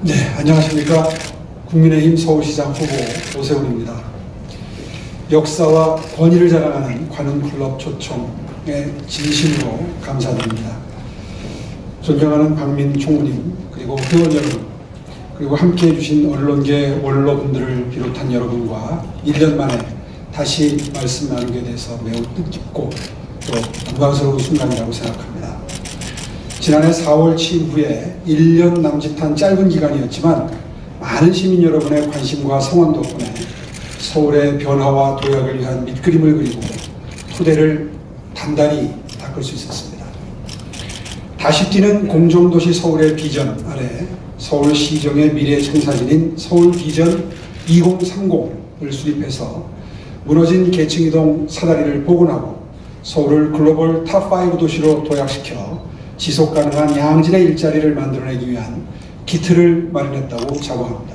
네, 안녕하십니까. 국민의힘 서울시장 후보 오세훈입니다. 역사와 권위를 자랑하는 관훈클럽 초청에 진심으로 감사드립니다. 존경하는 박민 총무님, 그리고 회원 여러분, 그리고 함께해 주신 언론계 원로분들을 비롯한 여러분과 1년 만에 다시 말씀 나누게 돼서 매우 뜻깊고 또 영광스러운 순간이라고 생각합니다. 지난해 4월 취임 후에 1년 남짓한 짧은 기간이었지만 많은 시민 여러분의 관심과 성원 덕분에 서울의 변화와 도약을 위한 밑그림을 그리고 토대를 단단히 닦을 수 있었습니다. 다시 뛰는 공정도시 서울의 비전 아래 서울시정의 미래 청사진인 서울비전 2030을 수립해서 무너진 계층이동 사다리를 복원하고 서울을 글로벌 탑5 도시로 도약시켜 지속가능한 양질의 일자리를 만들어내기 위한 기틀을 마련했다고 자부합니다.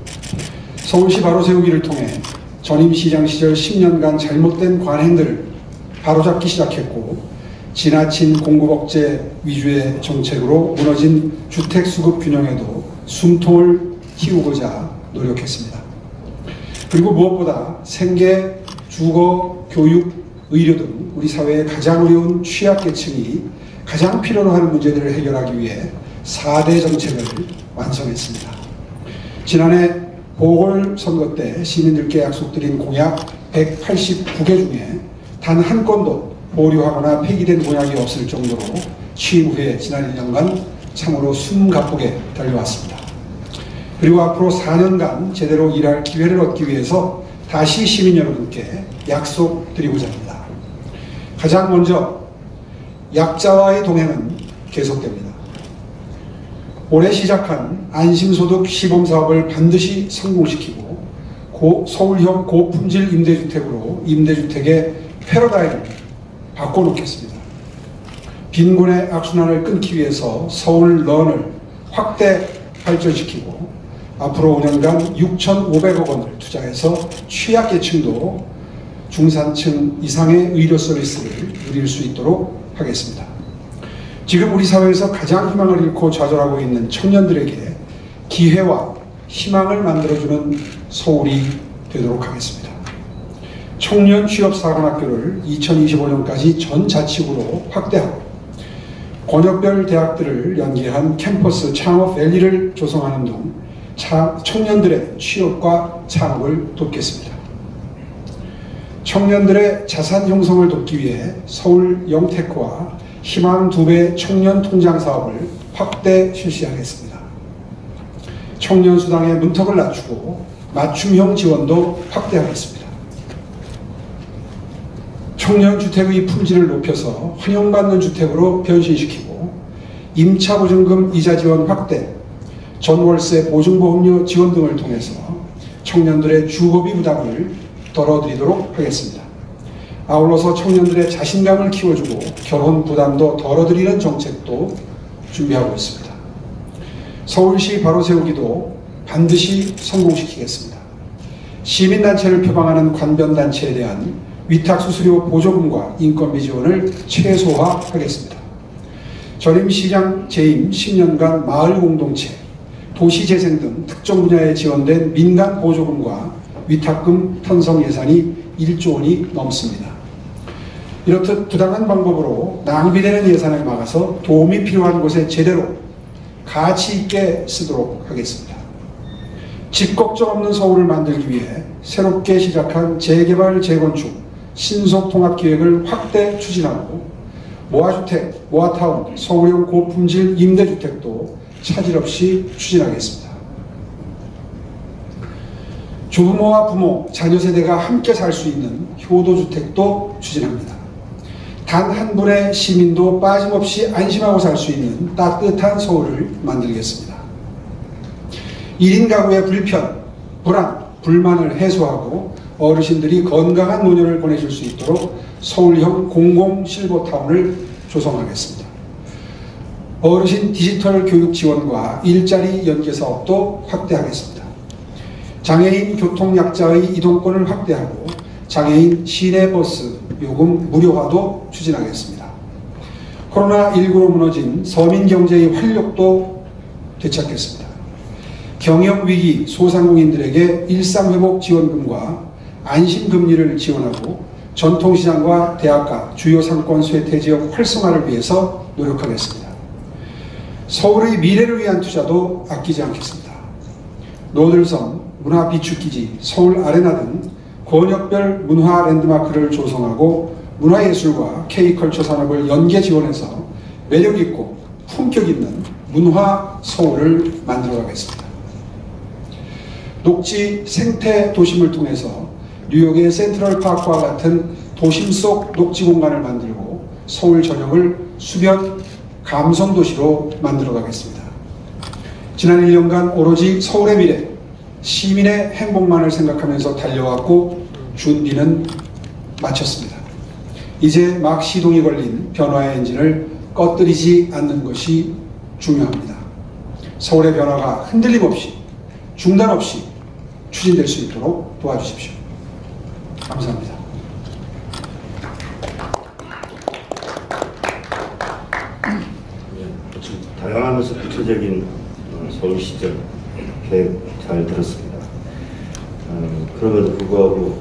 서울시 바로 세우기를 통해 전임 시장 시절 10년간 잘못된 관행들을 바로잡기 시작했고, 지나친 공급억제 위주의 정책으로 무너진 주택 수급 균형에도 숨통을 틔우고자 노력했습니다. 그리고 무엇보다 생계, 주거, 교육, 의료 등 우리 사회의 가장 어려운 취약계층이 가장 필요로 하는 문제들을 해결하기 위해 4대 정책을 완성했습니다. 지난해 보궐선거 때 시민들께 약속드린 공약 189개 중에 단 한 건도 보류하거나 폐기된 공약이 없을 정도로 취임 후에 지난 1년간 참으로 숨가쁘게 달려왔습니다. 그리고 앞으로 4년간 제대로 일할 기회를 얻기 위해서 다시 시민 여러분께 약속드리고자 합니다. 가장 먼저 약자와의 동행은 계속됩니다. 올해 시작한 안심소득 시범사업을 반드시 성공시키고 서울형 고품질 임대주택으로 임대주택의 패러다임을 바꿔놓겠습니다. 빈곤의 악순환을 끊기 위해서 서울런을 확대 발전시키고 앞으로 5년간 6,500억 원을 투자해서 취약계층도 중산층 이상의 의료 서비스를 누릴 수 있도록 하겠습니다. 지금 우리 사회에서 가장 희망을 잃고 좌절하고 있는 청년들에게 기회와 희망을 만들어주는 서울이 되도록 하겠습니다. 청년 취업사관학교를 2025년까지 전 자치구로 확대하고 권역별 대학들을 연계한 캠퍼스 창업밸리를 조성하는 등 청년들의 취업과 창업을 돕겠습니다. 청년들의 자산 형성을 돕기 위해 서울 영테크와 희망 2배 청년 통장 사업을 확대 실시하겠습니다. 청년 수당의 문턱을 낮추고 맞춤형 지원도 확대하겠습니다. 청년 주택의 품질을 높여서 환영받는 주택으로 변신시키고 임차보증금 이자 지원 확대, 전월세 보증보험료 지원 등을 통해서 청년들의 주거비 부담을 덜어드리도록 하겠습니다. 아울러서 청년들의 자신감을 키워주고 결혼 부담도 덜어드리는 정책도 준비하고 있습니다. 서울시 바로 세우기도 반드시 성공시키겠습니다. 시민단체를 표방하는 관변단체에 대한 위탁수수료 보조금과 인건비 지원을 최소화하겠습니다. 전임 시장 재임 10년간 마을공동체, 도시재생 등 특정 분야에 지원된 민간 보조금과 위탁금 편성 예산이 1조 원이 넘습니다. 이렇듯 부당한 방법으로 낭비되는 예산을 막아서 도움이 필요한 곳에 제대로 가치 있게 쓰도록 하겠습니다. 집 걱정 없는 서울을 만들기 위해 새롭게 시작한 재개발, 재건축, 신속통합기획을 확대 추진하고 모아주택, 모아타운, 서울형 고품질 임대주택도 차질 없이 추진하겠습니다. 조부모와 부모, 자녀 세대가 함께 살 수 있는 효도주택도 추진합니다. 단 한 분의 시민도 빠짐없이 안심하고 살 수 있는 따뜻한 서울을 만들겠습니다. 1인 가구의 불편, 불안, 불만을 해소하고 어르신들이 건강한 노년을 보내실 수 있도록 서울형 공공실버타운을 조성하겠습니다. 어르신 디지털 교육 지원과 일자리 연계 사업도 확대하겠습니다. 장애인 교통약자의 이동권을 확대하고 장애인 시내버스 요금 무료화도 추진하겠습니다. 코로나19로 무너진 서민 경제의 활력도 되찾겠습니다. 경영위기 소상공인들에게 일상회복 지원금과 안심금리를 지원하고 전통시장과 대학가, 주요 상권 쇠퇴 지역 활성화를 위해서 노력하겠습니다. 서울의 미래를 위한 투자도 아끼지 않겠습니다. 노들섬, 문화비축기지, 서울아레나 등 권역별 문화 랜드마크를 조성하고 문화예술과 K컬처 산업을 연계 지원해서 매력있고 품격있는 문화 서울을 만들어가겠습니다. 녹지 생태 도심을 통해서 뉴욕의 센트럴파크와 같은 도심 속 녹지 공간을 만들고 서울 전역을 수변 감성도시로 만들어가겠습니다. 지난 1년간 오로지 서울의 미래, 시민의 행복만을 생각하면서 달려왔고 준비는 마쳤습니다. 이제 막 시동이 걸린 변화의 엔진을 꺼뜨리지 않는 것이 중요합니다. 서울의 변화가 흔들림 없이, 중단 없이 추진될 수 있도록 도와주십시오. 감사합니다. 다양하면서 구체적인 서울 시절 계획 잘 들었습니다. 그럼에도 불구하고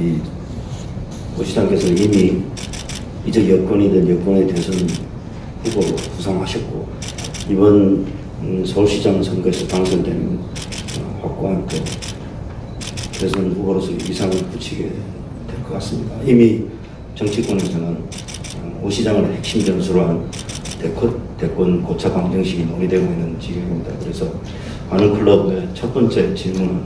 오 시장께서 이미 이적 여건이든 여건의 대선 후보로 구상하셨고 이번 서울시장 선거에서 당선되는 확고한 또 대선 후보로서 위상을 붙이게 될 것 같습니다. 이미 정치권에서는 오 시장을 핵심 변수로 한 대권 고착 방정식이 논의되고 있는 지경입니다. 그래서 많은 클럽의 첫 번째 질문은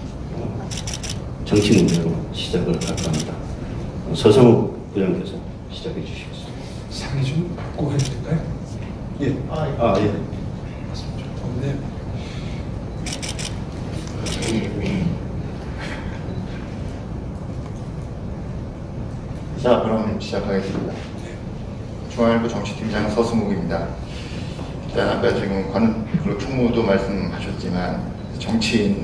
정치 문제로 시작을 할까 합니다. 서성욱 부장께서 시작해 주시겠습니다. 상의 좀 꼭 해도 될까요? 예. 예. 네. 자, 그럼 시작하겠습니다. 중앙일보 정치팀장 서승욱입니다. 일단 아까 지금 총무도 말씀하셨지만 정치인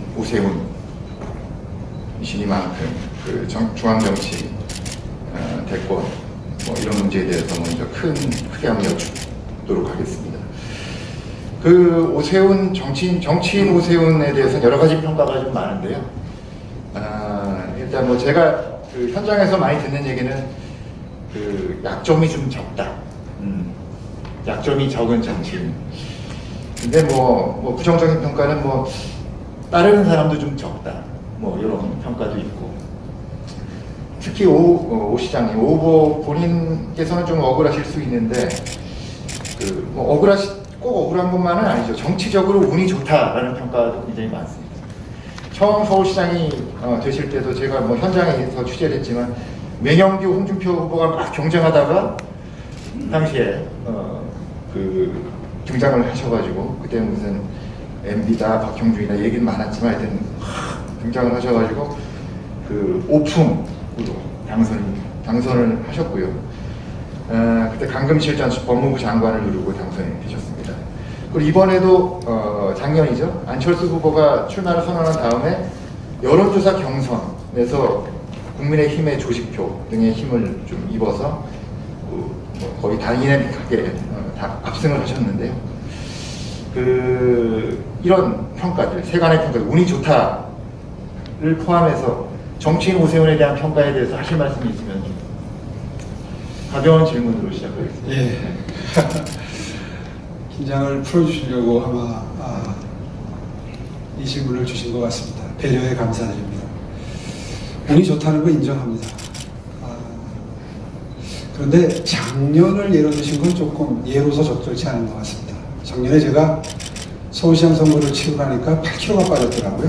오세훈이시니만큼 그 중앙정치 대권 뭐 이런 문제에 대해서 먼저 크게 한번 여쭙도록 하겠습니다. 그 오세훈 정치인 오세훈에 대해서 여러 가지 평가가 좀 많은데요. 일단 뭐 제가 그 현장에서 많이 듣는 얘기는 그 약점이 좀 적다. 약점이 적은 정치인. 근데 뭐 부정적인 평가는 뭐 따르는 사람도 좀 적다. 뭐 이런 평가도 있고. 특히 오 시장님, 오 후보 본인께서는 좀 억울하실 수 있는데 그 뭐 꼭 억울한 것만은 아니죠. 정치적으로 운이 좋다라는 평가도 굉장히 많습니다. 처음 서울시장이 되실 때도 제가 뭐 현장에서 취재를 했지만 맹영규, 홍준표 후보가 막 경쟁하다가 당시에 그 등장을 하셔가지고 그때 무슨 MB다 박형준이다 얘기는 많았지만 하여튼 등장을 하셔가지고 그 오풍으로 당선을 하셨고요. 그때 강금실전 법무부 장관을 누르고 당선이 되셨습니다. 그리고 이번에도 작년이죠. 안철수 후보가 출마를 선언한 다음에 여론조사 경선에서 국민의힘의 조직표 등의 힘을 좀 입어서 거의 다이내믹하게 다 압승을 하셨는데요. 이런 평가들, 세간의 평가들, 운이 좋다를 포함해서 정치인 오세훈에 대한 평가에 대해서 하실 말씀이 있으면 좀 가벼운 질문으로 시작하겠습니다. 예. 긴장을 풀어주시려고 아마 이 질문을 주신 것 같습니다. 배려에 감사드립니다. 운이 좋다는 거 인정합니다. 그런데 작년을 예로 드신 건 조금 예로서 적절치 않은 것 같습니다. 작년에 제가 서울시장 선거를 치르고 나니까 8kg가 빠졌더라고요.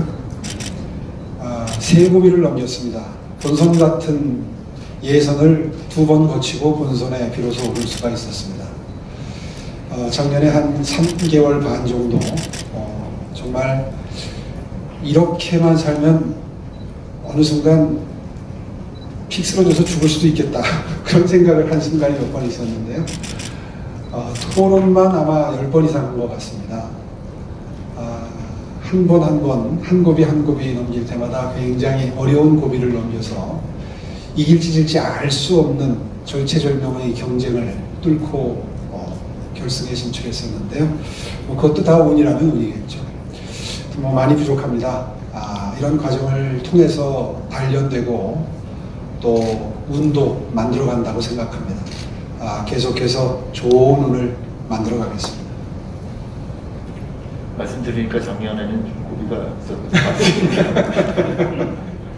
세 고비를 넘겼습니다. 본선 같은 예선을 2번 거치고 본선에 비로소 오를 수가 있었습니다. 작년에 한 3개월 반 정도 정말 이렇게만 살면 어느 순간 픽 쓰러져서 죽을 수도 있겠다 그런 생각을 한 순간이 몇 번 있었는데요. 토론만 아마 10번 이상 한 것 같습니다. 한 번 한 고비 한 고비 넘길 때마다 굉장히 어려운 고비를 넘겨서 이길지 질지 알 수 없는 절체절명의 경쟁을 뚫고 결승에 진출했었는데요. 그것도 다 운이라면 운이겠죠. 뭐 많이 부족합니다. 이런 과정을 통해서 단련되고 또 운도 만들어간다고 생각합니다. 계속해서 좋은 운을 만들어가겠습니다. 말씀드리니까 작년에는 좀 고비가 있었던 것 같습니다.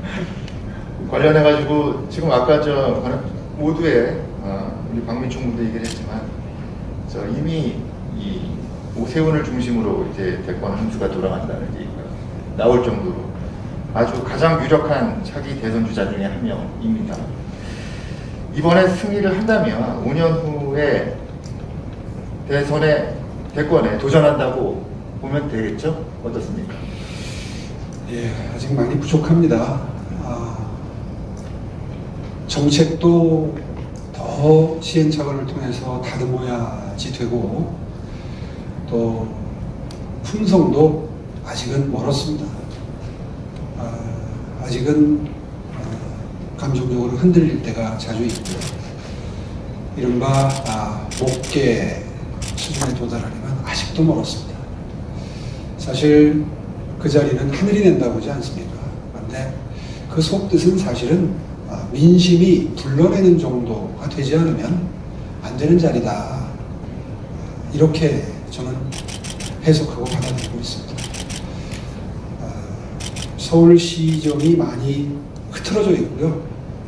관련해가지고 지금 아까 모두의 우리 박민총 군도 얘기를 했지만 이미 이 오세훈을 중심으로 이제 대권 함수가 돌아간다는 얘기가 나올 정도로 아주 가장 유력한 차기 대선 주자 중에 한 명입니다. 이번에 승리를 한다면 5년 후에 대권에 도전한다고 보면 되겠죠? 어떻습니까? 예, 아직 많이 부족합니다. 정책도 더 시행착오를 통해서 다듬어야지 되고 또 품성도 아직은 멀었습니다. 아직은 감정적으로 흔들릴 때가 자주 있고요. 이른바 목계 수준에 도달하려면 아직도 멀었습니다. 사실 그 자리는 하늘이 낸다고 하지 않습니까? 그런데 그 속뜻은 사실은 민심이 불러내는 정도가 되지 않으면 안 되는 자리다. 이렇게 저는 해석하고 받아들이고 있습니다. 서울시정이 많이 흐트러져 있고요.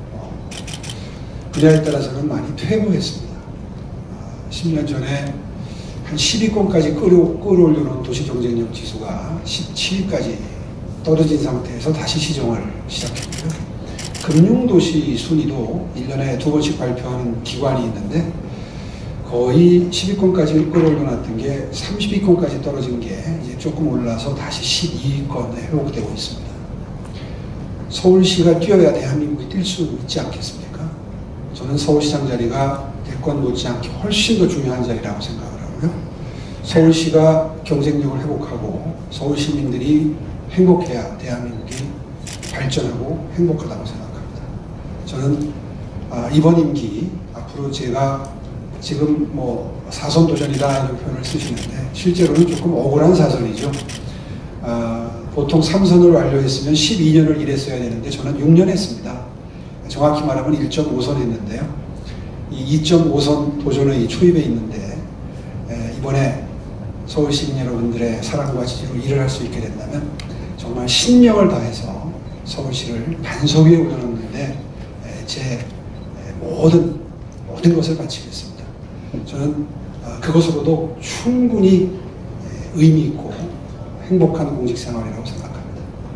분야에 따라서는 많이 퇴보했습니다. 10년 전에 한 10위권까지 끌어올려놓은 도시경쟁력 지수가 17위까지 떨어진 상태에서 다시 시정을 시작했고요. 금융도시 순위도 1년에 2번씩 발표하는 기관이 있는데 거의 10위권까지 끌어올려놨던 게 30위권까지 떨어진 게 이제 조금 올라서 다시 12위권에 회복되고 있습니다. 서울시가 뛰어야 대한민국이 뛸 수 있지 않겠습니까? 저는 서울시장 자리가 대권 못지않게 훨씬 더 중요한 자리라고 생각을 하고요. 서울시가 경쟁력을 회복하고 서울 시민들이 행복해야 대한민국이 발전하고 행복하다고 생각합니다. 저는 이번 임기 앞으로 제가 지금 뭐 사선 도전이다 이런 표현을 쓰시는데 실제로는 조금 억울한 사선이죠. 보통 3선을 완료했으면 12년을 일했어야 되는데 저는 6년 했습니다. 정확히 말하면 1.5선 했는데요. 이 2.5선 도전의 초입에 있는데 이번에 서울 시민 여러분들의 사랑과 지지로 일을 할 수 있게 된다면 정말 신명을 다해서 서울시를 반석 위에 올려놓는데 제 모든 것을 바치겠습니다. 저는 그것으로도 충분히 의미 있고 행복한 공직 생활이라고 생각합니다.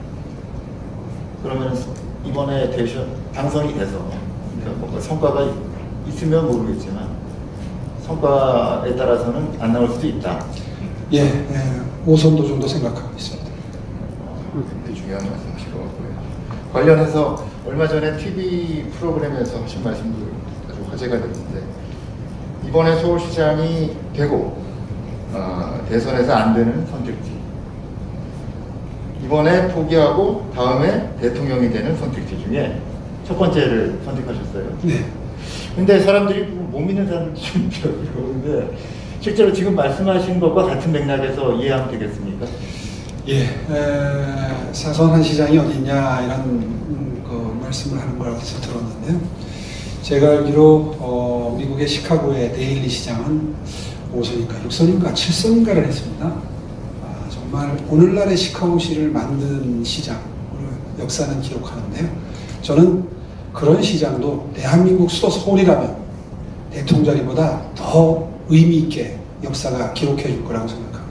그러면 이번에 당선이 돼서 뭔가 성과가 있으면 모르겠지만 성과에 따라서는 안 나올 수도 있다. 예, 5선도 정도 생각하고 있습니다. 굉장히 중요한 말씀이신 것 같고요. 관련해서 얼마 전에 TV 프로그램에서 하신 말씀도 아주 화제가 됐는데 이번에 서울시장이 되고 대선에서 안 되는 선택지, 이번에 포기하고 다음에 대통령이 되는 선택지 중에 첫 번째를 선택하셨어요. 네. 근데 사람들이 못 믿는 사람들도 좀 있더라고요. 실제로 지금 말씀하신 것과 같은 맥락에서 이해하면 되겠습니까? 예, 사선한 시장이 어딨냐 이런 그 말씀을 하는 걸 어디서 들었는데요. 제가 알기로 미국의 시카고의 데일리 시장은 5선인가 6선인가 7선인가를 했습니다. 정말 오늘날의 시카고시를 만든 시장, 역사는 기록하는데요. 저는 그런 시장도 대한민국 수도 서울이라면 대통령 자리보다 더 의미 있게 역사가 기록해 줄 거라고 생각합니다.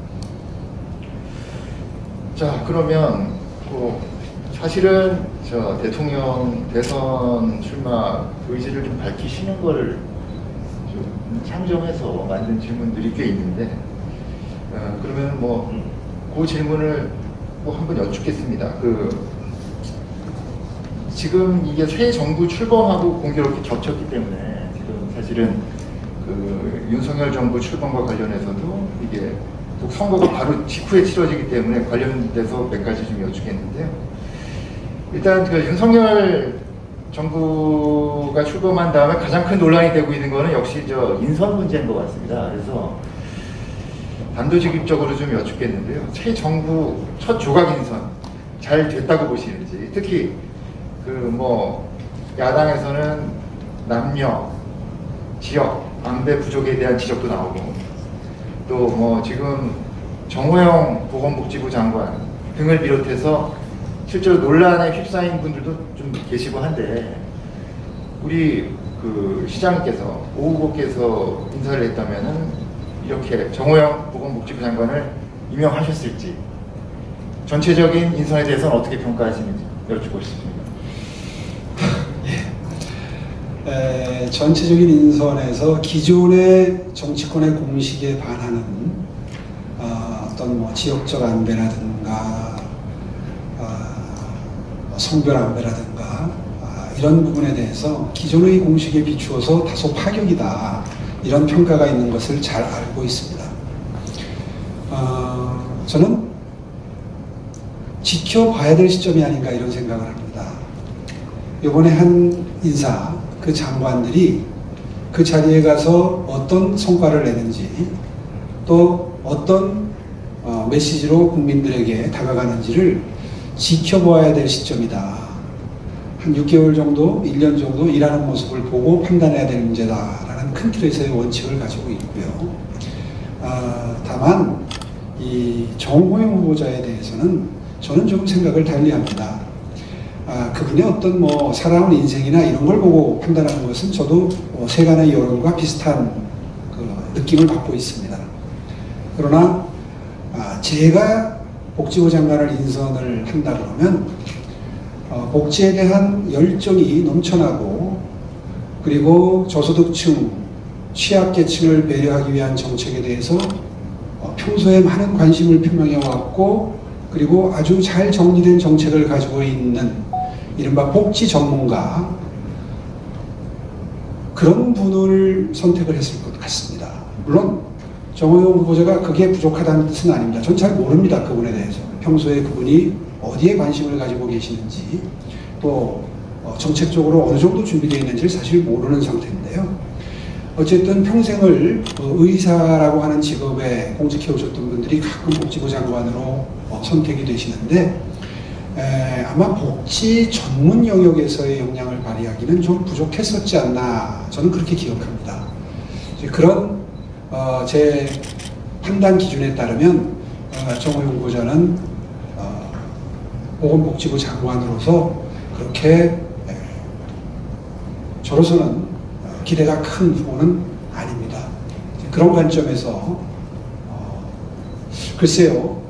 자, 그러면 사실은 대통령 대선 출마 의지를 좀 밝히시는 거를 좀 상정해서 만든 질문들이 꽤 있는데 그러면 그 질문을 한번 여쭙겠습니다. 지금 이게 새 정부 출범하고 공교롭게 겹쳤기 때문에 지금 사실은 윤석열 정부 출범과 관련해서도 이게 선거가 바로 직후에 치러지기 때문에 관련돼서 몇 가지 좀 여쭙겠는데요. 일단 윤석열 정부가 출범한 다음에 가장 큰 논란이 되고 있는 것은 역시 인선 문제인 것 같습니다. 그래서 단도직입적으로 좀 여쭙겠는데요. 새 정부 첫 조각 인선 잘 됐다고 보시는지, 특히 그 뭐 야당에서는 남녀, 지역, 안배 부족에 대한 지적도 나오고, 또 뭐 지금 정호영 보건복지부 장관 등을 비롯해서 실제로 논란에 휩싸인 분들도 좀 계시고 한데, 우리 그 시장님께서, 오 후보께서 인사를 했다면은 이렇게 정호영 보건복지부 장관을 임명하셨을지, 전체적인 인선에 대해서는 어떻게 평가하시는지 여쭙고 싶습니다. 전체적인 인선에서 기존의 정치권의 공식에 반하는 어떤 뭐 지역적 안배라든가 성별 안배라든가 이런 부분에 대해서 기존의 공식에 비추어서 다소 파격이다, 이런 평가가 있는 것을 잘 알고 있습니다. 저는 지켜봐야 될 시점이 아닌가 이런 생각을 합니다. 이번에 한 인사, 그 장관들이 그 자리에 가서 어떤 성과를 내는지, 또 어떤 메시지로 국민들에게 다가가는지를 지켜봐야 될 시점이다. 한 6개월 정도, 1년 정도 일하는 모습을 보고 판단해야 될 문제다라는 큰 틀에서의 원칙을 가지고 있고요. 다만 이 정호영 후보자에 대해서는 저는 조금 생각을 달리합니다. 그분의 어떤 뭐 살아온 인생이나 이런 걸 보고 판단하는 것은 저도 세간의 여론과 비슷한 그 느낌을 받고 있습니다. 그러나 제가 복지부 장관을 인선을 한다 그러면 복지에 대한 열정이 넘쳐나고, 그리고 저소득층, 취약계층을 배려하기 위한 정책에 대해서 평소에 많은 관심을 표명해 왔고, 그리고 아주 잘 정리된 정책을 가지고 있는 이른바 복지 전문가, 그런 분을 선택을 했을 것 같습니다. 물론 정호영 후보자가 그게 부족하다는 뜻은 아닙니다. 전 잘 모릅니다, 그분에 대해서. 평소에 그분이 어디에 관심을 가지고 계시는지, 또 정책적으로 어느 정도 준비되어 있는지를 사실 모르는 상태인데요. 어쨌든 평생을 의사라고 하는 직업에 공직해 오셨던 분들이 가끔 복지부 장관으로 선택이 되시는데, 아마 복지 전문 영역에서의 역량을 발휘하기는 좀 부족했었지 않나, 저는 그렇게 기억합니다. 그런 제 판단 기준에 따르면 정호영 후보자는 보건복지부 장관으로서 그렇게 저로서는 기대가 큰 후보는 아닙니다. 그런 관점에서 글쎄요,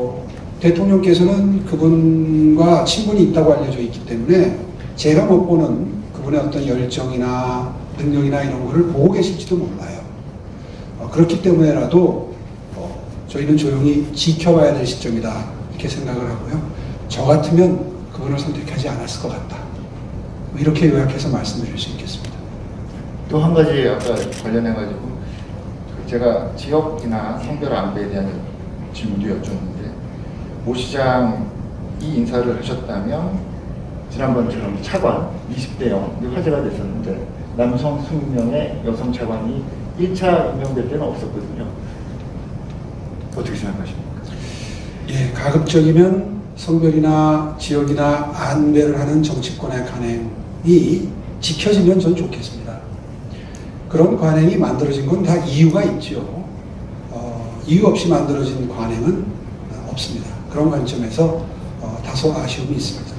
대통령께서는 그분과 친분이 있다고 알려져 있기 때문에 제가 못 보는 그분의 어떤 열정이나 능력이나 이런 거를 보고 계실지도 몰라요. 그렇기 때문에라도 저희는 조용히 지켜봐야 될 시점이다, 이렇게 생각을 하고요. 저 같으면 그분을 선택하지 않았을 것 같다, 이렇게 요약해서 말씀드릴 수 있겠습니다. 또 한 가지 아까 관련해가지고 제가 지역이나 성별 안배에 대한 질문도 여쭈었는데, 오 시장이 인사를 하셨다면 지난번처럼 차관 20대형 화제가 됐었는데, 남성 20명의 여성 차관이 1차 임명될 때는 없었거든요. 어떻게 생각하십니까? 예, 가급적이면 성별이나 지역이나 안배를 하는 정치권의 관행이 지켜지면 전 좋겠습니다. 그런 관행이 만들어진 건 다 이유가 있죠. 이유 없이 만들어진 관행은 없습니다. 그런 관점에서 다소 아쉬움이 있습니다.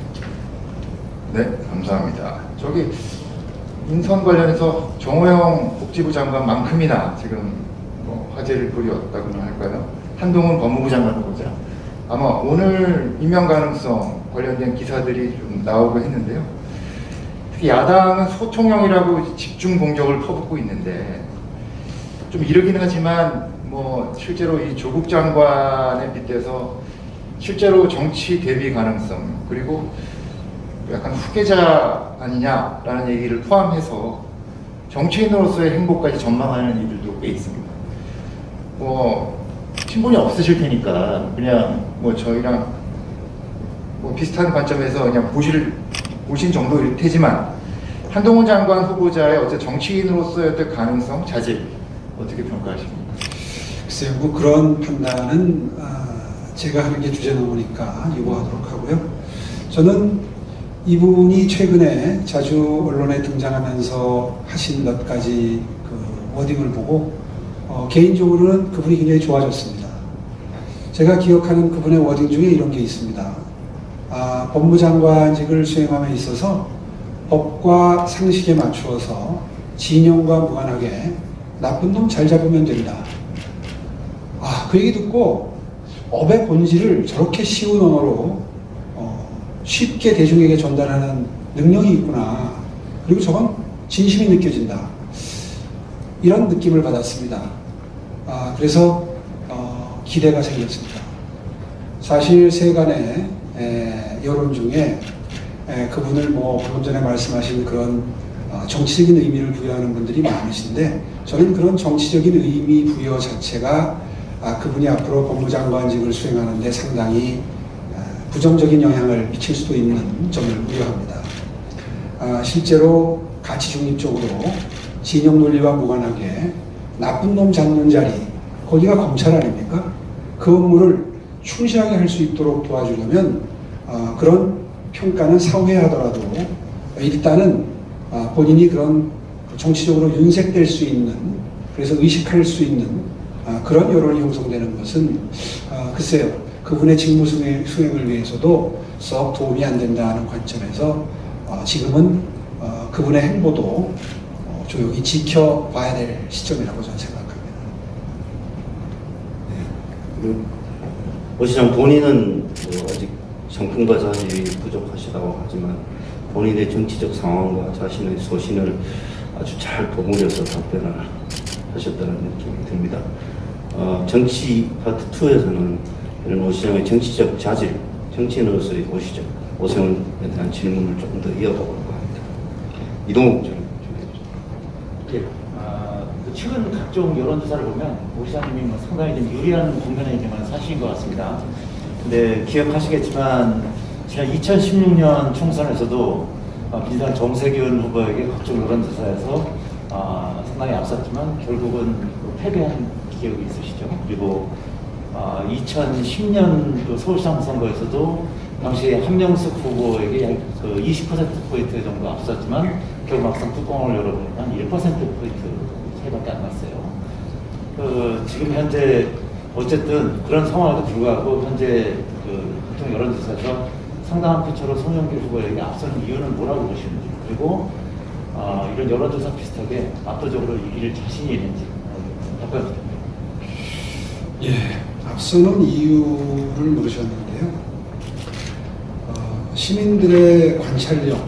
네, 감사합니다. 저기 인선 관련해서 정호영 복지부 장관만큼이나 지금 뭐 화제를 부렸다고나 할까요? 한동훈 법무부 장관 후보자, 아마 오늘 임명 가능성 관련된 기사들이 좀 나오고 했는데요. 특히 야당은 소통형이라고 집중 공격을 퍼붓고 있는데, 좀 이르긴 하지만 뭐 실제로 이 조국 장관에 빗대서 실제로 정치 대비 가능성, 그리고 약간 후계자 아니냐라는 얘기를 포함해서 정치인으로서의 행보까지 전망하는 이들도 꽤 있습니다. 뭐 친분이 없으실 테니까 그냥 뭐 저희랑 뭐 비슷한 관점에서 그냥 보신 정도일 테지만, 한동훈 장관 후보자의 어째 정치인으로서의 가능성, 자질 어떻게 평가하십니까? 글쎄요, 뭐 그런 판단은 제가 하는 게 주제 넘으니까 유보하도록 하고요. 저는 이분이 최근에 자주 언론에 등장하면서 하신 몇 가지 그 워딩을 보고 개인적으로는 그분이 굉장히 좋아졌습니다. 제가 기억하는 그분의 워딩 중에 이런 게 있습니다. 법무장관직을 수행함에 있어서 법과 상식에 맞추어서 진영과 무관하게 나쁜 놈 잘 잡으면 된다. 그 얘기 듣고 업의 본질을 저렇게 쉬운 언어로 쉽게 대중에게 전달하는 능력이 있구나. 그리고 저건 진심이 느껴진다. 이런 느낌을 받았습니다. 그래서 기대가 생겼습니다. 사실 세간의 여론 중에 그분을 방금 전에 말씀하신 그런 정치적인 의미를 부여하는 분들이 많으신데, 저는 그런 정치적인 의미 부여 자체가 그분이 앞으로 법무장관직을 수행하는데 상당히 부정적인 영향을 미칠 수도 있는 점을 우려합니다. 실제로 가치 중립적으로 진영 논리와 무관하게 나쁜 놈 잡는 자리, 거기가 검찰 아닙니까? 그 업무를 충실하게 할 수 있도록 도와주려면 그런 평가는 사후에 하더라도 일단은 본인이 그런 정치적으로 윤색될 수 있는, 그래서 의식할 수 있는 그런 여론이 형성되는 것은 글쎄요, 그분의 직무 수행을 위해서도 썩 도움이 안 된다는 관점에서 지금은 그분의 행보도 조용히 지켜봐야 될 시점이라고 저는 생각합니다. 오 시장 본인은 아직 성품과 자질이 부족하시다고 하지만 본인의 정치적 상황과 자신의 소신을 아주 잘 버무려서 답변을 하셨다는 느낌이 듭니다. 정치 파트 2에서는 이런 오 시장의 정치적 자질, 정치인으로서의 오시죠. 오세훈에 대한 질문을 조금 더 이어가볼까 합니다. 이동욱 좀 해주시죠. 최근 각종 여론조사를 보면 오 시장님이 상당히 좀 유리한 국면에 있는 건 사실인 것 같습니다. 근데 기억하시겠지만 지난 2016년 총선에서도 민주당 정세균 후보에게 각종 여론조사에서 상당히 앞섰지만 결국은 패배한 기억이 있으시죠. 그리고 2010년 서울시장 선거에서도 당시 한명숙 후보에게 그 20%포인트 정도 앞섰지만 결국 막상 뚜껑을 열어보니까 한 1%포인트 차이밖에 안 났어요. 지금 현재 어쨌든 그런 상황에도 불구하고 현재 각종 여론조사에서 상당한 표차로 송영길 후보에게 앞서는 이유는 뭐라고 보시는지, 그리고 이런 여론조사 비슷하게 압도적으로 이길 자신이 있는지 답변 부탁드립니다. 앞서는 이유를 물으셨는데요. 시민들의 관찰력,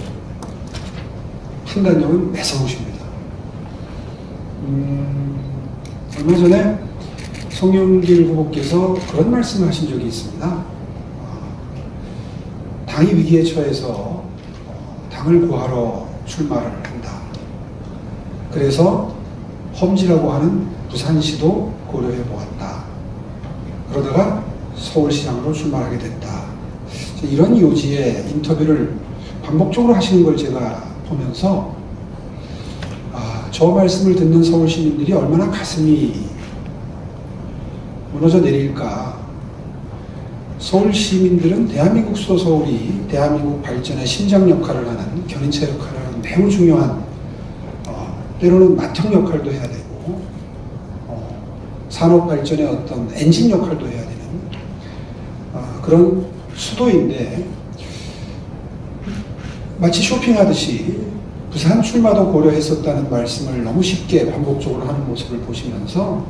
판단력은 매서우십니다. 얼마 전에 송영길 후보께서 그런 말씀을 하신 적이 있습니다. 당이 위기에 처해서 당을 구하러 출마를 한다. 그래서 험지라고 하는 부산시도 고려해 보았다. 그러다가 서울시장으로 출마하게 됐다. 이런 요지의 인터뷰를 반복적으로 하시는 걸 제가 보면서 저 말씀을 듣는 서울 시민들이 얼마나 가슴이 무너져 내릴까. 서울 시민들은 대한민국 수도 서울이 대한민국 발전의 심장 역할을 하는, 견인차 역할을 하는 매우 중요한, 때로는 맏형 역할도 해야 되고 산업 발전의 어떤 엔진 역할도 해야 되는 그런 수도인데, 마치 쇼핑하듯이 부산 출마도 고려했었다는 말씀을 너무 쉽게 반복적으로 하는 모습을 보시면서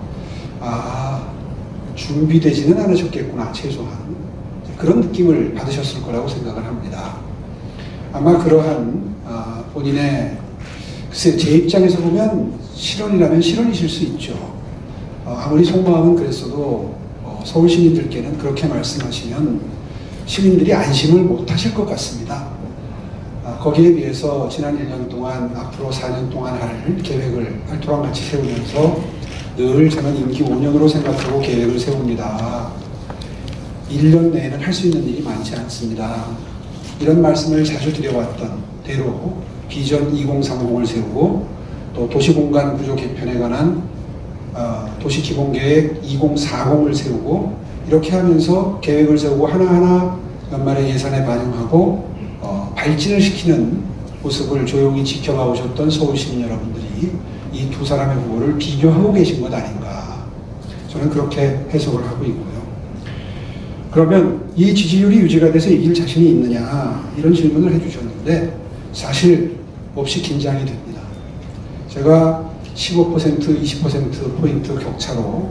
준비되지는 않으셨겠구나, 최소한 그런 느낌을 받으셨을 거라고 생각을 합니다. 아마 그러한 본인의, 글쎄 제 입장에서 보면 실언이라면 실언이실 수 있죠. 아무리 속마음은 그랬어도 서울 시민들께는 그렇게 말씀하시면 시민들이 안심을 못 하실 것 같습니다. 거기에 비해서 지난 1년 동안 앞으로 4년 동안 할 계획을 알토랑 같이 세우면서 늘 저는 임기 5년으로 생각하고 계획을 세웁니다. 1년 내에는 할 수 있는 일이 많지 않습니다. 이런 말씀을 자주 드려왔던 대로 비전 2030을 세우고 또 도시공간 구조 개편에 관한 도시기본계획 2040을 세우고 이렇게 하면서 계획을 세우고 하나하나 연말에 예산에 반영하고 발진을 시키는 모습을 조용히 지켜봐 오셨던 서울시민 여러분들이 이 두 사람의 후보를 비교하고 계신 것 아닌가, 저는 그렇게 해석을 하고 있고요. 그러면 이 지지율이 유지가 돼서 이길 자신이 있느냐, 이런 질문을 해주셨는데 사실 몹시 긴장이 됩니다. 제가 15%, 20%포인트 격차로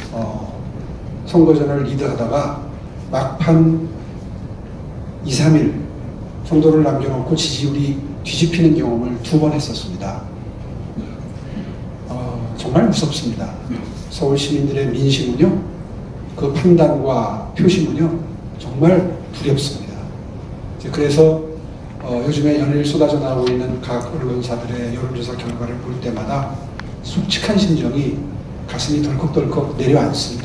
선거전을 리드하다가 막판 2, 3일 정도를 남겨놓고 지지율이 뒤집히는 경험을 2번 했었습니다. 정말 무섭습니다. 서울 시민들의 민심은요, 그 판단과 표심은요, 정말 두렵습니다. 그래서 요즘에 연일 쏟아져 나오고 있는 각 언론사들의 여론조사 결과를 볼 때마다 솔직한 심정이 가슴이 덜컥덜컥 내려앉습니다.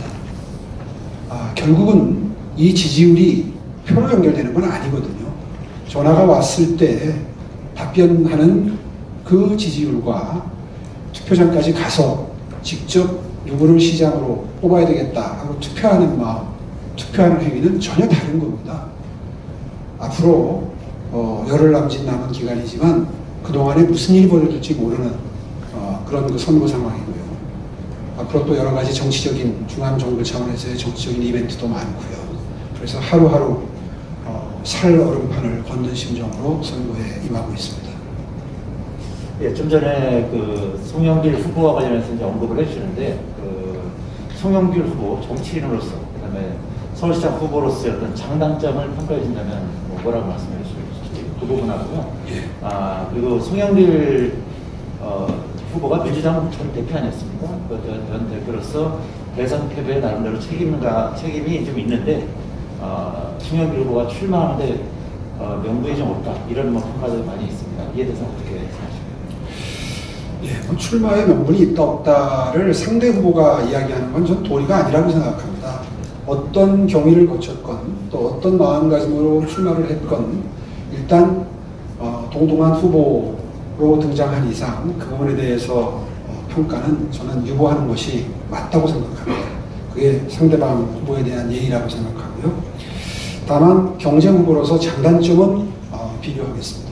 결국은 이 지지율이 표로 연결되는 건 아니거든요. 전화가 왔을 때 답변하는 그 지지율과 투표장까지 가서 직접 누구를 시장으로 뽑아야 되겠다 하고 투표하는 마음, 투표하는 행위는 전혀 다른 겁니다. 앞으로 열흘 남짓 남은 기간이지만 그동안에 무슨 일이 벌어질지 모르는 그런 그 선거 상황이고요. 앞으로 또 여러 가지 정치적인, 중앙정부 차원에서의 정치적인 이벤트도 많고요. 그래서 하루하루 살 얼음판을 걷는 심정으로 선거에 임하고 있습니다. 예, 좀 전에 그 송영길 후보와 관련해서 이제 언급을 해주시는데, 그 송영길 후보 정치인으로서, 그다음에 서울시장 후보로서의 어떤 장단점을 평가해 준다면 뭐라고 말씀해 주실지 그 부분하고요. 예. 그리고 송영길 후보가 민주당 전 대표 아니었습니까? 전 대표로서 대선 패배에 나름대로 책임이 좀 있는데, 송영길 후보가 출마하는데 명분이 좀 없다, 이런 평가들이 많이 있습니다. 이에 대해서 어떻게 생각하십니까? 예, 출마의 명분이 있다 없다를 상대 후보가 이야기하는 건 전 도리가 아니라고 생각합니다. 어떤 경위를 거쳤건 또 어떤 마음가짐으로 출마를 했건 일단 동등한 후보로 등장한 이상 그 부분에 대해서 평가는 저는 유보하는 것이 맞다고 생각합니다. 그게 상대방 후보에 대한 예의라고 생각하고요. 다만 경쟁 후보로서 장단점은 비교하겠습니다.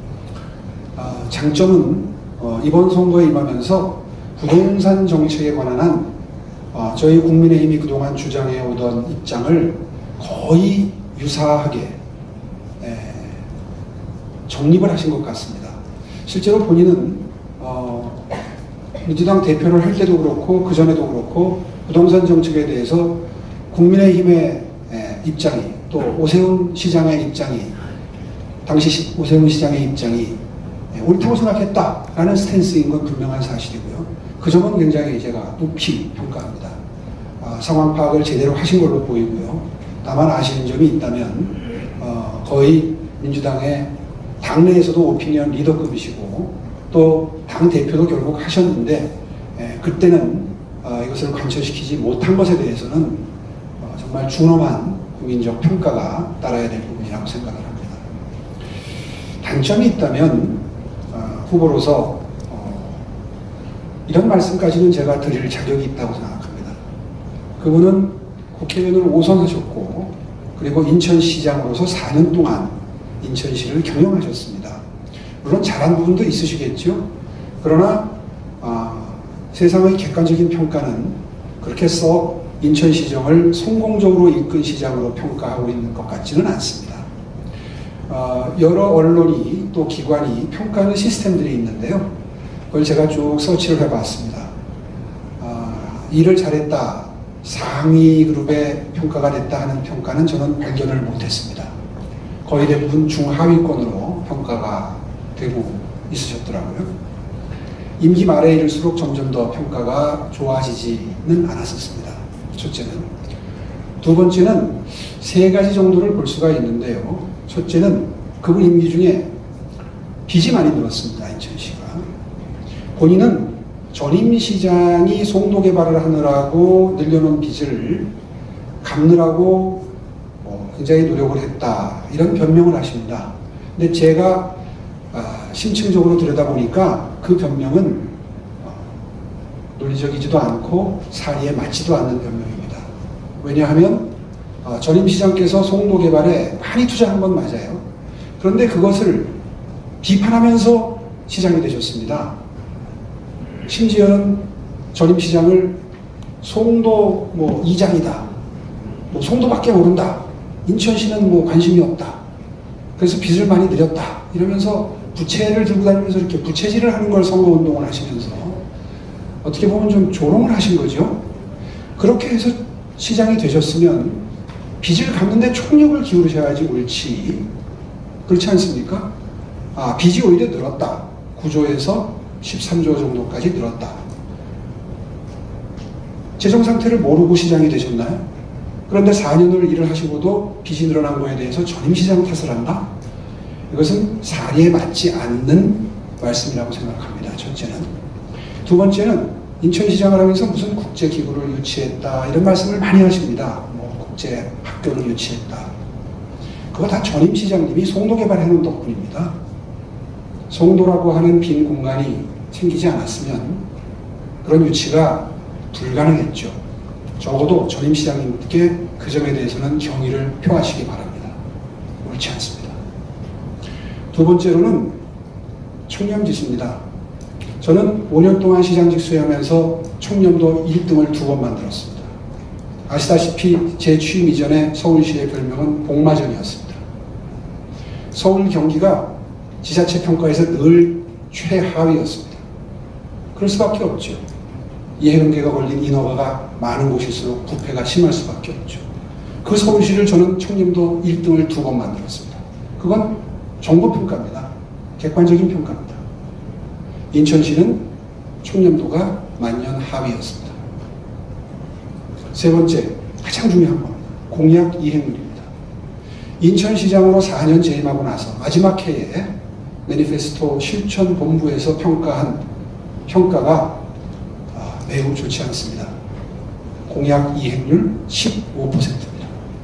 장점은 이번 선거에 임하면서 부동산 정책에 관한 한 저희 국민의힘이 그동안 주장해 오던 입장을 거의 유사하게 정립을 하신 것 같습니다. 실제로 본인은 민주당 대표를 할 때도 그렇고 그 전에도 그렇고 부동산 정책에 대해서 국민의힘의 입장이, 또 오세훈 시장의 입장이, 당시 오세훈 시장의 입장이 옳다고 생각했다라는 스탠스인 건 분명한 사실이고요. 그 점은 굉장히 제가 높이 평가합니다. 상황 파악을 제대로 하신 걸로 보이고요. 다만 아쉬운 점이 있다면 거의 민주당의 당내에서도 오피니언 리더급이시고 또 당 대표도 결국 하셨는데 그때는 이것을 관철시키지 못한 것에 대해서는 정말 준엄한 국민적 평가가 따라야 될 부분이라고 생각을 합니다. 단점이 있다면 후보로서 이런 말씀까지는 제가 드릴 자격이 있다고 생각합니다. 그분은 국회의원을 5선 하셨고 그리고 인천시장으로서 4년 동안 인천시를 경영하셨습니다. 물론 잘한 부분도 있으시겠죠. 그러나 세상의 객관적인 평가는 그렇게 썩 인천시정을 성공적으로 이끈 시장으로 평가하고 있는 것 같지는 않습니다. 여러 언론이 또 기관이 평가하는 시스템들이 있는데요. 그걸 제가 쭉 서치를 해봤습니다. 일을 잘했다, 상위 그룹의 평가가 됐다 하는 평가는 저는 발견을 못했습니다. 거의 대부분 중하위권으로 평가가 되고 있으셨더라고요. 임기 말에 이를수록 점점 더 평가가 좋아지지는 않았었습니다. 첫째는. 두 번째는 세 가지 정도를 볼 수가 있는데요. 첫째는 그분 임기 중에 빚이 많이 늘었습니다. 인천시가. 본인은 전임 시장이 송도 개발을 하느라고 늘려놓은 빚을 갚느라고 굉장히 노력을 했다, 이런 변명을 하십니다. 근데 제가 심층적으로 들여다보니까 그 변명은 논리적이지도 않고 사리에 맞지도 않는 변명입니다. 왜냐하면 전임시장께서 송도 개발에 많이 투자한 건 맞아요. 그런데 그것을 비판하면서 시장이 되셨습니다. 심지어는 전임시장을 송도 뭐 이장이다, 뭐 송도밖에 모른다, 인천시는 뭐 관심이 없다, 그래서 빚을 많이 늘렸다 이러면서 부채를 들고 다니면서 이렇게 부채질을 하는 걸 선거운동을 하시면서 어떻게 보면 좀 조롱을 하신 거죠. 그렇게 해서 시장이 되셨으면 빚을 갚는데 총력을 기울이셔야지 옳지, 그렇지 않습니까? 빚이 오히려 늘었다. 9조에서 13조 정도까지 늘었다. 재정 상태를 모르고 시장이 되셨나요? 그런데 4년을 일을 하시고도 빚이 늘어난 거에 대해서 전임시장 탓을 한다? 이것은 사리에 맞지 않는 말씀이라고 생각합니다. 첫째는. 두 번째는 인천시장을 하면서 무슨 국제기구를 유치했다 이런 말씀을 많이 하십니다. 뭐 국제학교를 유치했다. 그거 다 전임시장님이 송도 개발해놓은 덕분입니다. 송도라고 하는 빈 공간이 생기지 않았으면 그런 유치가 불가능했죠. 적어도 전임시장님께 그 점에 대해서는 경의를 표하시기 바랍니다. 옳지 않습니다. 두 번째로는 청렴지수입니다. 저는 5년 동안 시장직 수행하면서 청렴도 1등을 2번 만들었습니다. 아시다시피 제 취임 이전에 서울시의 별명은 복마전이었습니다. 서울 경기가 지자체 평가에서 늘 최하위였습니다. 그럴 수밖에 없죠. 이해관계가 걸린 인허가가 많은 곳일수록 부패가 심할 수밖에 없죠. 그 서울시를 저는 청렴도 1등을 2번 만들었습니다. 그건 정보평가입니다. 객관적인 평가입니다. 인천시는 청렴도가 만년 하위였습니다. 세 번째, 가장 중요한 겁니다. 공약 이행률입니다. 인천시장으로 4년 재임하고 나서 마지막 해에 매니페스토 실천본부에서 평가한 평가가 매우 좋지 않습니다. 공약 이행률 15%입니다.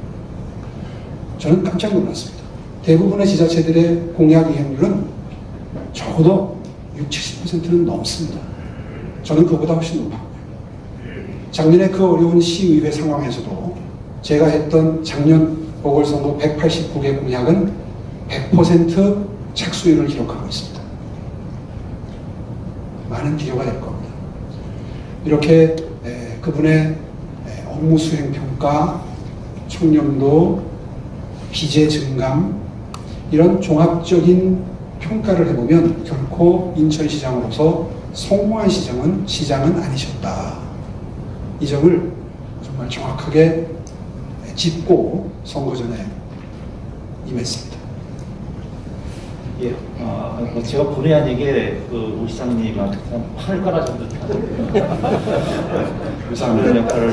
저는 깜짝 놀랐습니다. 대부분의 지자체들의 공약 이행률은 적어도 60~70%는 넘습니다. 저는 그보다 훨씬 높았고요. 작년에 그 어려운 시의회 상황에서도 제가 했던 작년 보궐선거 189개 공약은 100% 착수율을 기록하고 있습니다. 많은 비교가 될 겁니다. 이렇게 그분의 업무 수행 평가, 청렴도, 비제 증감 이런 종합적인 평가를 해보면 결코 인천시장으로서 성공한 시장은 아니셨다. 이 점을 정말 정확하게 짚고 선거 전에 임했습니다. 예, 제가 본의 아니게 우 시장님한테 판을 깔아준 듯한 그런 역할을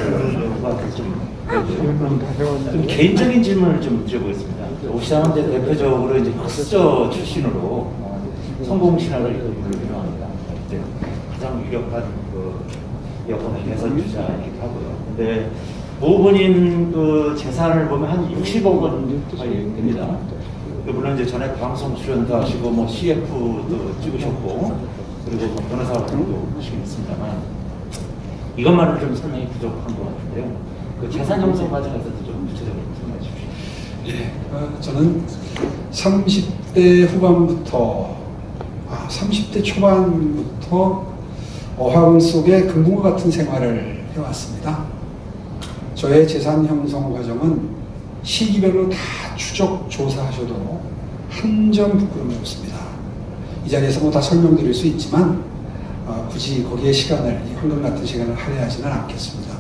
좀 개인적인 질문을 좀 드려보겠습니다. 우 시장은 이제 대표적으로 이제 학습저 출신으로 성공 신화를 이끌기로 합니다. 가장 유력한 여권 대선 주자이기도 하고요. 근데 모본인 재산을 보면 한 60억 원 가까이 됩니다. 그분은 이제 전에 방송 출연도 하시고 뭐 CF도 찍으셨고 그리고 뭐 변호사 활동도 하시긴 했습니다만 이것만은 좀 설명이 부족한 것 같은데요. 그 재산 형성 과정에서도 좀 구체적으로 설명해 주십시오. 저는 30대 후반부터 30대 초반부터 어항 속에 금붕어 같은 생활을 해왔습니다. 저의 재산 형성 과정은 시기별로 다 추적 조사하셔도 한 점 부끄러움이 없습니다. 이 자리에서 뭐 다 설명드릴 수 있지만 굳이 거기에 시간을, 이 황금 같은 시간을 할애하지는 않겠습니다.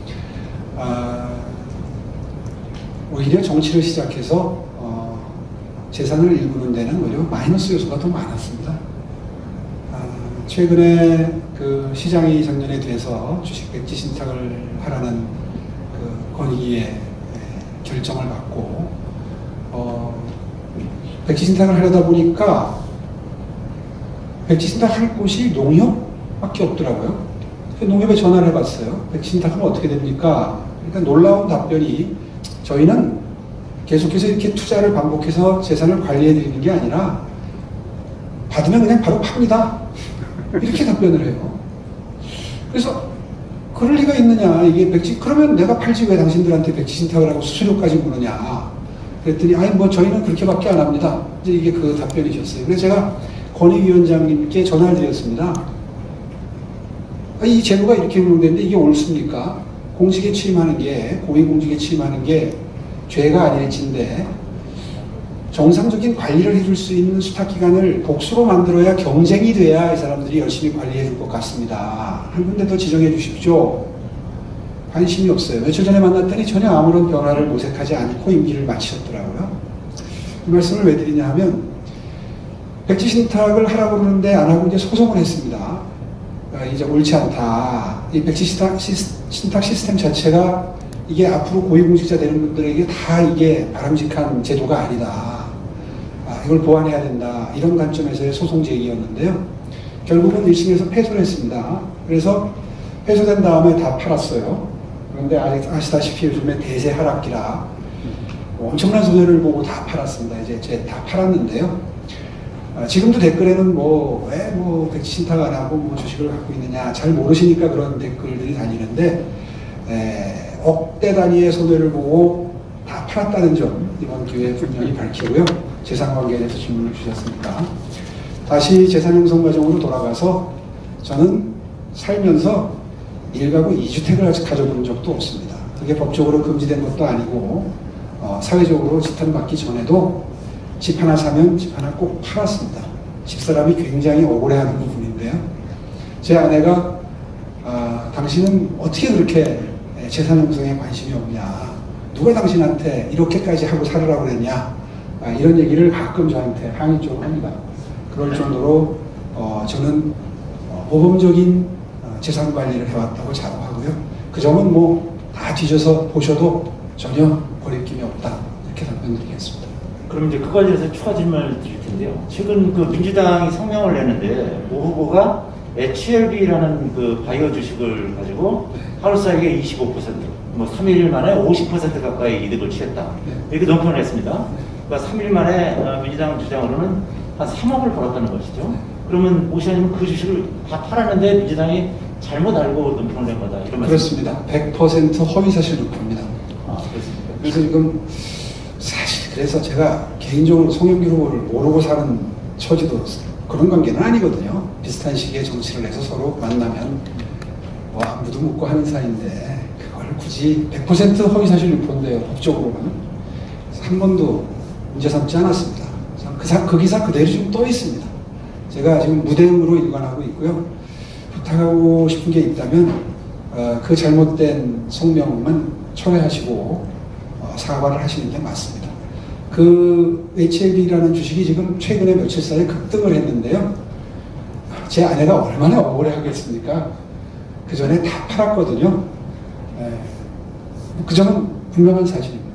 오히려 정치를 시작해서 재산을 일구는 데는 오히려 마이너스 요소가 더 많았습니다. 최근에 그 시장이 작년에 돼서 주식 백지 신탁을 하라는 그 건의의 결정을 받고 백지 신탁을 하려다 보니까 백지 신탁할 곳이 농협밖에 없더라고요. 농협에 전화를 해봤어요. 백지 신탁하면 어떻게 됩니까? 그러니까 놀라운 답변이 저희는 계속해서 이렇게 투자를 반복해서 재산을 관리해 드리는 게 아니라 받으면 그냥 바로 팝니다. 이렇게 답변을 해요. 그래서 그럴 리가 있느냐. 이게 그러면 내가 팔지 왜 당신들한테 백지 신탁을 하고 수수료까지 무느냐. 그랬더니 아니 뭐 저희는 그렇게밖에 안 합니다. 이제 이게 그 답변이셨어요. 그래서 제가 권익위원장님께 전화를 드렸습니다. 이 제도가 이렇게 운영되는데 이게 옳습니까? 공직에 취임하는 게, 고위공직에 취임하는 게 죄가 아닐진데 정상적인 관리를 해줄 수 있는 수탁기관을 복수로 만들어야 경쟁이 돼야 이 사람들이 열심히 관리해 줄 것 같습니다. 한 군데 더 지정해 주십시오. 관심이 없어요. 며칠 전에 만났더니 전혀 아무런 변화를 모색하지 않고 임기를 마치셨더라고요. 이 말씀을 왜 드리냐 하면 백지 신탁을 하라고 그러는데 안 하고 이제 소송을 했습니다. 이제 옳지 않다. 이 백지 신탁 시스템 자체가 이게 앞으로 고위공직자 되는 분들에게 다 이게 바람직한 제도가 아니다. 이걸 보완해야 된다. 이런 관점에서의 소송 제기였는데요. 결국은 1심에서 패소를 했습니다. 그래서 패소된 다음에 다 팔았어요. 그런데 아시다시피 요즘에 대세 하락기라 엄청난 손해를 보고 다 팔았습니다. 이제 다 팔았는데요. 지금도 댓글에는 왜 백지 신탁 안 하고 뭐 주식을 갖고 있느냐 잘 모르시니까 그런 댓글들이 다니는데 억대 단위의 손해를 보고 다 팔았다는 점 이번 기회에 분명히 밝히고요. 재산관계에 대해서 질문을 주셨으니까 다시 재산 형성 과정으로 돌아가서 저는 살면서 1가구 2주택을 아직 가져본 적도 없습니다. 그게 법적으로 금지된 것도 아니고 사회적으로 지탄받기 전에도 집 하나 사면 집 하나 꼭 팔았습니다. 집사람이 굉장히 억울해하는 부분인데요. 제 아내가 당신은 어떻게 그렇게 재산 형성에 관심이 없냐. 누가 당신한테 이렇게까지 하고 살으라고 그랬냐. 이런 얘기를 가끔 저한테 항의 좀 합니다. 그럴 정도로 저는 모범적인 재산 관리를 해왔다고 자부하고요. 그 점은 뭐 다 뒤져서 보셔도 전혀 거리낌이 없다. 이렇게 답변드리겠습니다. 그럼 이제 그 관련해서 추가 질문을 드릴 텐데요. 최근 그 민주당이 성명을 내는데 오 후보가 HLB라는 그 바이오 주식을 가지고 하루살기에 25%, 뭐 3일 만에 50% 가까이 이득을 취했다. 이렇게 논평을 했습니다. 그러니까 3일 만에 민주당 주장으로는 한 3억을 벌었다는 것이죠. 그러면 오 시장님은 그 주식을 다 팔았는데 민주당이 잘못 알고 논평을 낸 거다. 이런 그렇습니다. 100% 허위사실 논평입니다. 그렇습니까? 그래서 지금 사실 그래서 제가 개인적으로 송영길 후보를 모르고 사는 처지도 그런 관계는 아니거든요. 비슷한 시기에 정치를 해서 서로 만나면 뭐 안부도 묻고 하는 사이인데 그걸 굳이 100% 허위사실 유포인데요. 법적으로는 한 번도 문제 삼지 않았습니다. 그 기사 그대로 지금 떠 있습니다. 제가 지금 무대응으로 일관하고 있고요. 부탁하고 싶은 게 있다면 그 잘못된 성명은 철회하시고 사과를 하시는 게 맞습니다. 그 HLB라는 주식이 지금 최근에 며칠 사이에 급등을 했는데요. 제 아내가 얼마나 억울해 하겠습니까? 그 전에 다 팔았거든요. 그 점은 분명한 사실입니다.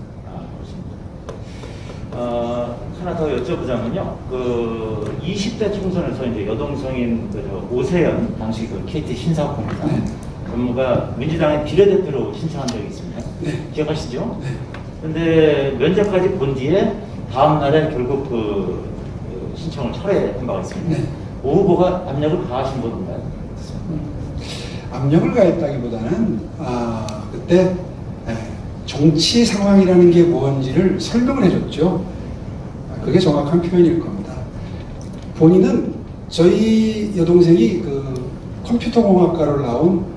하나 더 여쭤보자면요. 그 20대 총선에서 이제 여동생인 오세연 당시 그 KT 신사업공사 전무가 민주당의 비례대표로 신청한 적이 있습니다. 네. 기억하시죠? 네. 근데 면접까지 본 뒤에 다음 날에 결국 그 신청을 철회한 바가 있습니다. 네. 오 후보가 압력을 가하신 건가요? 압력을 가했다기보다는 그때 정치 상황이라는 게 뭔지를 설명을 해줬죠. 그게 정확한 표현일 겁니다. 본인은 저희 여동생이 그 컴퓨터공학과를 나온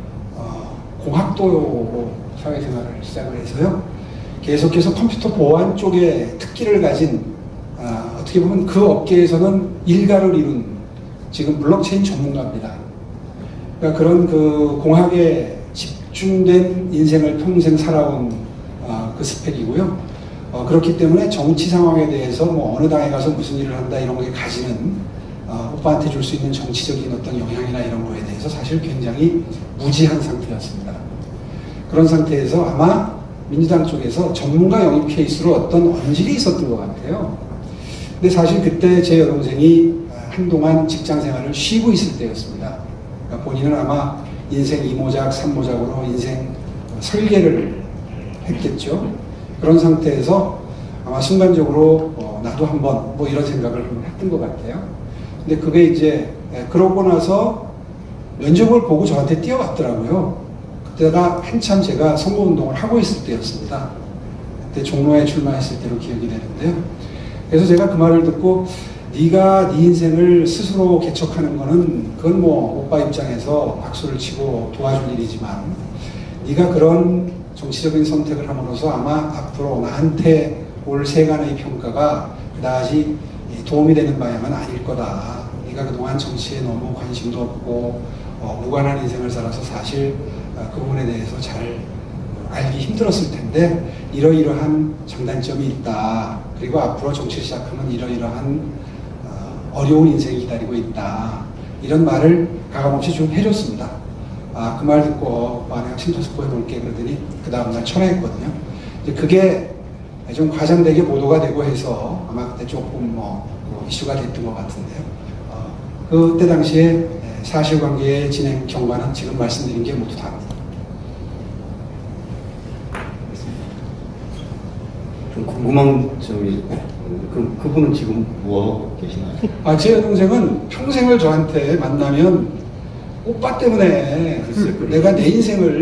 공학도 사회생활을 시작을 해서요. 계속해서 컴퓨터 보안 쪽에 특기를 가진 어떻게 보면 그 업계에서는 일가를 이룬 지금 블록체인 전문가입니다. 그러니까 그런 그 공학에 집중된 인생을 평생 살아온 그 스펙이고요. 그렇기 때문에 정치 상황에 대해서 뭐 어느 당에 가서 무슨 일을 한다 이런 거에 가지는 오빠한테 줄 수 있는 정치적인 어떤 영향이나 이런 거에 대해서 사실 굉장히 무지한 상태였습니다. 그런 상태에서 아마 민주당 쪽에서 전문가 영입 케이스로 어떤 언질이 있었던 것 같아요. 근데 사실 그때 제 여동생이 한동안 직장 생활을 쉬고 있을 때였습니다. 그러니까 본인은 아마 인생 2모작, 3모작으로 인생 설계를 했겠죠. 그런 상태에서 아마 순간적으로 나도 한번 뭐 이런 생각을 했던 것 같아요. 근데 그게 이제 그러고 나서 면접을 보고 저한테 뛰어왔더라고요. 그때가 한참 제가 선거운동을 하고 있을 때였습니다. 그때 종로에 출마했을 때로 기억이 되는데요. 그래서 제가 그 말을 듣고 네가 네 인생을 스스로 개척하는 거는 그건 뭐 오빠 입장에서 박수를 치고 도와줄 일이지만 네가 그런 정치적인 선택을 함으로써 아마 앞으로 나한테 올 세간의 평가가 그다지 도움이 되는 방향은 아닐 거다. 네가 그동안 정치에 너무 관심도 없고 무관한 인생을 살아서 사실 그 부분에 대해서 잘 알기 힘들었을 텐데 이러이러한 장단점이 있다. 그리고 앞으로 정치를 시작하면 이러이러한 어려운 인생이 기다리고 있다. 이런 말을 가감없이 좀 해줬습니다. 그 말 듣고 내가 심사숙고 해볼게 그러더니 그 다음날 철회했거든요. 이제 그게 좀 과장되게 보도가 되고 해서 아마 그때 조금 이슈가 됐던 것 같은데요. 그때 당시에 사실관계의 진행 경과는 지금 말씀드린 게 모두 다릅니다. 좀 궁금한 점이 그분은 지금 뭐 계시나요? 제 여동생은 평생을 저한테 만나면 오빠 때문에 내가 내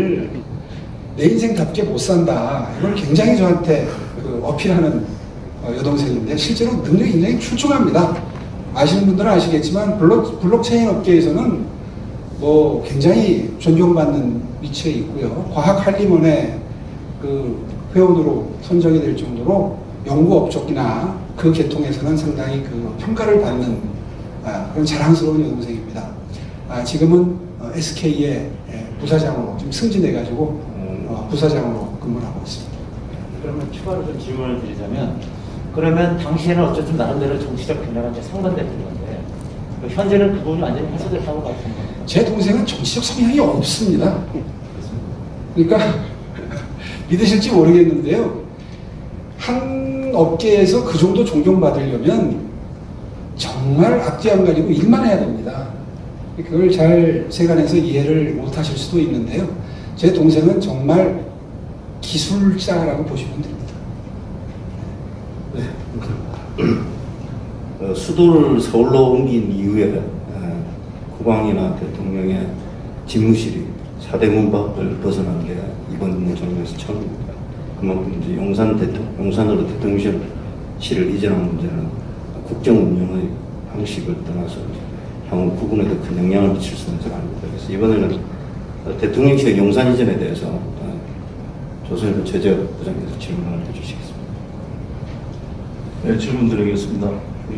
인생답게 못 산다. 이걸 굉장히 저한테 어필하는 여동생인데 실제로 능력이 굉장히 출중합니다. 아시는 분들은 아시겠지만 블록체인 업계에서는 뭐 굉장히 존경받는 위치에 있고요. 과학 할리먼의 그 회원으로 선정이 될 정도로 연구 업적이나 그 계통에서는 상당히 그 평가를 받는 그런 자랑스러운 여동생입니다. 지금은 SK의 부사장으로 좀 승진해가지고 부사장으로 근무를 하고 있습니다. 그러면 추가로 좀 질문을 드리자면, 그러면 당시에는 어쨌든 나름대로 정치적 변화가 이제 상반됐던 건데, 현재는 그 부분이 완전히 해소됐다고 같은 겁니다. 제 동생은 정치적 성향이 없습니다. 그러니까 믿으실지 모르겠는데요. 한 업계에서 그 정도 존경받으려면 정말 앞뒤 안 가리고 일만 해야 됩니다. 그걸 잘 세간에서 이해를 못하실 수도 있는데요. 제 동생은 정말 기술자라고 보시면 됩니다. 네. 수도를 서울로 옮긴 이후에 국왕이나 대통령의 집무실이 4대 문밖을 벗어난 게 이번 문정에서 처음입니다. 그만큼 이제 용산으로 대통령실을 이전한 문제는 국정 운영의 방식을 떠나서 향후 구분에도 큰 영향을 미칠 수 있는 사람입니다. 그래서 이번에는 대통령실 용산 이전에 대해서 조선일보 최재혁 부장님께서 질문을 해주시겠습니다. 네, 질문 드리겠습니다.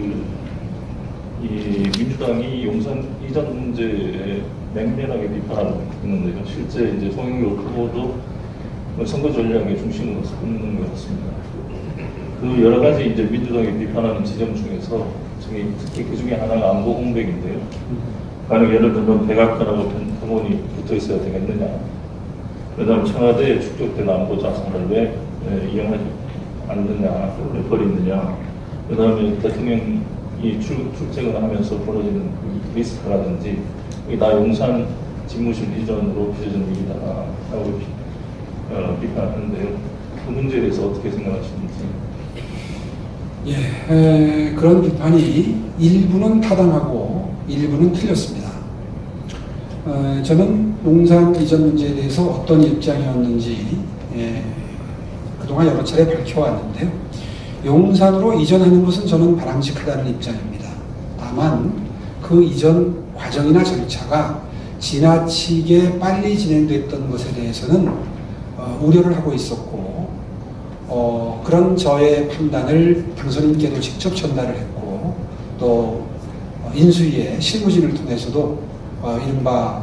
이 민주당이 용산 이전 문제에 맹렬하게 비판하고 있는데요. 실제 이제 송영길 후보도 선거 전략의 중심으로 삼는 것 같습니다. 그 여러 가지 이제 민주당이 비판하는 지점 중에서 특히 그 중에 하나가 안보 공백인데요. 만약 예를 들면 백악관하고 펜타곤이 붙어 있어야 되겠느냐. 그다음에 청와대에 축적된 안보 자산을 왜 이용하지 않느냐, 왜 버리느냐. 그다음에 대통령이 출첵을 하면서 벌어지는 리스크라든지 나 용산 집무실 이전으로 빚어진 일이다 하고 비판하는데요. 그 문제에 대해서 어떻게 생각하시는지. 그런 비판이 일부는 타당하고 일부는 틀렸습니다. 저는 용산 이전 문제에 대해서 어떤 입장이었는지 그동안 여러 차례 밝혀왔는데요. 용산으로 이전하는 것은 저는 바람직하다는 입장입니다. 다만 그 이전 과정이나 절차가 지나치게 빨리 진행됐던 것에 대해서는 우려를 하고 있었고 그런 저의 판단을 당선인께도 직접 전달을 했고 또 인수위의 실무진을 통해서도 이른바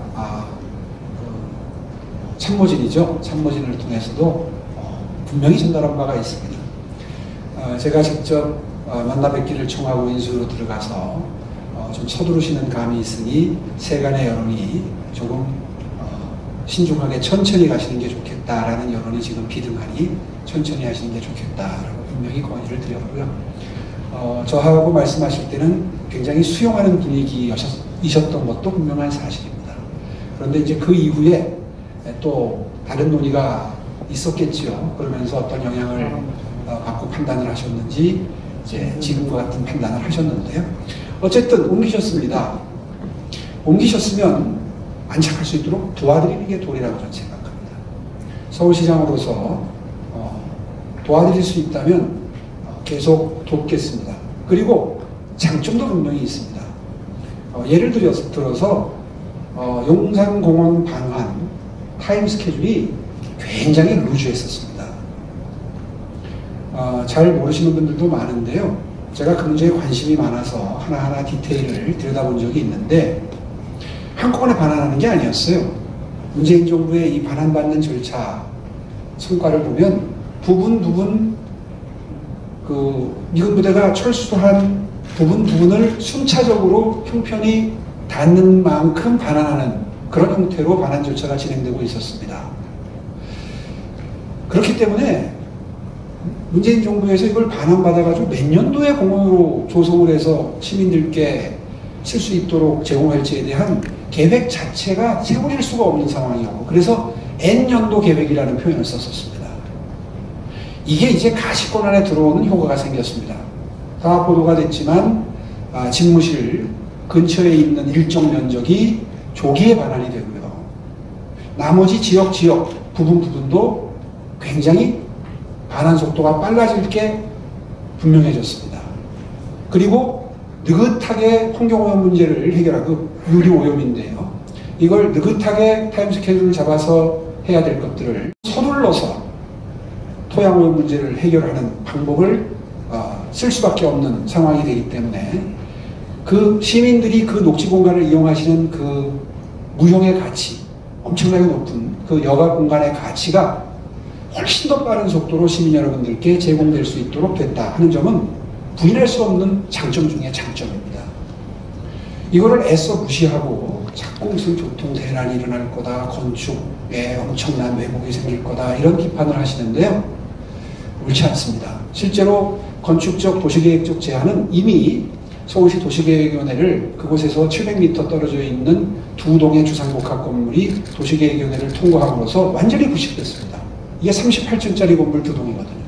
참모진이죠. 참모진을 통해서도 분명히 전달한 바가 있습니다. 제가 직접 만나 뵙기를 청하고 인수위로 들어가서 좀 서두르시는 감이 있으니 세간의 여론이 조금 신중하게 천천히 가시는 게 좋겠다라는 여론이 지금 비등하니 천천히 하시는 게 좋겠다라고 분명히 건의를 드렸고요. 저하고 말씀하실 때는 굉장히 수용하는 분위기이셨던 것도 분명한 사실입니다. 그런데 이제 그 이후에 또 다른 논의가 있었겠죠. 그러면서 어떤 영향을 받고 판단을 하셨는지 이제 지금과 같은 판단을 하셨는데요. 어쨌든 옮기셨습니다. 옮기셨으면 안착할 수 있도록 도와드리는 게 도리라고 저는 생각합니다. 서울시장으로서 도와드릴 수 있다면 계속 돕겠습니다. 그리고 장점도 분명히 있습니다. 예를 들어서 용산공원 방한 타임 스케줄이 굉장히 루즈했었습니다. 잘 모르시는 분들도 많은데요. 제가 그 문제에 관심이 많아서 하나하나 디테일을 들여다본 적이 있는데 한꺼번에 반환하는 게 아니었어요. 문재인 정부의 이 반환받는 절차 성과를 보면 부분 미군 부대가 철수한 부분을 순차적으로 형편이 닿는 만큼 반환하는 그런 형태로 반환 절차가 진행되고 있었습니다. 그렇기 때문에 문재인 정부에서 이걸 반환받아가지고 몇 년도에 공원으로 조성을 해서 시민들께 쓸 수 있도록 제공할지에 대한 계획 자체가 세워질 수가 없는 상황이었고, 그래서 N년도 계획이라는 표현을 썼었습니다. 이게 이제 가시권 안에 들어오는 효과가 생겼습니다. 다 보도가 됐지만 집무실 근처에 있는 일정 면적이 조기에 반환이 되고요. 나머지 지역 부분도 굉장히 반환 속도가 빨라질 게 분명해졌습니다. 그리고 느긋하게 환경오염 문제를 해결하고, 유리오염인데요. 이걸 느긋하게 타임 스케줄을 잡아서 해야 될 것들을 서둘러서 토양오염 문제를 해결하는 방법을 쓸 수밖에 없는 상황이 되기 때문에 그 시민들이 그 녹지 공간을 이용하시는 그 무형의 가치, 엄청나게 높은 그 여가 공간의 가치가 훨씬 더 빠른 속도로 시민 여러분들께 제공될 수 있도록 됐다 하는 점은 부인할 수 없는 장점 중에 장점입니다. 이거를 애써 무시하고 자꾸 무슨 교통 대란이 일어날 거다, 건축에 엄청난 왜곡이 생길 거다, 이런 비판을 하시는데요. 옳지 않습니다. 실제로 건축적 도시계획적 제한은 이미 서울시 도시계획위원회를 그곳에서 700m 떨어져 있는 두 동의 주상복합 건물이 도시계획위원회를 통과함으로써 완전히 부식됐습니다. 이게 38층짜리 건물 두 동이거든요.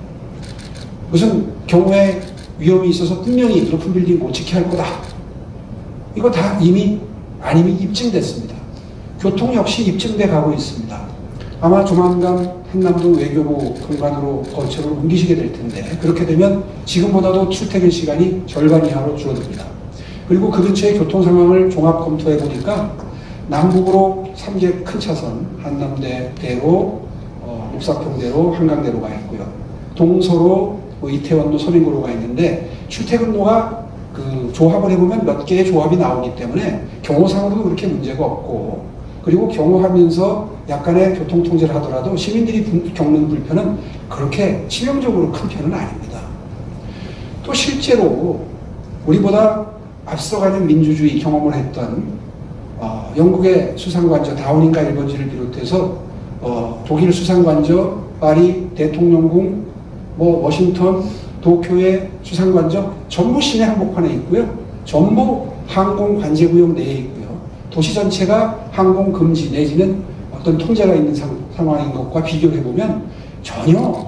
무슨 경우에 위험이 있어서 분명히 높은 빌딩 못 지게 할 거다. 이거 다 이미 입증됐습니다. 교통 역시 입증돼 가고 있습니다. 아마 조만간 한남동 외교부 공간으로 거처를 옮기시게 될 텐데, 그렇게 되면 지금보다도 출퇴근 시간이 절반 이하로 줄어듭니다. 그리고 그 근처의 교통 상황을 종합 검토해 보니까 남북으로 3개 큰 차선, 한남대로, 옥사평대로, 한강대로가 있고요. 동서로 이태원로 서민구로가 있는데, 출퇴근로가 그 조합을 해보면 몇 개의 조합이 나오기 때문에 경호상으로도 그렇게 문제가 없고, 그리고 경호하면서 약간의 교통통제를 하더라도 시민들이 겪는 불편은 그렇게 치명적으로 큰 편은 아닙니다. 또 실제로 우리보다 앞서가는 민주주의 경험을 했던 영국의 수상관저 다우닝가 1번지를 비롯해서 독일 수상관저, 파리 대통령궁, 워싱턴, 도쿄의 수상관저 전부 시내 한복판에 있고요. 전부 항공관제구역 내에 있고요. 도시 전체가 항공 금지 내지는 어떤 통제가 있는 상황인 것과 비교를 해보면 전혀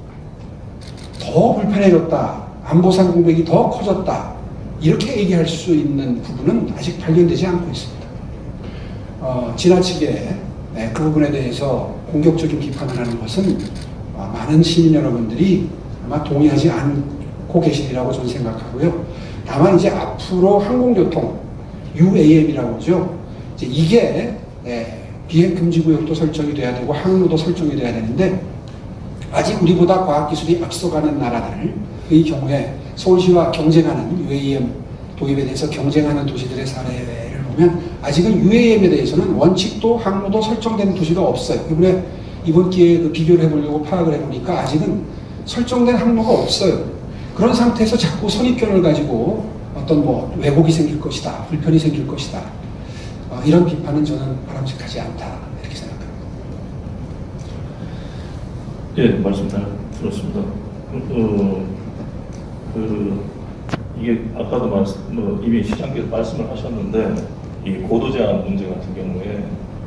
더 불편해졌다, 안보상 공백이 더 커졌다, 이렇게 얘기할 수 있는 부분은 아직 발견되지 않고 있습니다. 지나치게 그 부분에 대해서 공격적인 비판을 하는 것은 많은 시민 여러분들이 아마 동의하지 않고 계시리라고 저는 생각하고요. 다만 이제 앞으로 항공교통, UAM이라고 하죠. 이게 비행금지구역도 설정이 돼야 되고 항로도 설정이 돼야 되는데, 아직 우리보다 과학기술이 앞서가는 나라들의 경우에 서울시와 경쟁하는 UAM 도입에 대해서 경쟁하는 도시들의 사례를 보면 아직은 UAM에 대해서는 원칙도 항로도 설정된 도시가 없어요. 이번 기회에 그 비교를 해보려고 파악을 해보니까 아직은 설정된 항로가 없어요. 그런 상태에서 자꾸 선입견을 가지고 어떤 왜곡이 생길 것이다, 불편이 생길 것이다, 이런 비판은 저는 바람직하지 않다, 이렇게 생각합니다. 예, 말씀 잘 들었습니다. 이게 아까도 이미 시장께서 말씀을 하셨는데, 이 고도 제한 문제 같은 경우에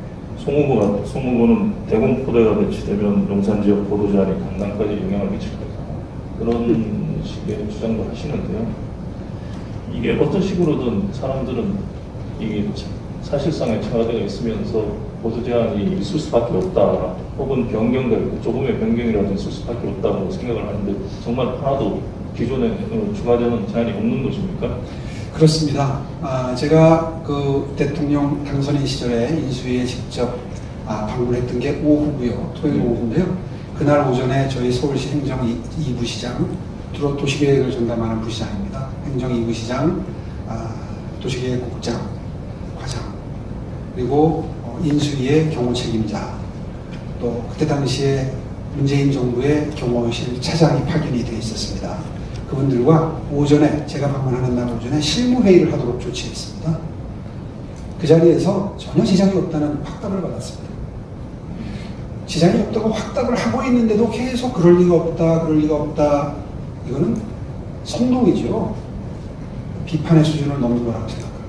송무구는 대공포대가 배치되면 용산 지역 고도 제한이 강남까지 영향을 미칠 거다, 그런 식의 주장도 하시는데요. 이게 어떤 식으로든 사람들은 이게 사실상의 청와대가 있으면서 보수 제한이 있을 수밖에 없다, 혹은 변경될 조금의 변경이라도 있을 수밖에 없다고 생각을 하는데 정말 하나도 기존에 추가되는 제한이 없는 것입니까? 그렇습니다. 제가 그 대통령 당선인 시절에 인수위에 직접 방문했던 게 오후고요. 토요일 오후인데요. 그날 오전에 저희 서울시 행정 2부 시장, 주로 도시계획을 전담하는 부시장입니다. 행정 2부 시장, 도시계획국장, 과장, 그리고 인수위의 경호 책임자, 또 그때 당시에 문재인 정부의 경호실 차장이 파견이 되어 있었습니다. 그분들과 오전에, 제가 방문하는 날 오전에 실무회의를 하도록 조치했습니다. 그 자리에서 전혀 지장이 없다는 확답을 받았습니다. 지장이 없다고 확답을 하고 있는데도 계속 그럴 리가 없다, 그럴 리가 없다. 이거는 선동이죠. 비판의 수준을 넘는 거라고 생각합니다.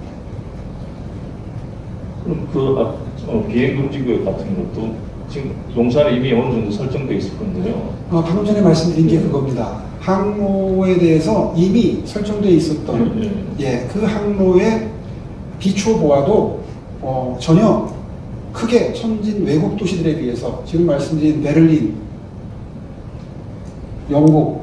그럼 비행금지구역 같은 것도 지금 용산에 이미 어느 정도 설정되어 있을 건데요. 방금 전에 말씀드린 게 그겁니다. 항로에 대해서 이미 설정되어 있었던 그 항로의 비추어 보아도 전혀 크게 선진 외국 도시들에 비해서 지금 말씀드린 베를린, 영국,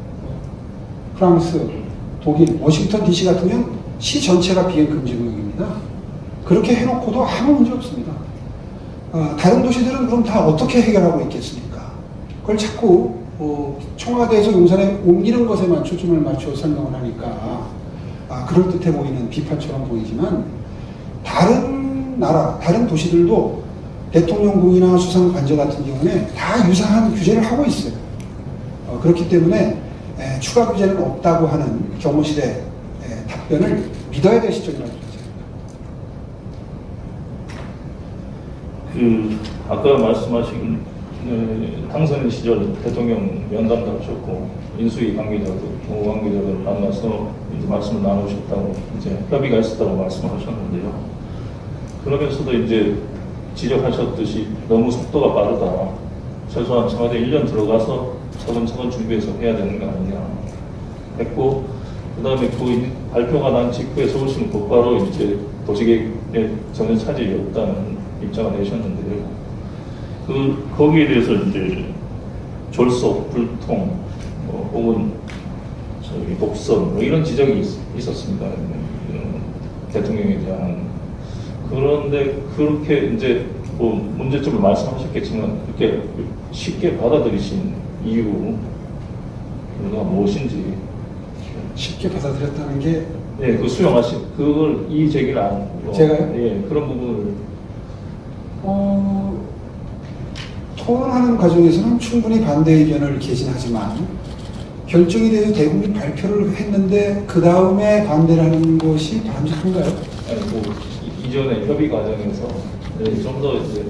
프랑스, 독일, 워싱턴 DC 같으면 시 전체가 비행 금지 구역입니다. 그렇게 해놓고도 아무 문제 없습니다. 다른 도시들은 그럼 다 어떻게 해결하고 있겠습니까? 그걸 자꾸 청와대에서 용산에 옮기는 것에만 초점을 맞춰 설명을 하니까 그럴듯해 보이는 비판처럼 보이지만, 다른 나라, 다른 도시들도 대통령궁이나 수상 관저 같은 경우에 다 유사한 규제를 하고 있어요. 그렇기 때문에 추가 규제는 없다고 하는 경호실의 답변을 믿어야 될 시점이라고 생각합니다. 아까 말씀하신 당선 시절 대통령 면담도 하셨고 인수위 관계자들, 경호 관계자들 만나서 이제 말씀을 나누셨다고, 이제 협의가 있었다고 말씀을 하셨는데요. 그러면서도 이제 지적하셨듯이 너무 속도가 빠르다. 최소한 청와대 1년 들어가서 차근차근 준비해서 해야 되는 거 아니냐 했고, 그 다음에 그 발표가 난 직후에 서울시는 곧바로 이제 도시계획에 전혀 차질이 없다는 입장을 내셨는데요. 거기에 대해서 이제 졸속, 불통, 혹은 독선, 이런 지적이 있었습니다. 대통령에 대한. 그런데 그렇게 이제 문제점을 말씀하셨겠지만, 그렇게 쉽게 받아들이신 이유가 무엇인지. 쉽게 받아들였다는 게? 네, 그걸 이의 제기를 안 하고. 제가요? 예, 그런 부분을. 토론하는 과정에서는 충분히 반대 의견을 개진하지만, 결정이 돼서 대국민 발표를 했는데 그 다음에 반대를 하는 것이 바람직한가요? 아니, 이전에 협의 과정에서 좀 더 이제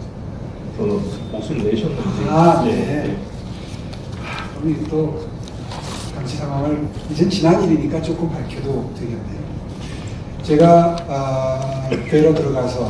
목소리를 내셨는지. 네. 그럼 또 당시 상황을 이젠 지난 일이니까 조금 밝혀도 되겠네요. 제가 뵈러 들어가서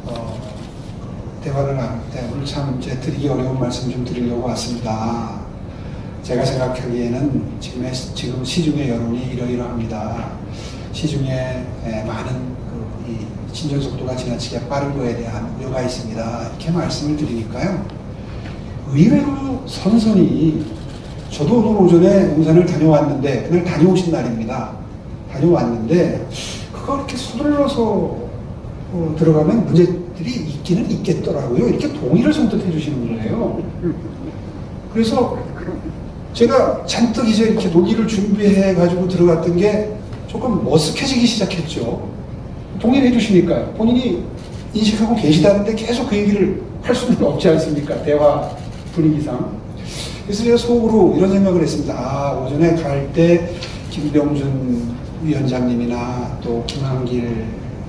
대화를 나눌 때 오늘 참 이제 드리기 어려운 말씀 좀 드리려고 왔습니다. 제가 생각하기에는 지금 시중의 여론이 이러이러합니다. 시중에 많은 이 진전 속도가 지나치게 빠른 거에 대한 우려가 있습니다. 이렇게 말씀을 드리니까요. 의외로 선선히, 저도 오늘 오전에 용산을 다녀왔는데, 그날 다녀오신 날입니다. 다녀왔는데 그거 이렇게 서둘러서 들어가면 문제들이 있기는 있겠더라고요. 이렇게 동의를 선뜻해 주시는 거예요. 그래서 제가 잔뜩 이제 이렇게 논의를 준비해 가지고 들어갔던 게 조금 머쓱해지기 시작했죠. 동의를 해주시니까요. 본인이 인식하고 계시다는데 계속 그 얘기를 할 수는 없지 않습니까? 대화 분위기상. 그래서 제가 속으로 이런 생각을 했습니다. 오전에 갈 때 김병준 위원장님이나 또 김한길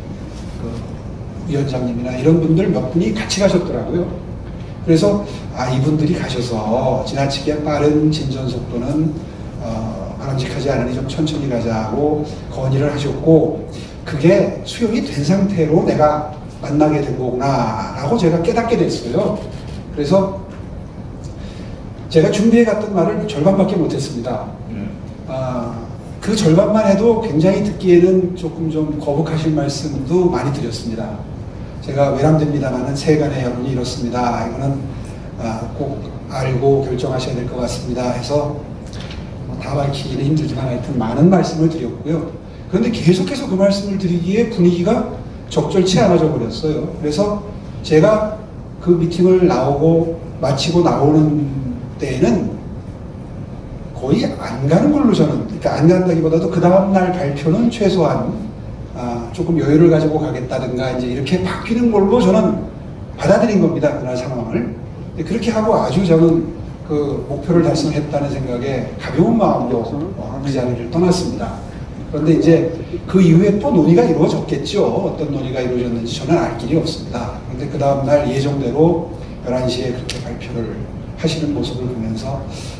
위원장님이나 이런 분들 몇 분이 같이 가셨더라고요. 그래서 이분들이 가셔서 지나치게 빠른 진전 속도는 바람직하지 않으니 좀 천천히 가자고 건의를 하셨고, 그게 수용이 된 상태로 내가 만나게 된 거구나 라고 제가 깨닫게 됐어요. 그래서 제가 준비해 갔던 말을 절반밖에 못했습니다. 그 절반만 해도 굉장히 듣기에는 조금 좀 거북하신 말씀도 많이 드렸습니다. 제가 외람됩니다만은 세간의 여론이 이렇습니다. 이거는 꼭 알고 결정하셔야 될 것 같습니다. 해서 다 밝히기는 힘들지만 하여튼 많은 말씀을 드렸고요. 그런데 계속해서 그 말씀을 드리기에 분위기가 적절치 않아져 버렸어요. 그래서 제가 그 미팅을 마치고 나오는 때에는 거의 안 가는 걸로 저는, 그러니까 안 간다기보다도 그 다음날 발표는 최소한 조금 여유를 가지고 가겠다든가 이제 이렇게 바뀌는 걸로 저는 받아들인 겁니다. 그날 상황을. 그렇게 하고 아주 저는 그 목표를 달성했다는 생각에 가벼운 마음으로 그 자리를 떠났습니다. 그런데 이제 그 이후에 또 논의가 이루어졌겠죠. 어떤 논의가 이루어졌는지 저는 알 길이 없습니다. 그런데 그 다음날 예정대로 11시에 그렇게 발표를 하시는 모습을 보면서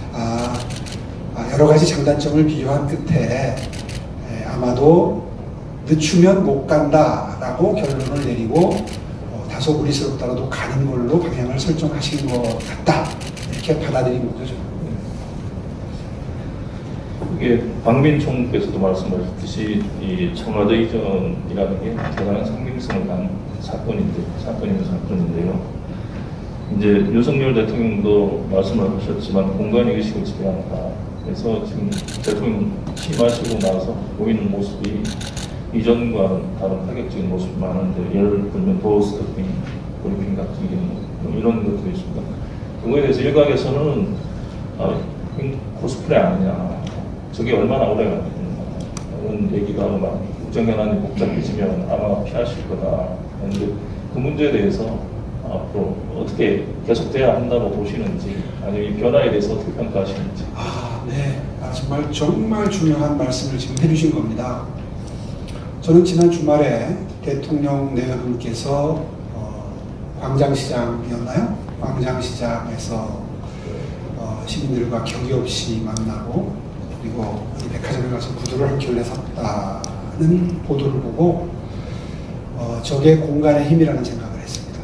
여러 가지 장단점을 비교한 끝에 아마도 늦추면 못 간다라고 결론을 내리고 다소 무리스럽더라도 가는 걸로 방향을 설정하신 것 같다. 이렇게 받아들인 거죠. 이게 박민 총무께서도 말씀하셨듯이 이 청와대 이전이라는 게 대단한 상징성을 난 사건인데요. 이제 윤석열 대통령도 말씀을 하셨지만 공간의식을 지배한다. 그래서 지금 대통령 취임하시고 나서 보이는 모습이 이전과는 다른 파격적인 모습이 많은데, 예를 들면 도어스태핑, 브리핑 같은 경우 이런 것들이 있습니다. 그거에 대해서 일각에서는 코스프레 아니냐, 저게 얼마나 오래 가느냐 이런 얘기가 막 국정현안이 복잡해지면 아마 피하실 거다. 그런데 그 문제에 대해서 앞으로 어떻게 계속돼야 한다고 보시는지, 아니면 이 변화에 대해서 어떻게 평가하시는지. 네. 정말 중요한 말씀을 지금 해주신 겁니다. 저는 지난 주말에 대통령 내외분께서 광장시장이었나요? 광장시장에서 시민들과 격의 없이 만나고, 그리고 백화점에 가서 구두를 한 켤레 샀다는 보도를 보고 저게 공간의 힘이라는 생각을 했습니다.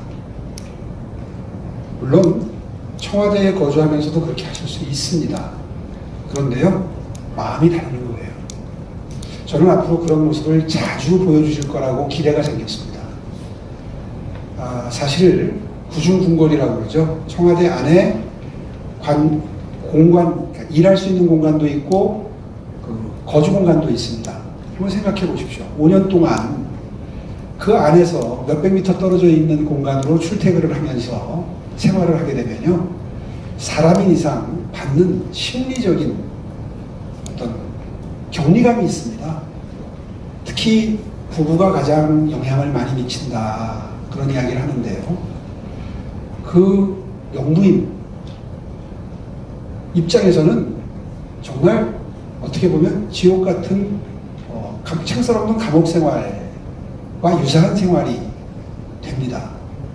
물론 청와대에 거주하면서도 그렇게 하실 수 있습니다. 그런데요, 마음이 다른 거예요. 저는 앞으로 그런 모습을 자주 보여주실 거라고 기대가 생겼습니다. 사실 구중궁궐이라고 그러죠. 청와대 안에 공간, 그러니까 일할 수 있는 공간도 있고 거주 공간도 있습니다. 한번 생각해 보십시오. 5년 동안 그 안에서 몇백 미터 떨어져 있는 공간으로 출퇴근을 하면서 생활을 하게 되면요, 사람인 이상 받는 심리적인 어떤 격리감이 있습니다. 특히 부부가 가장 영향을 많이 미친다, 그런 이야기를 하는데요. 그 영부인 입장에서는 정말 어떻게 보면 지옥 같은 창살 없는 감옥 생활과 유사한 생활이 됩니다.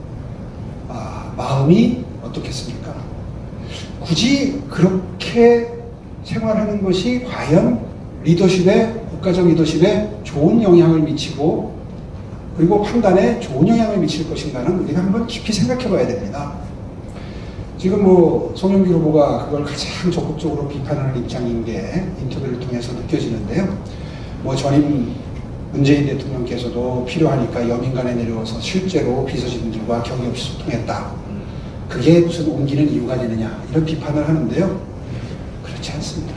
마음이 어떻겠습니까? 굳이 그렇게 생활하는 것이 과연 국가적 리더십에 좋은 영향을 미치고, 그리고 판단에 좋은 영향을 미칠 것인가는 우리가 한번 깊이 생각해 봐야 됩니다. 지금 송영길 후보가 그걸 가장 적극적으로 비판하는 입장인 게 인터뷰를 통해서 느껴지는데요. 전임 문재인 대통령께서도 필요하니까 여민간에 내려와서 실제로 비서진들과 격의 없이 소통했다. 그게 무슨 옮기는 이유가 되느냐, 이런 비판을 하는데요. 그렇지 않습니다.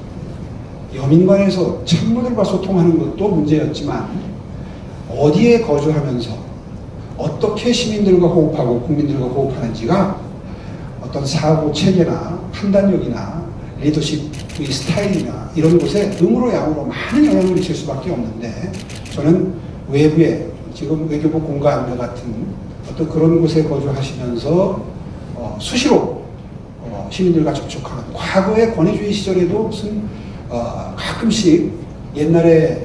여민관에서 참모들과 소통하는 것도 문제였지만, 어디에 거주하면서 어떻게 시민들과 호흡하고 국민들과 호흡하는지가 어떤 사고 체계나 판단력이나 리더십의 스타일이나 이런 곳에 음으로 양으로 많은 영향을 미칠 수밖에 없는데, 저는 외부에 지금 외교부 공관과 같은 어떤 그런 곳에 거주하시면서 수시로 시민들과 접촉하는, 과거의 권위주의 시절에도 무슨 가끔씩 옛날에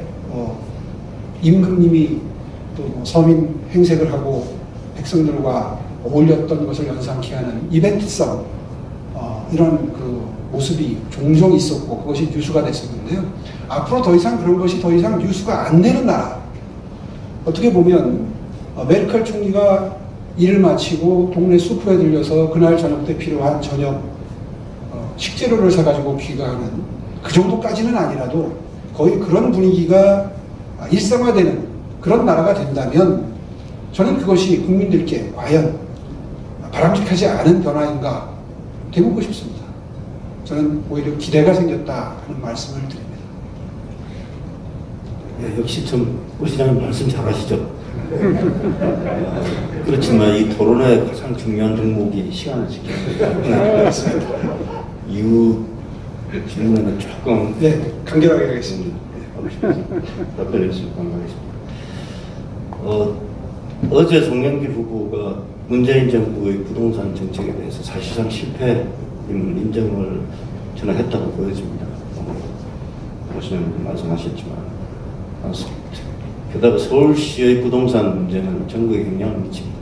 임금님이 또 서민 행색을 하고 백성들과 어울렸던 것을 연상케 하는 이벤트성 이런 그 모습이 종종 있었고, 그것이 뉴스가 됐었는데요. 앞으로 더 이상 그런 것이 더 이상 뉴스가 안 되는 나라, 어떻게 보면 메르켈 총리가 일을 마치고 동네 슈퍼에 들려서 그날 저녁 때 필요한 저녁 식재료를 사가지고 귀가하는 그 정도까지는 아니라도 거의 그런 분위기가 일상화되는 그런 나라가 된다면 저는 그것이 국민들께 과연 바람직하지 않은 변화인가 되묻고 싶습니다. 저는 오히려 기대가 생겼다 하는 말씀을 드립니다. 네, 역시 좀 오 시장님 말씀 잘하시죠. 그렇지만 이 토론의 가장 중요한 덕목이 시간을 지키는 거예요. 이후 질문에는 조금 네, 간결하게 하겠습니다. 답변해 주시면 감사하겠습니다. 어제 송영길 후보가 문재인 정부의 부동산 정책에 대해서 사실상 실패임을 인정을 저는 했다고 보여집니다. 오시는 말씀하셨지만 게다가 서울시의 부동산 문제는 전국에 영향을 미칩니다.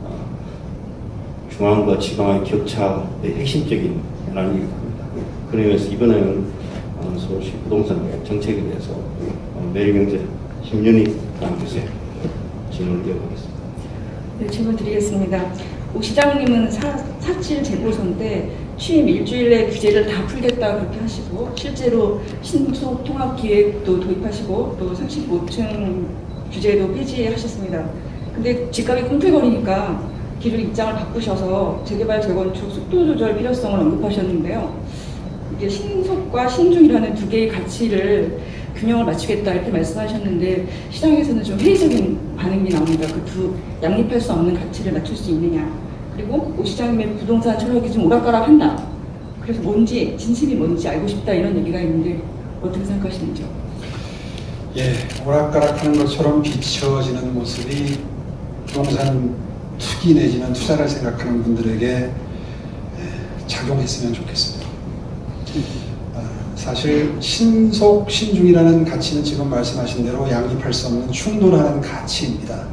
중앙과 지방의 격차의 핵심적인 현안이기도 합니다. 그러면서 이번에는 서울시 부동산 정책에 대해서 매일경제 심윤희 당께서 질문을 이어가겠습니다. 네, 질문 드리겠습니다. 오 시장님은 4.7 재보선 때 취임 일주일에 규제를 다 풀겠다 그렇게 하시고 실제로 신속 통합 기획도 도입하시고 또 35층 규제도 폐지하셨습니다. 근데 집값이 꿈틀거리니까 기존 입장을 바꾸셔서 재개발 재건축 속도 조절 필요성을 언급하셨는데요. 이게 신속과 신중이라는 두 개의 가치를 균형을 맞추겠다 이렇게 말씀하셨는데 시장에서는 좀 회의적인 반응이 나옵니다. 그 두 양립할 수 없는 가치를 맞출 수 있느냐. 그리고 오 시장님의 부동산 철학이 좀 오락가락한다. 그래서 뭔지 진심이 뭔지 알고 싶다 이런 얘기가 있는데 어떻게 생각하시는지요? 예, 오락가락하는 것처럼 비춰지는 모습이 부동산 투기 내지는 투자를 생각하는 분들에게 작용했으면 좋겠습니다. 사실 신속, 신중이라는 가치는 지금 말씀하신 대로 양립할 수 없는 충돌하는 가치입니다.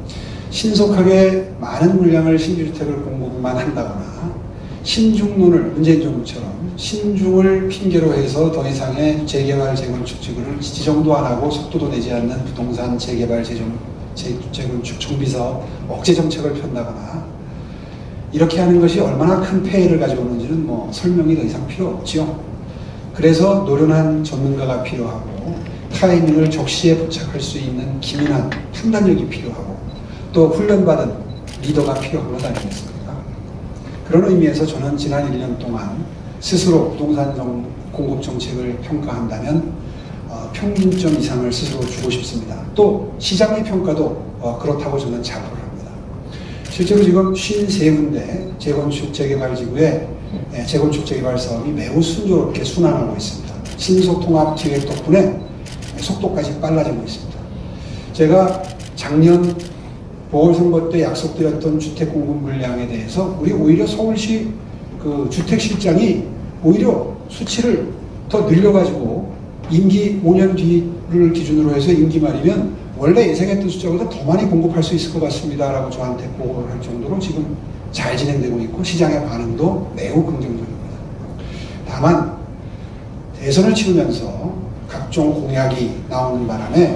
신속하게 많은 물량을 신규주택을 공급만 한다거나 신중론을 문재인 정부처럼 신중을 핑계로 해서 더 이상의 재개발 재건축 지정도 안 하고 속도도 내지 않는 부동산 재개발 재건축 정비사업 억제 정책을 편다거나 이렇게 하는 것이 얼마나 큰 폐해를 가져오는지는 뭐 설명이 더 이상 필요 없지요. 그래서 노련한 전문가가 필요하고 타이밍을 적시에 포착할 수 있는 기민한 판단력이 필요하고 또 훈련받은 리더가 필요한 것 아니겠습니까? 그런 의미에서 저는 지난 1년 동안 스스로 부동산 공급 정책을 평가한다면 평균점 이상을 스스로 주고 싶습니다. 또 시장의 평가도 그렇다고 저는 자부를 합니다. 실제로 지금 53군데 재건축 재개발 지구에 재건축 재개발 사업이 매우 순조롭게 순항하고 있습니다. 신속통합 기획 덕분에 속도까지 빨라지고 있습니다. 제가 작년 보궐선거 때 약속드렸던 주택 공급 물량에 대해서 우리 오히려 서울시 그 주택실장이 오히려 수치를 더 늘려가지고 임기 5년 뒤를 기준으로 해서 임기 말이면 원래 예상했던 숫자보다 더 많이 공급할 수 있을 것 같습니다 라고 저한테 보고를 할 정도로 지금 잘 진행되고 있고 시장의 반응도 매우 긍정적입니다. 다만 대선을 치르면서 각종 공약이 나오는 바람에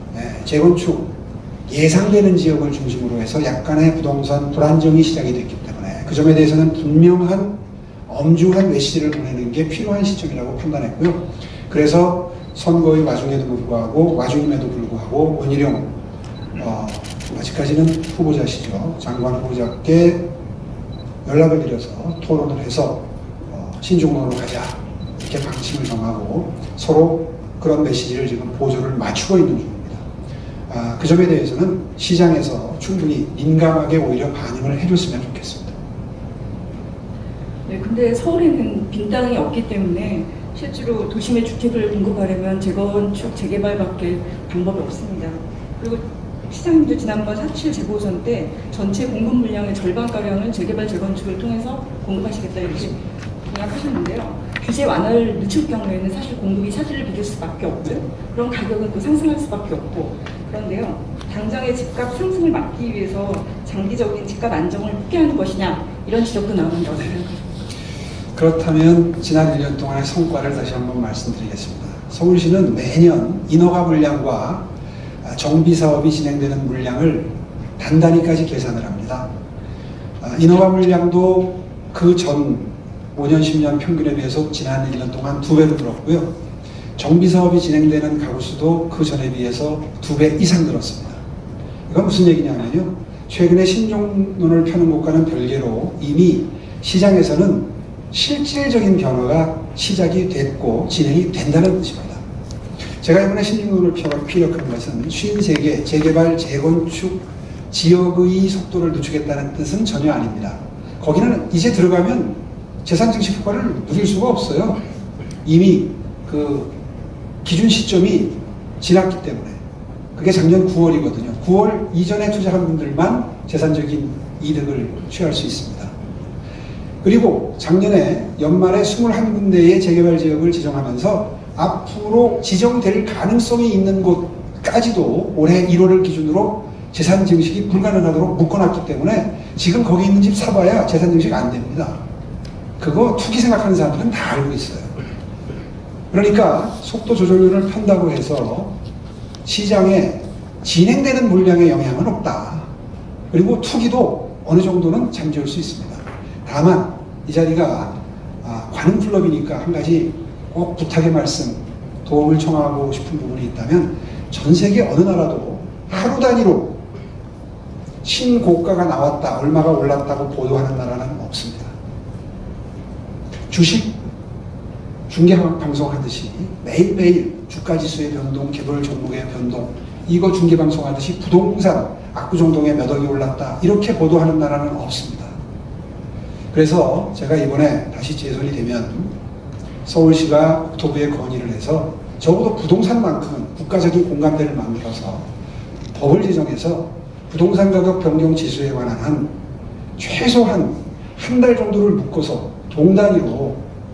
재건축 예상되는 지역을 중심으로 해서 약간의 부동산 불안정이 시작이 됐기 때문에 그 점에 대해서는 분명한 엄중한 메시지를 보내는 게 필요한 시점이라고 판단했고요. 그래서 선거의 와중임에도 불구하고 원희룡 아직까지는 후보자시죠. 장관 후보자께 연락을 드려서 토론을 해서 신중론으로 가자 이렇게 방침을 정하고 서로 그런 메시지를 지금 보조를 맞추고 있는 중입니다. 그 점에 대해서는 시장에서 충분히 민감하게 오히려 반응을 해줬으면 좋겠습니다. 네, 근데 서울에는 빈 땅이 없기 때문에 실제로 도심에 주택을 공급하려면 재건축, 재개발밖에 방법이 없습니다. 그리고 시장님도 지난번 4.7 재보선 때 전체 공급 물량의 절반가량을 재개발, 재건축을 통해서 공급하시겠다 이렇게 공약하셨는데요. 규제 완화를 늦출 경우에는 사실 공급이 차질을 빚을 수밖에 없고요. 그럼 가격은 또 상승할 수밖에 없고 그런데요. 당장의 집값 상승을 막기 위해서 장기적인 집값 안정을 포기하는 것이냐 이런 지적도 나오는데 어떻게 생각하십니까? 그렇다면 지난 1년 동안의 성과를 다시 한번 말씀드리겠습니다. 서울시는 매년 인허가 물량과 정비사업이 진행되는 물량을 단단히까지 계산을 합니다. 인허가 물량도 그 전 5년, 10년 평균에 비해서 지난 1년 동안 2배로 늘었고요. 정비사업이 진행되는 가구 수도 그 전에 비해서 2배 이상 늘었습니다. 이건 무슨 얘기냐면요. 최근에 신종론을 펴는 것과는 별개로 이미 시장에서는 실질적인 변화가 시작이 됐고 진행이 된다는 뜻입니다. 제가 이번에 신종론을 피력한 것은 53개 재개발, 재건축 지역의 속도를 늦추겠다는 뜻은 전혀 아닙니다. 거기는 이제 들어가면 재산 증식 효과를 누릴 수가 없어요. 이미 그 기준 시점이 지났기 때문에. 그게 작년 9월이거든요. 9월 이전에 투자한 분들만 재산적인 이득을 취할 수 있습니다. 그리고 작년에 연말에 21군데의 재개발 지역을 지정하면서 앞으로 지정될 가능성이 있는 곳까지도 올해 1월을 기준으로 재산 증식이 불가능하도록 묶어놨기 때문에 지금 거기 있는 집 사봐야 재산 증식 안 됩니다. 그거 투기 생각하는 사람들은 다 알고 있어요. 그러니까 속도 조절률을 편다고 해서 시장에 진행되는 물량의 영향은 없다. 그리고 투기도 어느 정도는 잠재울 수 있습니다. 다만 이 자리가 관훈 클럽이니까 한 가지 꼭 부탁의 말씀, 도움을 청하고 싶은 부분이 있다면 전 세계 어느 나라도 하루 단위로 신고가가 나왔다, 얼마가 올랐다고 보도하는 나라는 없습니다. 주식 중계방송하듯이 매일매일 주가지수의 변동, 개별 종목의 변동, 이거 중계방송하듯이 부동산 압구정동에 몇 억이 올랐다 이렇게 보도하는 나라는 없습니다. 그래서 제가 이번에 다시 재선이 되면 서울시가 국토부에 건의를 해서 적어도 부동산만큼은 국가적인 공감대를 만들어서 법을 제정해서 부동산 가격 변경 지수에 관한 한 최소한 한 달 정도를 묶어서 동단위로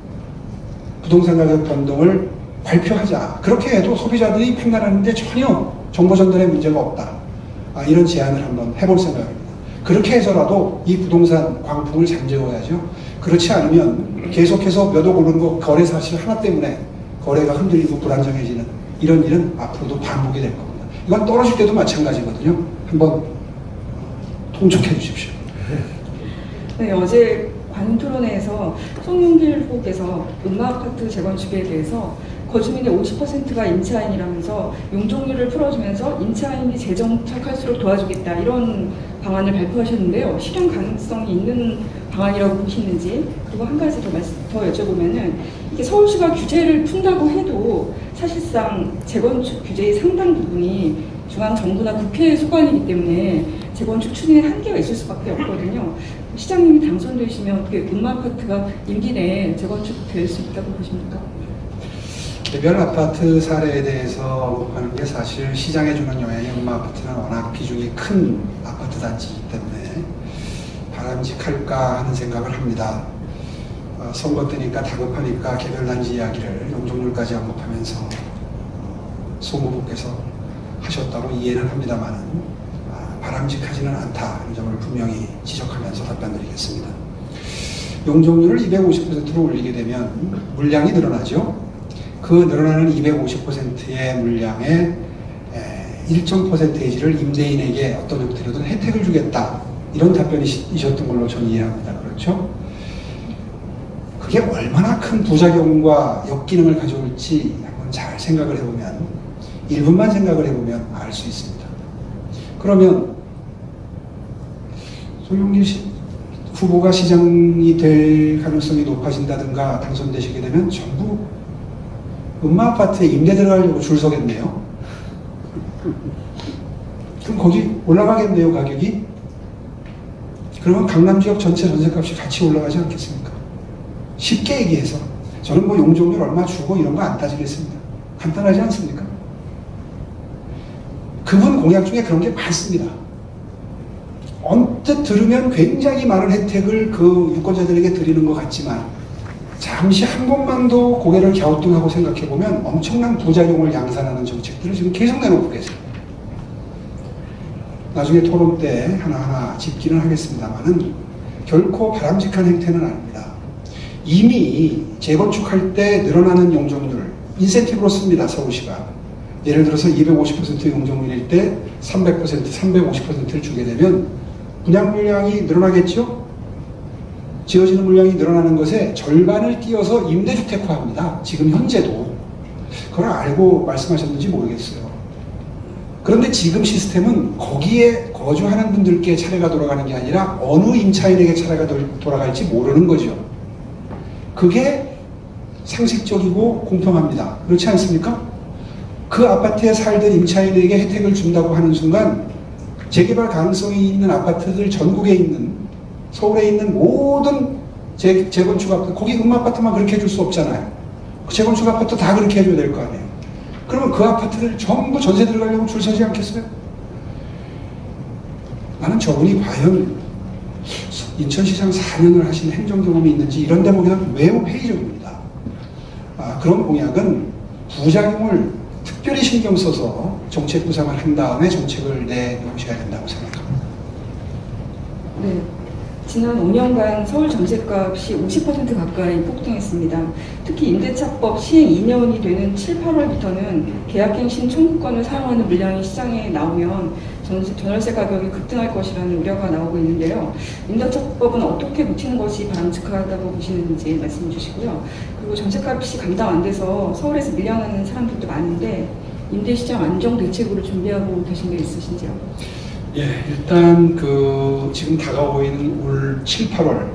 부동산 가격 변동을 발표하자. 그렇게 해도 소비자들이 판단하는데 전혀 정보 전달에 문제가 없다. 이런 제안을 한번 해볼 생각입니다. 그렇게 해서라도 이 부동산 광풍을 잠재워야죠. 그렇지 않으면 계속해서 몇 억 오른 거 거래 사실 하나 때문에 거래가 흔들리고 불안정해지는 이런 일은 앞으로도 반복이 될 겁니다. 이건 떨어질 때도 마찬가지거든요. 한번 통촉해 주십시오. 네, 어제 관훈 토론회에서 송영길 후보께서 음마아파트 재건축에 대해서 거주민의 50%가 임차인이라면서 용적률을 풀어주면서 임차인이 재정착할수록 도와주겠다 이런 방안을 발표하셨는데요. 실현 가능성이 있는 방안이라고 보시는지, 그리고 한 가지 더 여쭤보면은 이게 서울시가 규제를 푼다고 해도 사실상 재건축 규제의 상당 부분이 중앙정부나 국회의 소관이기 때문에 재건축 추진에 한계가 있을 수밖에 없거든요. 시장님이 당선되시면 어떻게 음마아파트가 임기 내에 재건축될 수 있다고 보십니까? 개별 아파트 사례에 대해서 언급하는 게 사실 시장에 주는 영향이 음마아파트는 워낙 비중이 큰 아파트 단지이기 때문에 바람직할까 하는 생각을 합니다. 선거 때니까 다급하니까 개별 단지 이야기를 용적률까지 언급하면서 소무부께서 하셨다고 이해는 합니다만은 바람직하지는 않다 이런 점을 분명히 지적하면서 답변드리겠습니다. 용적률을 250%로 올리게 되면 물량이 늘어나죠. 그 늘어나는 250%의 물량의 일정 퍼센테이지를 임대인에게 어떤 형태로든 혜택을 주겠다 이런 답변이셨던 걸로 저는 이해합니다. 그렇죠? 그게 얼마나 큰 부작용과 역기능을 가져올지 한번 잘 생각을 해보면 1분만 생각을 해보면 알 수 있습니다. 그러면 송영길 후보가 시장이 될 가능성이 높아진다든가 당선되시게 되면 전부 음마아파트에 임대 들어가려고 줄 서겠네요. 그럼 거기 올라가겠네요, 가격이? 그러면 강남 지역 전체 전세값이 같이 올라가지 않겠습니까? 쉽게 얘기해서 저는 뭐 용적률 얼마 주고 이런 거 안 따지겠습니다. 간단하지 않습니까? 그분 공약 중에 그런 게 많습니다. 언뜻 들으면 굉장히 많은 혜택을 그 유권자들에게 드리는 것 같지만 잠시 한 번만도 고개를 갸우뚱하고 생각해보면 엄청난 부작용을 양산하는 정책들을 지금 계속 내놓고 계세요. 나중에 토론 때 하나하나 짚기는 하겠습니다만은 결코 바람직한 행태는 아닙니다. 이미 재건축할 때 늘어나는 용적률, 인센티브로 씁니다, 서울시가. 예를 들어서 250% 용적률일 때 300%, 350%를 주게 되면 분양 물량이 늘어나겠죠? 지어지는 물량이 늘어나는 것에 절반을 띄어서 임대주택화합니다. 지금 현재도. 그걸 알고 말씀하셨는지 모르겠어요. 그런데 지금 시스템은 거기에 거주하는 분들께 차례가 돌아가는 게 아니라 어느 임차인에게 차례가 돌아갈지 모르는 거죠. 그게 상식적이고 공평합니다. 그렇지 않습니까? 그 아파트에 살던 임차인에게 혜택을 준다고 하는 순간 재개발 가능성이 있는 아파트들 전국에 있는, 서울에 있는 모든 재건축 아파트, 거기 음아파트만 그렇게 해줄 수 없잖아요. 그 재건축 아파트 다 그렇게 해줘야 될 거 아니에요. 그러면 그 아파트를 전부 전세 들어가려고 줄 서지 않겠어요? 나는 저분이 과연 인천시장 4년을 하신 행정 경험이 있는지 이런 대목에는 매우 회의적입니다. 그런 공약은 부작용을 특별히 신경 써서 정책 구상을 한 다음에 정책을 내놓으셔야 된다고 생각합니다. 네. 지난 5년간 서울 전셋값이 50% 가까이 폭등했습니다. 특히 임대차법 시행 2년이 되는 7, 8월부터는 계약갱신 청구권을 사용하는 물량이 시장에 나오면 전월세 가격이 급등할 것이라는 우려가 나오고 있는데요. 임대차법은 어떻게 고치는 것이 바람직하다고 보시는지 말씀해 주시고요. 그리고 전셋값이 감당 안 돼서 서울에서 밀려나는 사람들도 많은데 임대시장 안정 대책으로 준비하고 계신 게 있으신지요? 예, 일단 지금 다가오고 있는 올 7, 8월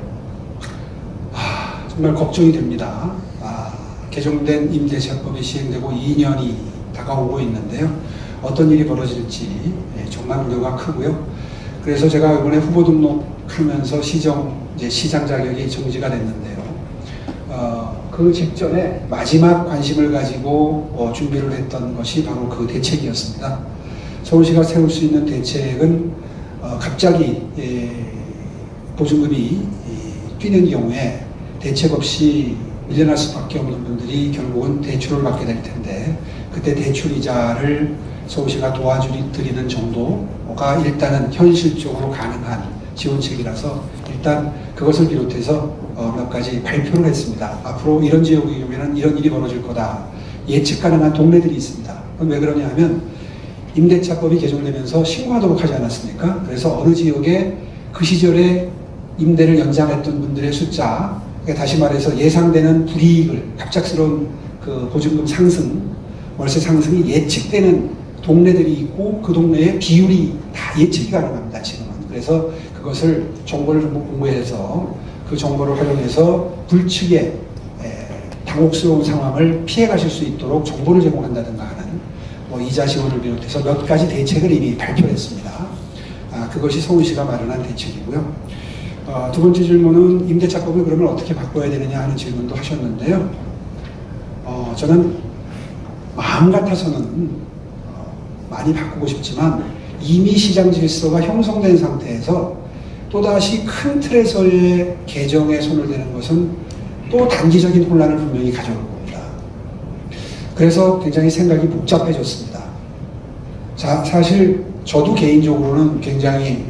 정말 걱정이 됩니다. 개정된 임대차법이 시행되고 2년이 다가오고 있는데요. 어떤 일이 벌어질지 정말 우려가 크고요. 그래서 제가 이번에 후보 등록하면서 시장 자격이 정지가 됐는데요. 그 직전에 마지막 관심을 가지고 준비를 했던 것이 바로 그 대책이었습니다. 서울시가 세울 수 있는 대책은 갑자기 보증금이 뛰는 경우에 대책 없이 밀려날 수밖에 없는 분들이 결국은 대출을 받게 될 텐데 그때 대출 이자를 서울시가 도와드리는 정도가 일단은 현실적으로 가능한 지원책이라서 일단 그것을 비롯해서 몇 가지 발표를 했습니다. 앞으로 이런 지역의 경우에는 이런 일이 벌어질 거다. 예측 가능한 동네들이 있습니다. 그건 왜 그러냐 하면 임대차법이 개정되면서 신고하도록 하지 않았습니까? 그래서 어느 지역에 그 시절에 임대를 연장했던 분들의 숫자, 그러니까 다시 말해서 예상되는 불이익을, 갑작스러운 그 보증금 상승, 월세 상승이 예측되는 동네들이 있고 그 동네의 비율이 다 예측이 가능합니다, 지금은. 그래서 그것을 정보를 좀 공부해서 그 정보를 활용해서 불측의 당혹스러운 상황을 피해 가실 수 있도록 정보를 제공한다든가 하는 이자 지원을 비롯해서 몇 가지 대책을 이미 발표했습니다. 그것이 서울시가 마련한 대책이고요. 두 번째 질문은 임대차법을 그러면 어떻게 바꿔야 되느냐 하는 질문도 하셨는데요. 저는 마음 같아서는 많이 바꾸고 싶지만 이미 시장 질서가 형성된 상태에서 또다시 큰 틀에서의 개정에 손을 대는 것은 또 단기적인 혼란을 분명히 가져올 겁니다. 그래서 굉장히 생각이 복잡해졌습니다. 사실 저도 개인적으로는 굉장히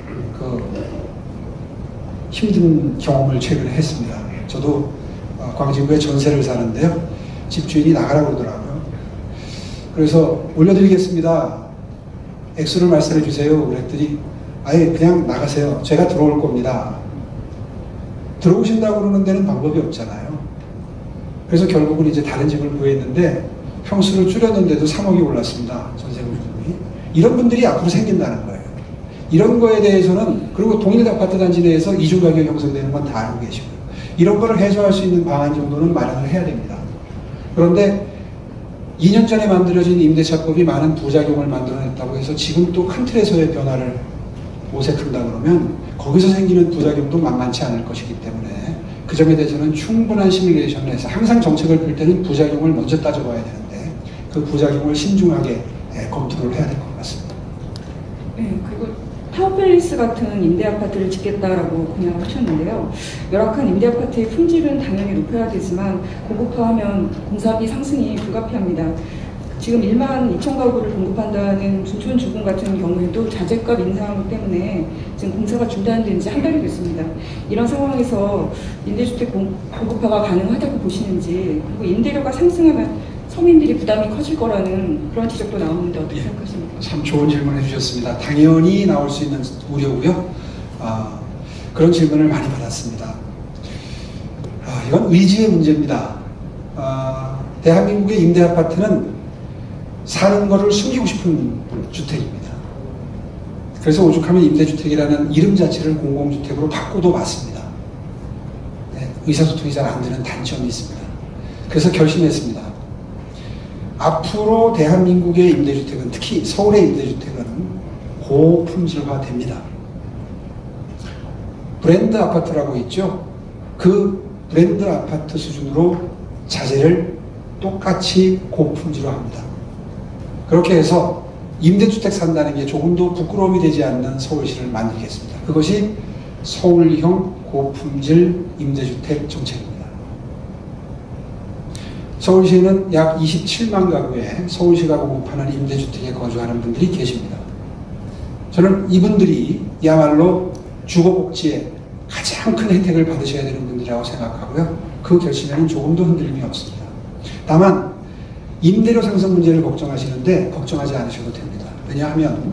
힘든 경험을 최근에 했습니다. 저도 광진구에 전세를 사는데요. 집주인이 나가라고 그러더라고요. 그래서 올려드리겠습니다. 액수를 말씀해 주세요. 그랬더니 아예 그냥 나가세요. 제가 들어올 겁니다. 들어오신다고 그러는 데는 방법이 없잖아요. 그래서 결국은 이제 다른 집을 구했는데 평수를 줄였는데도 3억이 올랐습니다. 전세 보증금이. 이런 분들이 앞으로 생긴다는 거예요. 이런 거에 대해서는, 그리고 동일 아파트 단지 내에서 이중 가격이 형성되는 건 다 알고 계시고요. 이런 거를 해소할 수 있는 방안 정도는 마련을 해야 됩니다. 그런데 2년 전에 만들어진 임대차법이 많은 부작용을 만들어냈다고 해서 지금 또 큰 틀에서의 변화를 모색한다 그러면 거기서 생기는 부작용도 만만치 않을 것이기 때문에 그 점에 대해서는 충분한 시뮬레이션을 해서 항상 정책을 펼 때는 부작용을 먼저 따져봐야 되는데 그 부작용을 신중하게 검토를 해야 될 것 같습니다. 네, 그리고 타워팰리스 같은 임대아파트를 짓겠다라고 공약을 하셨는데요. 열악한 임대아파트의 품질은 당연히 높여야 되지만 고급화하면 공사비 상승이 불가피합니다. 지금 1만 2천 가구를 공급한다는 부촌주공 같은 경우에도 자재값 인상 때문에 지금 공사가 중단된 지 한 달이 됐습니다. 이런 상황에서 임대주택 고급화가 가능하다고 보시는지, 그리고 임대료가 상승하면 서민들이 부담이 커질 거라는 그런 지적도 나오는데 어떻게 생각하십니까? 참 좋은 질문을 해주셨습니다. 당연히 나올 수 있는 우려고요. 그런 질문을 많이 받았습니다. 이건 의지의 문제입니다. 대한민국의 임대 아파트는 사는 것을 숨기고 싶은 주택입니다. 그래서 오죽하면 임대주택이라는 이름 자체를 공공주택으로 바꾸도 봤습니다. 네, 의사소통이 잘 안 되는 단점이 있습니다. 그래서 결심했습니다. 앞으로 대한민국의 임대주택은, 특히 서울의 임대주택은 고품질화 됩니다. 브랜드 아파트라고 있죠. 그 브랜드 아파트 수준으로 자재를 똑같이 고품질화합니다. 그렇게 해서 임대주택 산다는 게 조금도 부끄러움이 되지 않는 서울시를 만들겠습니다. 그것이 서울형 고품질 임대주택 정책입니다. 서울시에는 약 27만 가구의 서울시가 공급하는 임대주택에 거주하는 분들이 계십니다. 저는 이분들이야말로 주거복지에 가장 큰 혜택을 받으셔야 되는 분들이라고 생각하고요. 그 결심에는 조금도 흔들림이 없습니다. 다만 임대료 상승 문제를 걱정하시는데 걱정하지 않으셔도 됩니다. 왜냐하면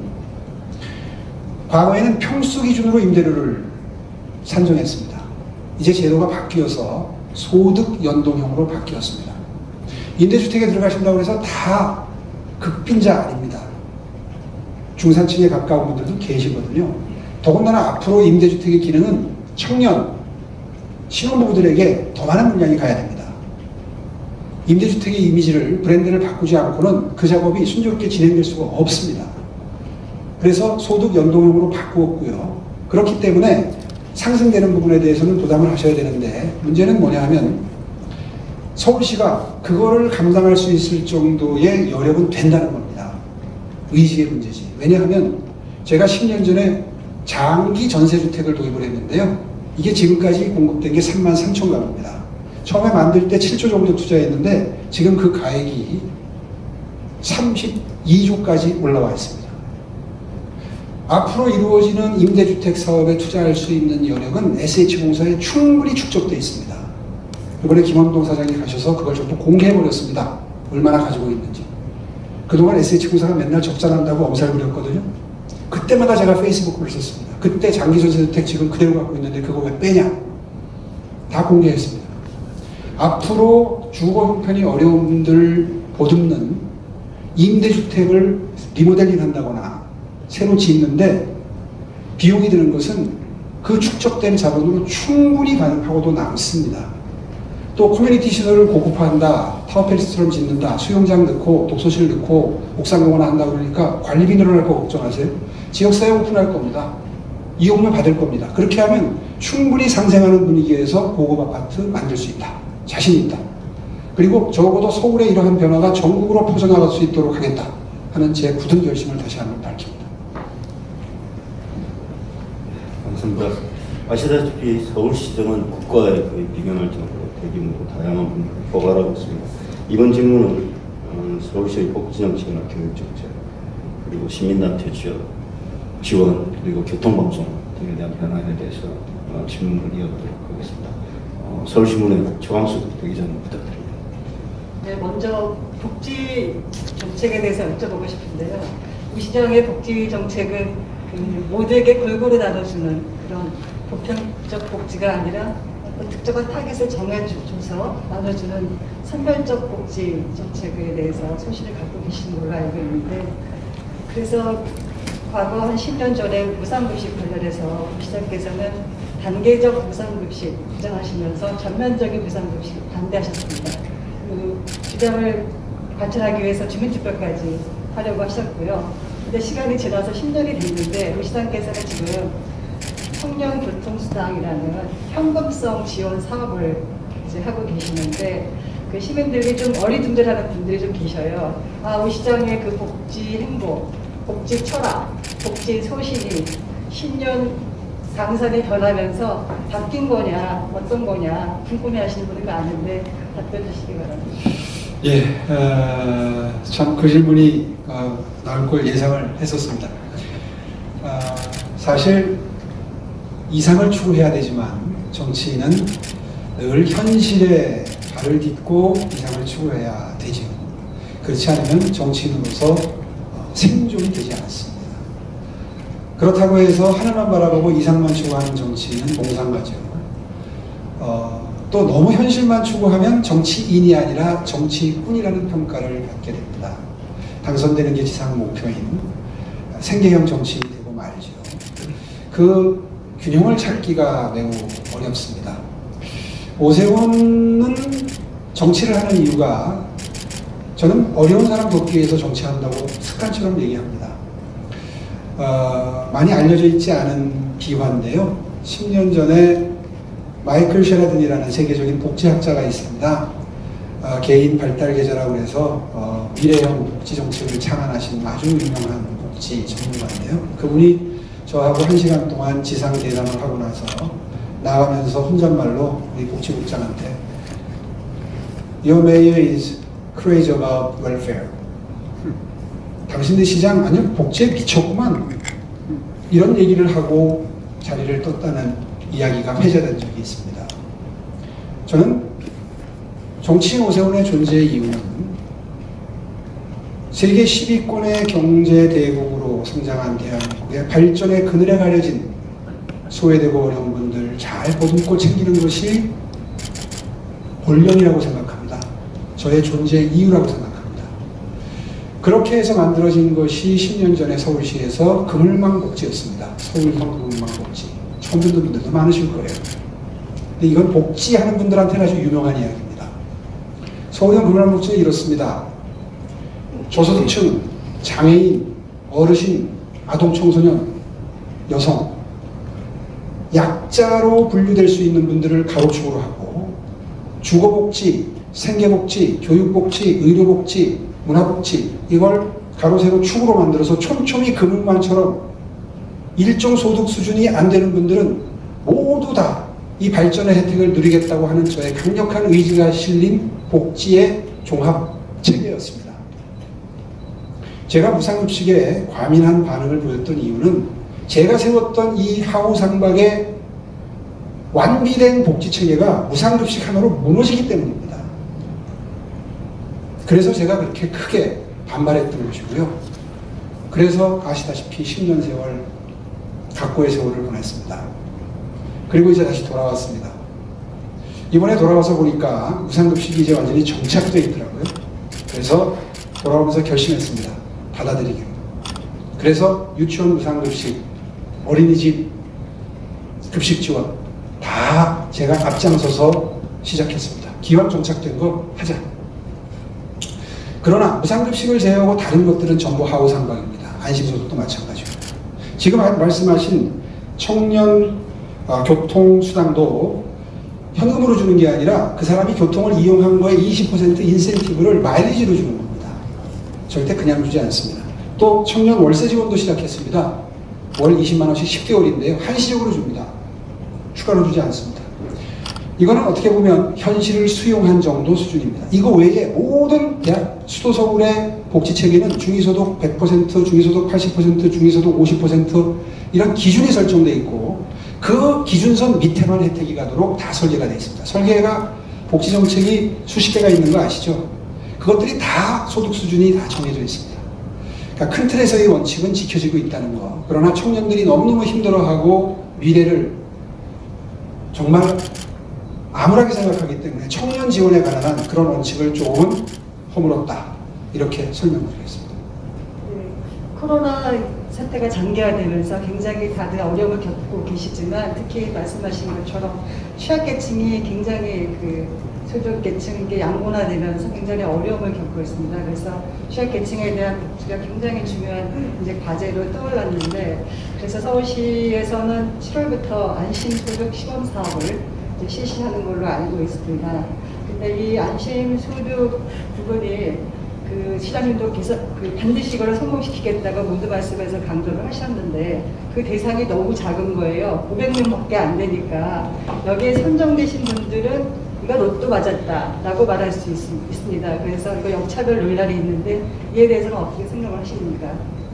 과거에는 평수 기준으로 임대료를 산정했습니다. 이제 제도가 바뀌어서 소득 연동형으로 바뀌었습니다. 임대주택에 들어가신다고 해서 다 극빈자 아닙니다. 중산층에 가까운 분들도 계시거든요. 더군다나 앞으로 임대주택의 기능은 청년, 신혼부부들에게 더 많은 물량이 가야 됩니다. 임대주택의 이미지를, 브랜드를 바꾸지 않고는 그 작업이 순조롭게 진행될 수가 없습니다. 그래서 소득 연동형으로 바꾸었고요. 그렇기 때문에 상승되는 부분에 대해서는 부담을 하셔야 되는데, 문제는 뭐냐 하면 서울시가 그거를 감당할 수 있을 정도의 여력은 된다는 겁니다. 의지의 문제지. 왜냐하면 제가 10년 전에 장기 전세주택을 도입을 했는데요. 이게 지금까지 공급된 게 33,000 가구입니다. 처음에 만들 때 7조 정도 투자했는데 지금 그 가액이 32조까지 올라와 있습니다. 앞으로 이루어지는 임대주택 사업에 투자할 수 있는 여력은 SH공사에 충분히 축적되어 있습니다. 이번에 김원동 사장이 가셔서 그걸 전부 공개해버렸습니다. 얼마나 가지고 있는지. 그동안 SH공사가 맨날 적자난다고 엄살 부렸거든요. 그때마다 제가 페이스북을 썼습니다. 그때 장기전세주택 지금 그대로 갖고 있는데 그거 왜 빼냐. 다 공개했습니다. 앞으로 주거 형편이 어려운 분들 보듬는 임대주택을 리모델링 한다거나 새로 짓는데 비용이 드는 것은 그 축적된 자본으로 충분히 가능하고도 남습니다. 또 커뮤니티 시설을 고급화한다, 타워팰리스처럼 짓는다, 수영장 넣고 독서실 넣고 옥상공원 한다 그러니까 관리비 늘어날 거 걱정하세요? 지역사회 오픈할 겁니다. 이용료 받을 겁니다. 그렇게 하면 충분히 상생하는 분위기에서 고급 아파트 만들 수 있다. 자신 있다. 그리고 적어도 서울의 이러한 변화가 전국으로 퍼져나갈 수 있도록 하겠다 하는 제 굳은 결심을 다시 한번 밝힙니다. 감사합니다. 아시다시피 서울시정은 국가의 거의 비견할 정도로 대규모로 다양한 분야를 포괄하고 있습니다. 이번 질문은 서울시의 복지정책이나 교육정책, 그리고 시민단체 지원, 그리고 교통방송 등에 대한 변화에 대해서 질문을 이어가도록 하겠습니다. 서울신문의 최광수 대기자님 부탁드립니다. 네, 먼저 복지 정책에 대해서 여쭤보고 싶은데요. 우 시장의 복지 정책은 모두에게 골고루 나눠주는 그런 보편적 복지가 아니라 특정한 타겟을 정해줘서 나눠주는 선별적 복지 정책에 대해서 소신을 갖고 계시는 걸로 알고 있는데, 그래서 과거 한 10년 전에 무상급식 관련해서 우 시장께서는 단계적 무상급식 주장하시면서 전면적인 무상급식 반대하셨습니다. 그 주장을 관철하기 위해서 주민투표까지 하려고 하셨고요. 근데 시간이 지나서 10년이 됐는데 우 시장께서는 지금 청년교통수당이라는 현금성 지원 사업을 이제 하고 계시는데, 그 시민들이 좀 어리둥절하는 분들이 좀 계셔요. 아, 우 시장의 그 복지 행보, 복지 철학, 복지 소신이 10년 당선이 변하면서 바뀐 거냐, 어떤 거냐 궁금해하시는 분이 많은데 답변 주시기 바랍니다. 예, 참 그 질문이 나올 걸 예상을 했었습니다. 사실 이상을 추구해야 되지만 정치인은 늘 현실에 발을 딛고 이상을 추구해야 되죠. 그렇지 않으면 정치인으로서 생존이 되지 않습니다. 그렇다고 해서 하늘만 바라보고 이상만 추구하는 정치인은 몽상가죠. 또 너무 현실만 추구하면 정치인이 아니라 정치꾼이라는 평가를 받게 됩니다. 당선되는 게 지상 목표인 생계형 정치인이 되고 말이죠. 그 균형을 찾기가 매우 어렵습니다. 오세훈은 정치를 하는 이유가 저는 어려운 사람 돕기 위해서 정치한다고 습관처럼 얘기합니다. 많이 알려져 있지 않은 비화인데요. 10년 전에 마이클 셰라든이라는 세계적인 복지학자가 있습니다. 개인 발달 계좌라고 해서 미래형 복지 정책을 창안하신 아주 유명한 복지 전문가인데요. 그분이 저하고 1시간 동안 지상 대담을 하고 나서 나가면서 혼잣말로 우리 복지국장한테 Your mayor is crazy about welfare. 당신들 시장 완전 복지에 미쳤구만. 이런 얘기를 하고 자리를 떴다는 이야기가 회자된 적이 있습니다. 저는 정치인 오세훈의 존재의 이유는 세계 10위권의 경제 대국으로 성장한 대한민국의 발전의 그늘에 가려진 소외되고 어려운 분들 잘 보듬고 챙기는 것이 본연이라고 생각합니다. 저의 존재의 이유라고 생각합니다. 그렇게 해서 만들어진 것이 10년 전에 서울시에서 그물망복지였습니다. 서울형 그물망복지. 처음 듣는 분들도 많으실 거예요. 근데 이건 복지하는 분들한테는 아주 유명한 이야기입니다. 서울형 그물망복지는 이렇습니다. 저소득층, 장애인, 어르신, 아동 청소년, 여성, 약자로 분류될 수 있는 분들을 가로축으로 하고 주거복지, 생계복지, 교육복지, 의료복지, 문화복지 이걸 가로 세로 축으로 만들어서 촘촘히 그물망처럼 일정 소득 수준이 안 되는 분들은 모두 다 이 발전의 혜택을 누리겠다고 하는 저의 강력한 의지가 실린 복지의 종합 체계였습니다. 제가 무상급식에 과민한 반응을 보였던 이유는 제가 세웠던 이 하우상박의 완비된 복지체계가 무상급식 하나로 무너지기 때문입니다. 그래서 제가 그렇게 크게 반발했던 것이고요. 그래서 아시다시피 10년 세월 각고의 세월을 보냈습니다. 그리고 이제 다시 돌아왔습니다. 이번에 돌아와서 보니까 무상급식이 이제 완전히 정착되어 있더라고요. 그래서 돌아오면서 결심했습니다. 받아들이기로. 그래서 유치원 무상급식, 어린이집 급식 지원 다 제가 앞장서서 시작했습니다. 기왕 정착된 거 하자. 그러나 무상급식을 제외하고 다른 것들은 전부 하우상박입니다. 안심소득도 마찬가지고. 지금 말씀하신 청년 교통수당도 현금으로 주는 게 아니라 그 사람이 교통을 이용한 거에 20% 인센티브를 마일리지로 주는 겁니다. 절대 그냥 주지 않습니다. 또 청년 월세 지원도 시작했습니다. 월 20만 원씩 10개월인데요. 한시적으로 줍니다. 추가로 주지 않습니다. 이거는 어떻게 보면 현실을 수용한 정도 수준입니다. 이거 외에 모든 수도 서울의 복지체계는 중위소득 100%, 중위소득 80%, 중위소득 50% 이런 기준이 설정되어 있고 그 기준선 밑에만 혜택이 가도록 다 설계가 되어 있습니다. 설계가 복지정책이 수십 개가 있는 거 아시죠? 그것들이 다 소득 수준이 다 정해져 있습니다. 그러니까 큰 틀에서의 원칙은 지켜지고 있다는 거. 그러나 청년들이 너무너무 힘들어하고 미래를 정말 암울하게 생각하기 때문에 청년 지원에 관한 그런 원칙을 조금은 허물었다. 이렇게 설명드리겠습니다. 네, 코로나 사태가 장기화되면서 굉장히 다들 어려움을 겪고 계시지만 특히 말씀하신 것처럼 취약계층이 굉장히 그 소득계층이 양분화되면서 굉장히 어려움을 겪고 있습니다. 그래서 취약계층에 대한 복지가 굉장히 중요한 이제 과제로 떠올랐는데 그래서 서울시에서는 7월부터 안심소득 시범사업을 이제 실시하는 걸로 알고 있습니다. 근데 이 안심소득 부분이 그 시장님도 반드시 이걸 성공시키겠다고 모두 말씀에서 강조를 하셨는데 그 대상이 너무 작은 거예요. 500명밖에 안 되니까 여기에 선정되신 분들은 이거 로또 맞았다라고 말할 수 있습니다. 그래서 이거 역차별 논란이 있는데 이에 대해서는 어떻게 생각을 하십니까?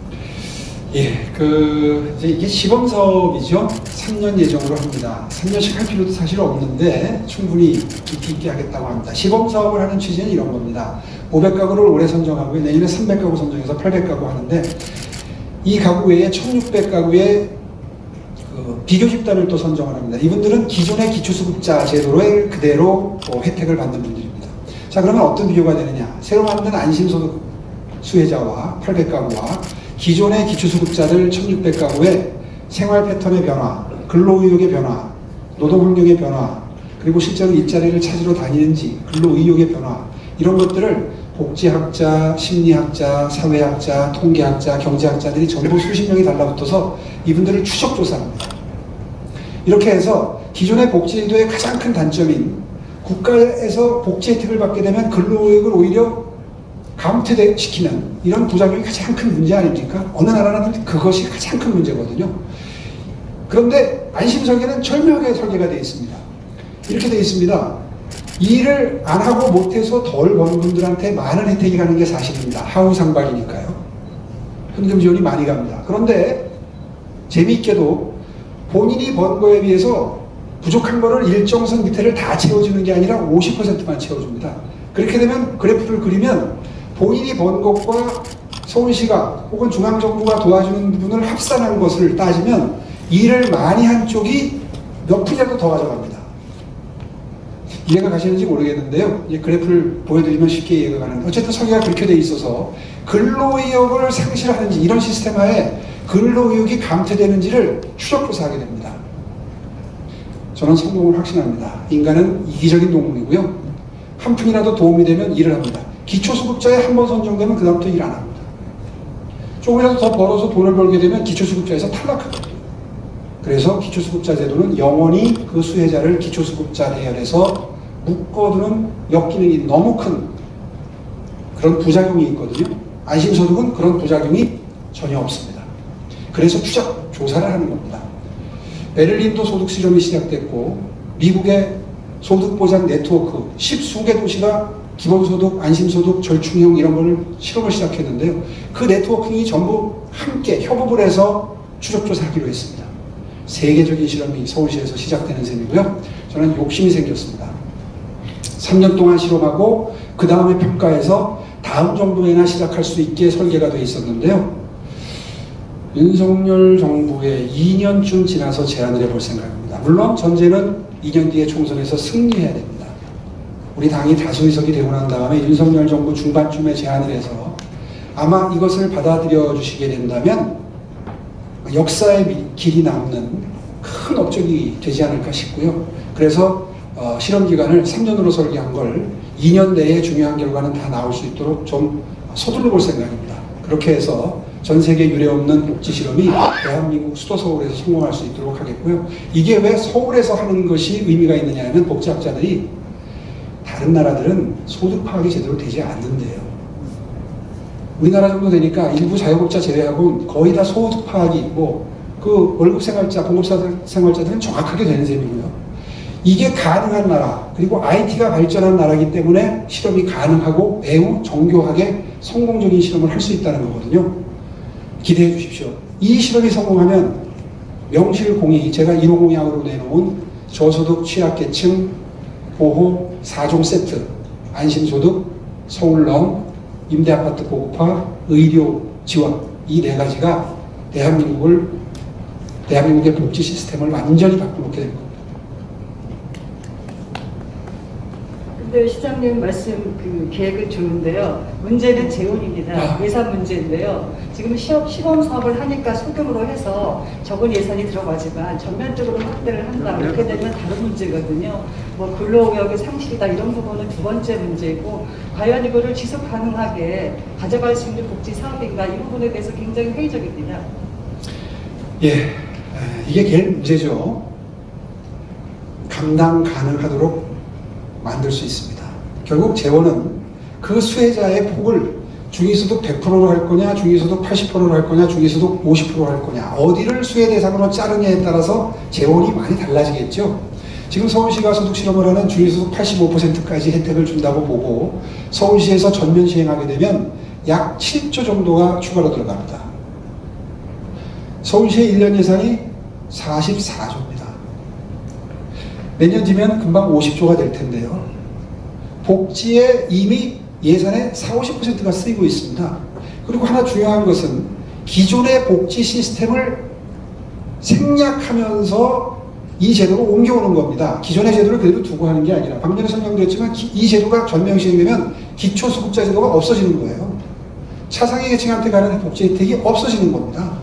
예, 이제 이게 시범사업이죠. 3년 예정으로 합니다. 3년씩 할 필요도 사실 없는데 충분히 깊이 있게 하겠다고 합니다. 시범사업을 하는 취지는 이런 겁니다. 500가구를 올해 선정하고 내년에 300가구 선정해서 800가구 하는데 이 가구 외에 1600가구의 비교 집단을 또 선정을 합니다. 이분들은 기존의 기초수급자 제도를 그대로 혜택을 받는 분들입니다. 자, 그러면 어떤 비교가 되느냐? 새로 만든 안심소득 수혜자와 800가구와 기존의 기초수급자들 1600가구의 생활 패턴의 변화, 근로의욕의 변화, 노동환경의 변화, 그리고 실제로 일자리를 찾으러 다니는지 근로의욕의 변화, 이런 것들을 복지학자, 심리학자, 사회학자, 통계학자, 경제학자들이 전부 수십 명이 달라붙어서 이분들을 추적조사합니다. 이렇게 해서 기존의 복지제도의 가장 큰 단점인 국가에서 복지 혜택을 받게 되면 근로의욕을 오히려 감퇴시키는 이런 부작용이 가장 큰 문제 아닙니까? 어느 나라는 그것이 가장 큰 문제거든요. 그런데 안심설계는 절묘하게 설계가 되어 있습니다. 이렇게 되어 있습니다. 일을 안 하고 못해서 덜 버는 분들한테 많은 혜택이 가는 게 사실입니다. 하우상박이니까요. 현금 지원이 많이 갑니다. 그런데 재미있게도 본인이 번 거에 비해서 부족한 거를 일정선 밑에를 다 채워주는 게 아니라 50%만 채워줍니다. 그렇게 되면 그래프를 그리면 본인이 번 것과 서울시가 혹은 중앙정부가 도와주는 부분을 합산한 것을 따지면 일을 많이 한 쪽이 몇 푼이라도 더 가져갑니다. 이해가 가시는지 모르겠는데요. 이 그래프를 보여드리면 쉽게 이해가 가는데 어쨌든 설계가 그렇게 돼 있어서 근로의욕을 상실하는지 이런 시스템 하에 근로의욕이 감퇴되는지를 추적조사하게 됩니다. 저는 성공을 확신합니다. 인간은 이기적인 동물이고요. 한 푼이라도 도움이 되면 일을 합니다. 기초수급자에 한 번 선정되면 그 다음부터 일 안 합니다. 조금이라도 더 벌어서 돈을 벌게 되면 기초수급자에서 탈락하거든요. 그래서 기초수급자 제도는 영원히 그 수혜자를 기초수급자 대열에서 묶어두는 역기능이 너무 큰 그런 부작용이 있거든요. 안심소득은 그런 부작용이 전혀 없습니다. 그래서 추적 조사를 하는 겁니다. 베를린도 소득 실험이 시작됐고 미국의 소득보장 네트워크 10수개 도시가 기본소득, 안심소득, 절충형 이런 거를 실험을 시작했는데요. 그 네트워킹이 전부 함께 협업을 해서 추적조사하기로 했습니다. 세계적인 실험이 서울시에서 시작되는 셈이고요. 저는 욕심이 생겼습니다. 3년 동안 실험하고 그 다음에 평가해서 다음 정도에나 시작할 수 있게 설계가 되어 있었는데요. 윤석열 정부의 2년쯤 지나서 제안을 해볼 생각입니다. 물론 전제는 2년 뒤에 총선에서 승리해야 됩니다. 우리 당이 다수 의석이 되고 난 다음에 윤석열 정부 중반쯤에 제안을 해서 아마 이것을 받아들여 주시게 된다면 역사의 길이 남는 큰 업적이 되지 않을까 싶고요. 그래서 실험기간을 3년으로 설계한 걸 2년 내에 중요한 결과는 다 나올 수 있도록 좀 서둘러 볼 생각입니다. 그렇게 해서 전 세계 유례없는 복지 실험이 대한민국 수도 서울에서 성공할 수 있도록 하겠고요. 이게 왜 서울에서 하는 것이 의미가 있느냐 하면 복지학자들이 다른 나라들은 소득 파악이 제대로 되지 않는데요. 우리나라 정도 되니까 일부 자영업자 제외하고는 거의 다 소득 파악이 그 월급 생활자, 봉급 생활자들은 정확하게 되는 셈이고요. 이게 가능한 나라, 그리고 IT가 발전한 나라이기 때문에 실험이 가능하고 매우 정교하게 성공적인 실험을 할 수 있다는 거거든요. 기대해 주십시오. 이 실험이 성공하면 명실공히 제가 1호 공약으로 내놓은 저소득 취약계층 보호 4종 세트, 안심소득, 서울넘, 임대아파트 보급화, 의료 지원, 이 네 가지가 대한민국의 복지 시스템을 완전히 바꿔놓게 될 겁니다. 근데 시장님 말씀 그 계획은 좋은데요. 문제는 재원입니다. 예산 문제인데요. 지금 시범 사업을 하니까 소규모로 해서 적은 예산이 들어가지만 전면적으로 확대를 한다. 이렇게 되면 다른 문제거든요. 뭐 근로의욕의 상실이다 이런 부분은 두 번째 문제고 과연 이거를 지속 가능하게 가져갈 수 있는 복지 사업인가 이 부분에 대해서 굉장히 회의적입니다. 예, 이게 제일 문제죠. 감당 가능하도록 만들 수 있습니다. 결국 재원은 그 수혜자의 폭을 중위소득 100%로 할 거냐, 중위소득 80%로 할 거냐, 중위소득 50%로 할 거냐, 어디를 수혜 대상으로 자르냐에 따라서 재원이 많이 달라지겠죠. 지금 서울시가 소득 실험을 하는 중위소득 85%까지 혜택을 준다고 보고 서울시에서 전면 시행하게 되면 약 7조 정도가 추가로 들어갑니다. 서울시의 1년 예산이 44조입니다. 몇 년 뒤면 금방 50조가 될 텐데요. 복지에 이미 예산의 40~50%가 쓰이고 있습니다. 그리고 하나 중요한 것은 기존의 복지 시스템을 생략하면서 이 제도로 옮겨오는 겁니다. 기존의 제도를 그대로 두고 하는 게 아니라 방금 전에 설명드렸지만 이 제도가 전면 시행되면 기초수급자 제도가 없어지는 거예요. 차상위 계층한테 가는 복지 혜택이 없어지는 겁니다.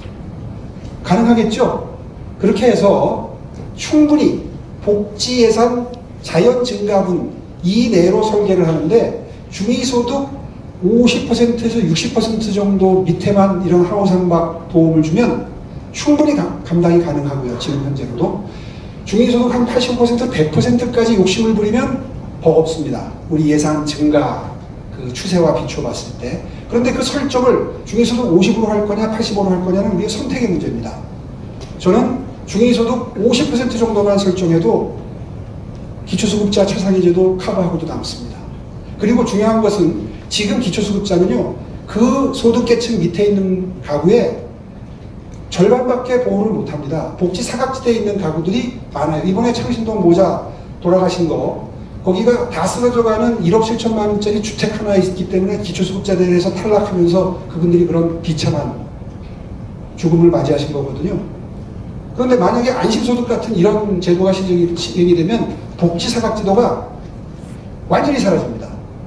가능하겠죠? 그렇게 해서 충분히 복지 예산 자연 증가분 이내로 설계를 하는데 중위소득 50%에서 60% 정도 밑에만 이런 하우상박 도움을 주면 충분히 감당이 가능하고요. 지금 현재로도. 중위소득 한 85%, 100%까지 욕심을 부리면 버겁습니다. 우리 예산 증가 그 추세와 비춰봤을 때. 그런데 그 설정을 중위소득 50으로 할 거냐 85로 할 거냐는 우리의 선택의 문제입니다. 저는 중위소득 50% 정도만 설정해도 기초수급자 차상위제도 커버하고도 남습니다. 그리고 중요한 것은 지금 기초수급자는요, 그 소득계층 밑에 있는 가구에 절반밖에 보호를 못합니다. 복지 사각지대에 있는 가구들이 많아요. 이번에 창신동 모자 돌아가신 거 거기가 다 쓰러져가는 1억 7천만 원짜리 주택 하나 있기 때문에 기초수급자들에서 탈락하면서 그분들이 그런 비참한 죽음을 맞이하신 거거든요. 그런데 만약에 안심소득 같은 이런 제도가 시행이 되면 복지 사각지도가 완전히 사라집니다.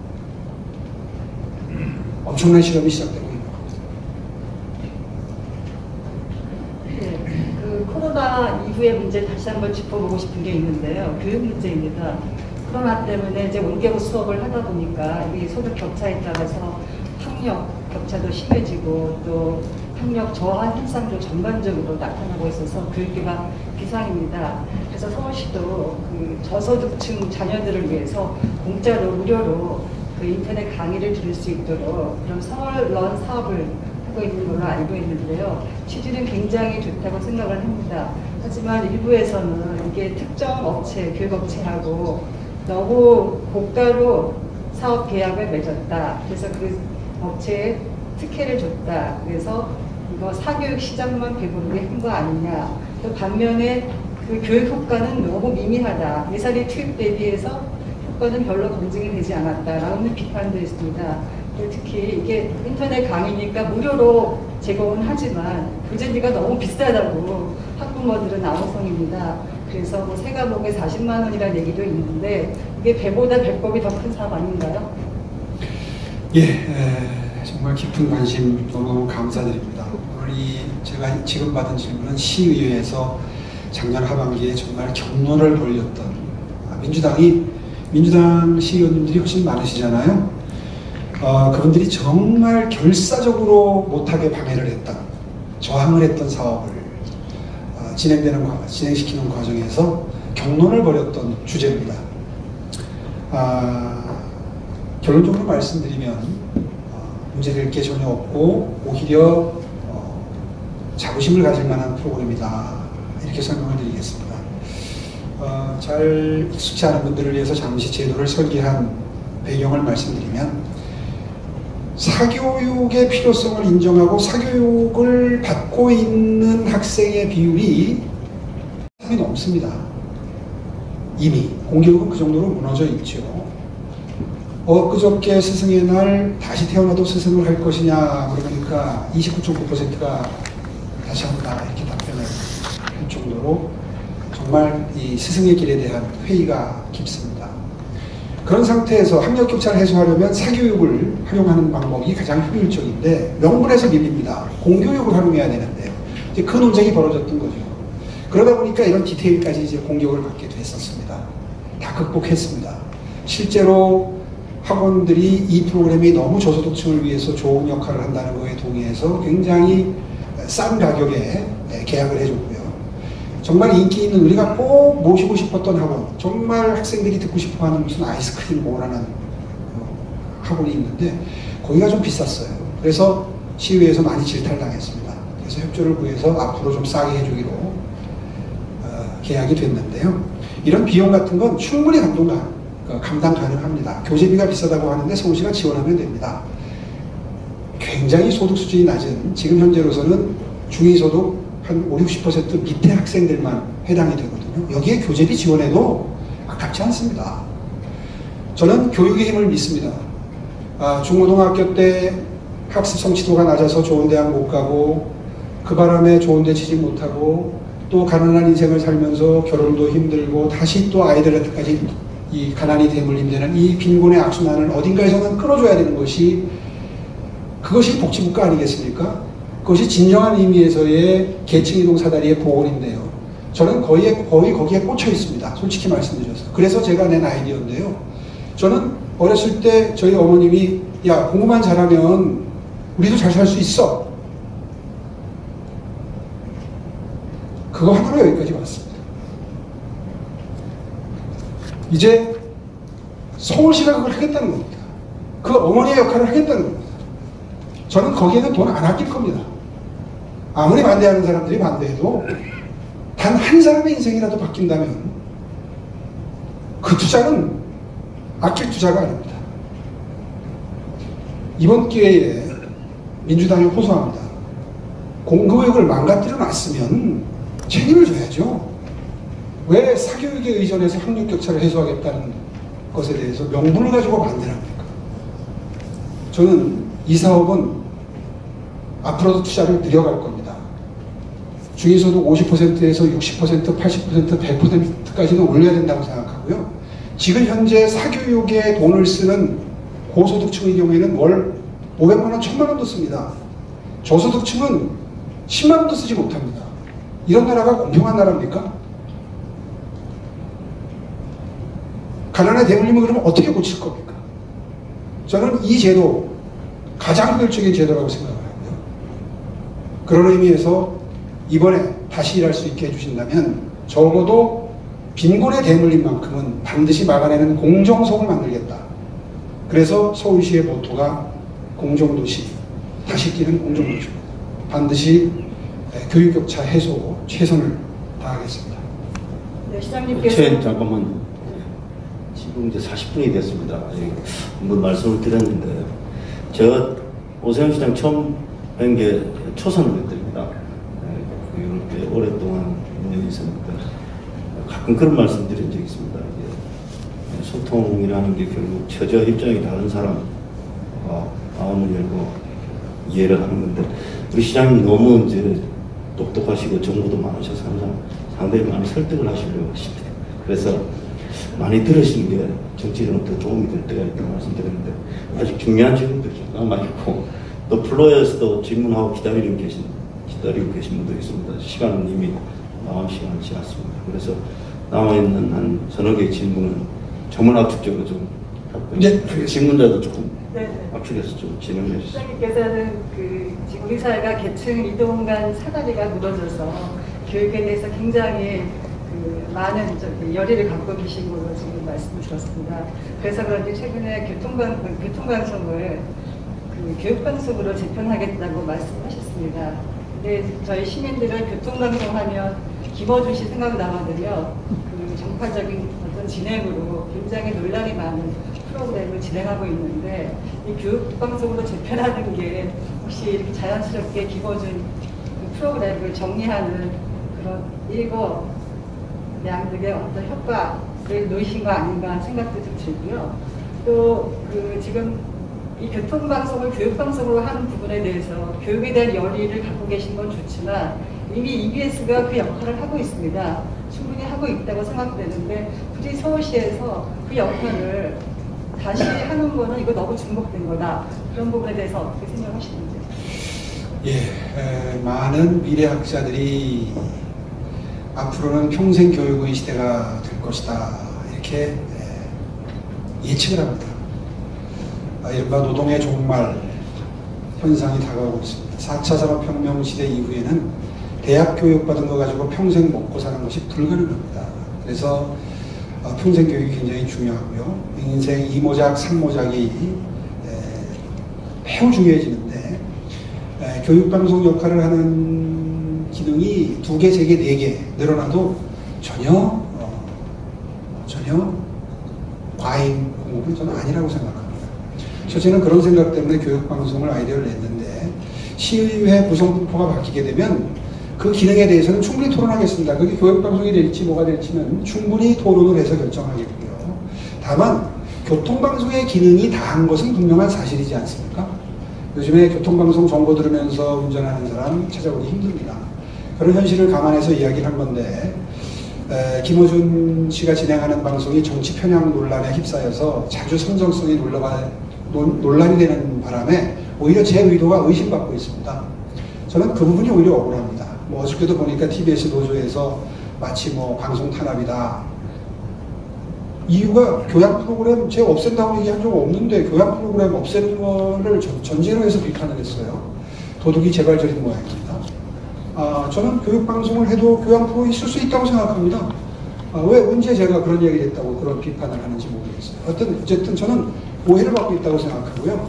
엄청난 실험이 시작되고 있는 겁니다. 네, 그 코로나 이후의 문제 다시 한번 짚어보고 싶은 게 있는데요. 교육 문제입니다. 코로나 때문에 이제 원격으로 수업을 하다 보니까 이 소득 격차에 따라서 학력 격차도 심해지고 또 학력 저하 현상도 전반적으로 나타나고 있어서 교육비가 비상입니다. 그래서 서울시도 그 저소득층 자녀들을 위해서 공짜로 무료로 그 인터넷 강의를 들을 수 있도록 그런 서울런 사업을 하고 있는 걸로 알고 있는데요. 취지는 굉장히 좋다고 생각을 합니다. 하지만 일부에서는 이게 특정 업체, 교육업체하고 너무 고가로 사업 계약을 맺었다. 그래서 그 업체에 특혜를 줬다. 그래서 이거 사교육 시장만 배부르게 한 거 아니냐. 또 반면에 그 교육 효과는 너무 미미하다. 예산이 투입 대비해서 효과는 별로 검증이 되지 않았다라는 비판도 있습니다. 특히 이게 인터넷 강의니까 무료로 제공은 하지만 교재비가 너무 비싸다고 학부모들은 아우성입니다. 그래서 뭐 세 과목에 40만 원이라는 얘기도 있는데 이게 배보다 배꼽이 더 큰 사업 아닌가요? 예, 정말 깊은 관심 너무 감사드립니다. 오늘 제가 지금 받은 질문은 시의회에서 작년 하반기에 정말 경로를 벌였던 민주당 시의원님들이 훨씬 많으시잖아요. 그분들이 정말 결사적으로 못하게 방해를 했던, 저항을 했던 사업을 진행시키는 과정에서 경론을 벌였던 주제입니다. 결론적으로 말씀드리면 문제될 게 전혀 없고 오히려 자부심을 가질 만한 프로그램이다, 이렇게 설명을 드리겠습니다. 잘 익숙치 않은 분들을 위해서 잠시 제도를 설계한 배경을 말씀드리면, 사교육의 필요성을 인정하고 사교육을 받고 있는 학생의 비율이 상당히 높습니다. 이미 공교육은 그 정도로 무너져 있죠. 엊그저께 스승의 날 다시 태어나도 스승을 할 것이냐 그러니까 29.9%가 다시 한다, 이렇게 답변을 할 정도로 정말 이 스승의 길에 대한 회의가 깊습니다. 그런 상태에서 학력 격차를 해소하려면 사교육을 활용하는 방법이 가장 효율적인데 명분에서 밀립니다. 공교육을 활용해야 되는데 이제 그 논쟁이 벌어졌던 거죠. 그러다 보니까 이런 디테일까지 이제 공격을 받게 됐었습니다. 다 극복했습니다. 실제로 학원들이 이 프로그램이 너무 저소득층을 위해서 좋은 역할을 한다는 거에 동의해서 굉장히 싼 가격에 계약을 해줬고요. 정말 인기 있는, 우리가 꼭 모시고 싶었던 학원, 정말 학생들이 듣고 싶어하는 무슨 아이스크림 모라는 학원이 있는데 거기가 좀 비쌌어요. 그래서 시의회에서 많이 질타당했습니다. 그래서 협조를 구해서 앞으로 좀 싸게 해주기로 계약이 됐는데요. 이런 비용 같은 건 충분히 감당 가능합니다. 교재비가 비싸다고 하는데 서울시가 지원하면 됩니다. 굉장히 소득 수준이 낮은, 지금 현재로서는 중위소득 한 50, 60% 밑에 학생들만 해당이 되거든요. 여기에 교재비 지원해도 아깝지 않습니다. 저는 교육의 힘을 믿습니다. 중고등학교 때 학습 성취도가 낮아서 좋은 대학 못 가고 그 바람에 좋은 데 취직 못하고 또 가난한 인생을 살면서 결혼도 힘들고 다시 또 아이들한테까지 이 가난이 대물림 되는 이 빈곤의 악순환을 어딘가에서는 끌어줘야 되는 것이 그것이 복지국가 아니겠습니까? 그것이 진정한 의미에서의 계층이동 사다리의 보온인데요. 저는 거의 거기에 꽂혀 있습니다. 솔직히 말씀드려서. 그래서 제가 낸 아이디어인데요. 저는 어렸을 때 저희 어머님이 야, 공부만 잘하면 우리도 잘 살 수 있어. 그거 하나로 여기까지 왔습니다. 이제 서울시가 그걸 하겠다는 겁니다. 그 어머니의 역할을 하겠다는 겁니다. 저는 거기에는 돈 안 아낄 겁니다. 아무리 반대하는 사람들이 반대해도 단 한 사람의 인생이라도 바뀐다면 그 투자는 아낄 투자가 아닙니다. 이번 기회에 민주당이 호소합니다. 공교육을 망가뜨려 놨으면 책임을 져야죠. 왜 사교육에 의존해서 학력 격차를 해소하겠다는 것에 대해서 명분을 가지고 반대를 합니까? 저는 이 사업은 앞으로도 투자를 늘려갈 겁니다. 중위소득 50%에서 60%, 80%, 100%까지는 올려야 된다고 생각하고요. 지금 현재 사교육에 돈을 쓰는 고소득층의 경우에는 월 500만 원, 1000만 원도 씁니다. 저소득층은 10만 원도 쓰지 못합니다. 이런 나라가 공평한 나라입니까? 가난의 대물림을 그러면 어떻게 고칠 겁니까? 저는 이 제도 가장 효율적인 제도라고 생각을 하고요. 그런 의미에서 이번에 다시 일할 수 있게 해주신다면 적어도 빈곤의 대물림만큼은 반드시 막아내는 공정성을 만들겠다. 그래서 서울시의 모토가 공정도시, 다시 뛰는 공정도시입니다. 반드시 교육격차 해소 최선을 다하겠습니다. 네, 시장님께서 잠깐만. 지금 이제 40분이 됐습니다. 한번 말씀을 드렸는데 제가 오세훈 시장 처음 뵌 게 초선을 했답니다. 이렇게 오랫동안 인연이 있었는데 가끔 그런 말씀 드린 적이 있습니다. 소통이라는 게 결국 처저 입장이 다른 사람과 마음을 열고 이해를 하는 건데 우리 시장님 너무 이제 똑똑하시고 정보도 많으셔서 항상 상당히 많이 설득을 하시려고 하십니다. 그래서 많이 들으시는 게 정치적으로 더 도움이 될 때가 있다고 말씀드렸는데 아직 중요한 질문들이 남아있고 또 플로어에서도 질문하고 기다리고 계신 분도 있습니다. 시간은 이미 마감 시간을 지났습니다. 그래서 남아있는 한 서너 개의 질문은 정말 압축적으로 좀 갖고 있습니다. 질문자도 조금 압축해서 좀 진행해 주시죠. 시장님께서는 지금 우리 사회가 계층 이동 간 사다리가 무너져서 교육에 대해서 굉장히 많은 열의를 갖고 계신 걸로 지금 말씀을 들었습니다. 그래서 그런지 최근에 교통방송을 교육방송으로 재편하겠다고 말씀하셨습니다. 근데 저희 시민들은 교통방송하면 김어준 씨 생각나거든요. 정파적인 어떤 진행으로 굉장히 논란이 많은 프로그램을 진행하고 있는데 이 교육방송으로 재편하는 게 혹시 이렇게 자연스럽게 김어준 프로그램을 정리하는 그런 양득의 어떤 효과를 놓으신 거 아닌가 생각도 좀 들고요. 또 지금 이 교통방송을 교육방송으로 하는 부분에 대해서 교육에 대한 열의를 갖고 계신 건 좋지만 이미 EBS가 그 역할을 하고 있습니다. 충분히 하고 있다고 생각되는데 굳이 서울시에서 그 역할을 다시 하는 거는 이거 너무 중복된 거다. 그런 부분에 대해서 어떻게 생각하시는지. 많은 미래학자들이 앞으로는 평생 교육의 시대가 될 것이다 이렇게 예측을 합니다. 이른바 노동의 종말 현상이 다가오고 있습니다. 4차 산업혁명 시대 이후에는 대학 교육 받은 거 가지고 평생 먹고 사는 것이 불가능합니다. 그래서 평생 교육이 굉장히 중요하고요. 인생 2모작, 3모작이 매우 중요해지는데 교육방송 역할을 하는 기능이 2개, 3개, 4개 늘어나도 전혀 과잉 공급은 저는 아니라고 생각합니다. 첫째는 그런 생각 때문에 교육방송을 아이디어를 냈는데 시의회 구성분포가 바뀌게 되면 그 기능에 대해서는 충분히 토론하겠습니다. 그게 교육방송이 될지 뭐가 될지는 충분히 토론을 해서 결정하겠고요. 다만 교통방송의 기능이 다한 것은 분명한 사실이지 않습니까? 요즘에 교통방송 정보 들으면서 운전하는 사람 찾아보기 힘듭니다. 그런 현실을 감안해서 이야기를 한 건데, 김어준 씨가 진행하는 방송이 정치 편향 논란에 휩싸여서 자주 선정성이 논란이 되는 바람에 오히려 제 의도가 의심받고 있습니다. 저는 그 부분이 오히려 억울합니다. 뭐 어저께도 보니까 TBS 노조에서 마치 뭐 방송 탄압이다. 이유가 교양 프로그램 제가 없앤다고 얘기한 적 없는데 교양 프로그램 없애는 거를 전제로 해서 비판을 했어요. 도둑이 제발 저린 모양입니다. 저는 교육방송을 해도 교양 프로 있을 수 있다고 생각합니다. 왜 언제 제가 그런 얘기를 했다고 그런 비판을 하는지 모르겠어요. 어쨌든 저는 오해를 받고 있다고 생각하고요.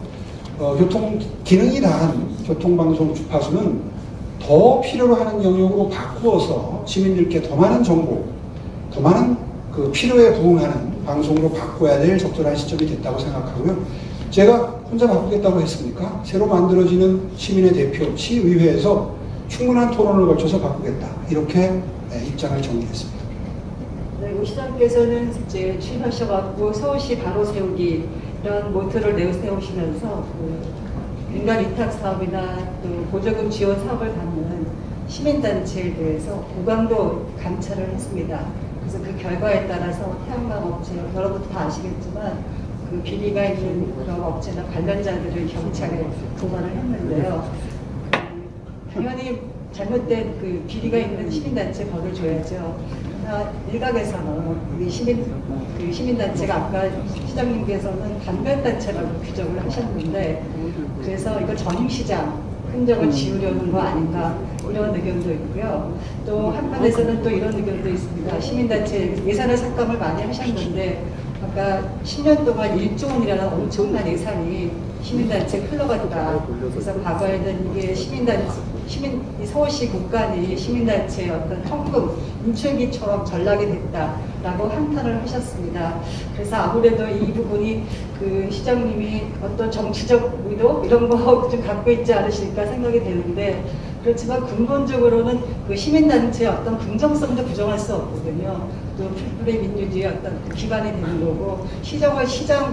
기능이 다한 교통방송 주파수는 더 필요로 하는 영역으로 바꾸어서 시민들께 더 많은 정보, 더 많은 그 필요에 부응하는 방송으로 바꿔야 될 적절한 시점이 됐다고 생각하고요. 제가 혼자 바꾸겠다고 했습니까? 새로 만들어지는 시민의 대표, 시의회에서 충분한 토론을 거쳐서 바꾸겠다. 이렇게 입장을 정리했습니다. 네, 오 시장께서는 이제 취임하셔갖고 서울시 바로 세우기 이런 모토를 내세우시면서 민간 위탁 사업이나 또 보조금 지원 사업을 받는 시민단체에 대해서 고강도 감찰을 했습니다. 그래서 그 결과에 따라서 태양광 업체, 여러분도 다 아시겠지만 그 비리가 있는 그런 업체나 관련자들을 경찰에 고발을 했는데요. 당연히 잘못된 그 비리가 있는 시민단체 벌을 줘야죠. 그러나 일각에서는 우리 시민단체가 아까 시장님께서는 반면단체라고 규정을 하셨는데, 그래서 이거 전임시장 흔적을 지우려는 거 아닌가 이런 의견도 있고요. 또 한편에서는 또 이런 의견도 있습니다. 시민단체 예산을 삭감을 많이 하셨는데 아까 10년 동안 1조 원이라는 엄청난 예산이 시민단체에 흘러갔다. 그래서 과거에는 이게 서울시 국간이 시민단체의 어떤 헌금, 인출기처럼 전락이 됐다라고 한탄을 하셨습니다. 그래서 아무래도 이 부분이 그 시장님이 어떤 정치적 의도 이런 거 좀 갖고 있지 않으실까 생각이 되는데, 그렇지만 근본적으로는 그 시민단체의 어떤 긍정성도 부정할 수 없거든요. 또 풀뿌리 민주주의의 어떤 그 기반이 되는 거고, 시정과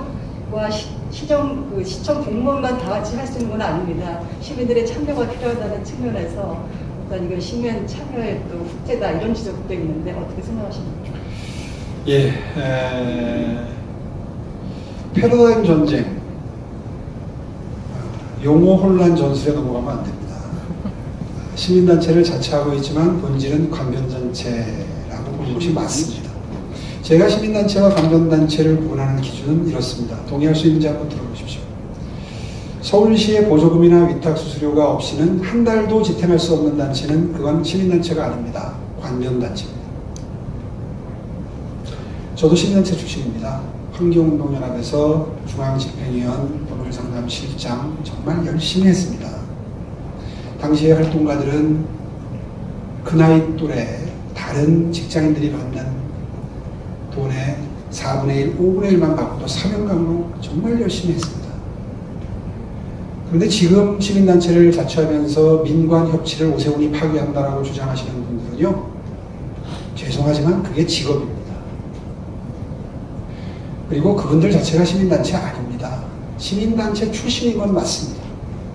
시청 공무원만 다 같이 할 수 있는 건 아닙니다. 시민들의 참여가 필요하다는 측면에서 어떤 이건 시민 참여의 또 후퇴다 이런 지적도 있는데 어떻게 생각하십니까? 예, 패러다임 전쟁, 용어 혼란 전술에 넘어가면 안 됩니다. 시민단체를 자처하고 있지만 본질은 관변단체라고 보는 것이 맞습니다. 제가 시민단체와 관변단체를 구분하는 기준은 이렇습니다. 동의할 수 있는지 한번 들어보십시오. 서울시의 보조금이나 위탁수수료가 없이는 한 달도 지탱할 수 없는 단체는 그건 시민단체가 아닙니다. 관변단체입니다. 저도 시민단체 출신입니다. 환경운동연합에서 중앙집행위원, 법률상담실장 정말 열심히 했습니다. 당시의 활동가들은 그 나이 또래 다른 직장인들이 받는 돈의 4분의 1, 5분의 1만 받고도 사명감으로 정말 열심히 했습니다. 그런데 지금 시민단체를 자처하면서 민관협치를 오세훈이 파괴한다라고 주장하시는 분들은요, 죄송하지만 그게 직업입니다. 그리고 그분들 자체가 시민단체 아닙니다. 시민단체 출신인 건 맞습니다.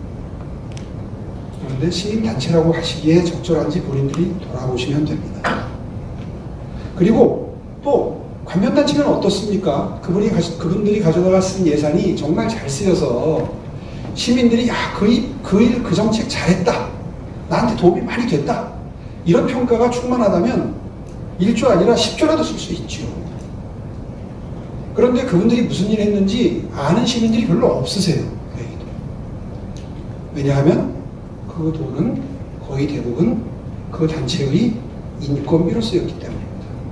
그런데 시민단체라고 하시기에 적절한지 본인들이 돌아보시면 됩니다. 그리고 또 관변단체는 어떻습니까? 그분들이 가져다가 쓴 예산이 정말 잘 쓰여서 시민들이 그 정책 잘했다, 나한테 도움이 많이 됐다, 이런 평가가 충만하다면 1조 아니라 10조라도 쓸 수 있죠. 그런데 그분들이 무슨 일을 했는지 아는 시민들이 별로 없으세요. 왜냐하면 그 돈은 거의 대부분 그 단체의 인건비로 쓰였기 때문입니다.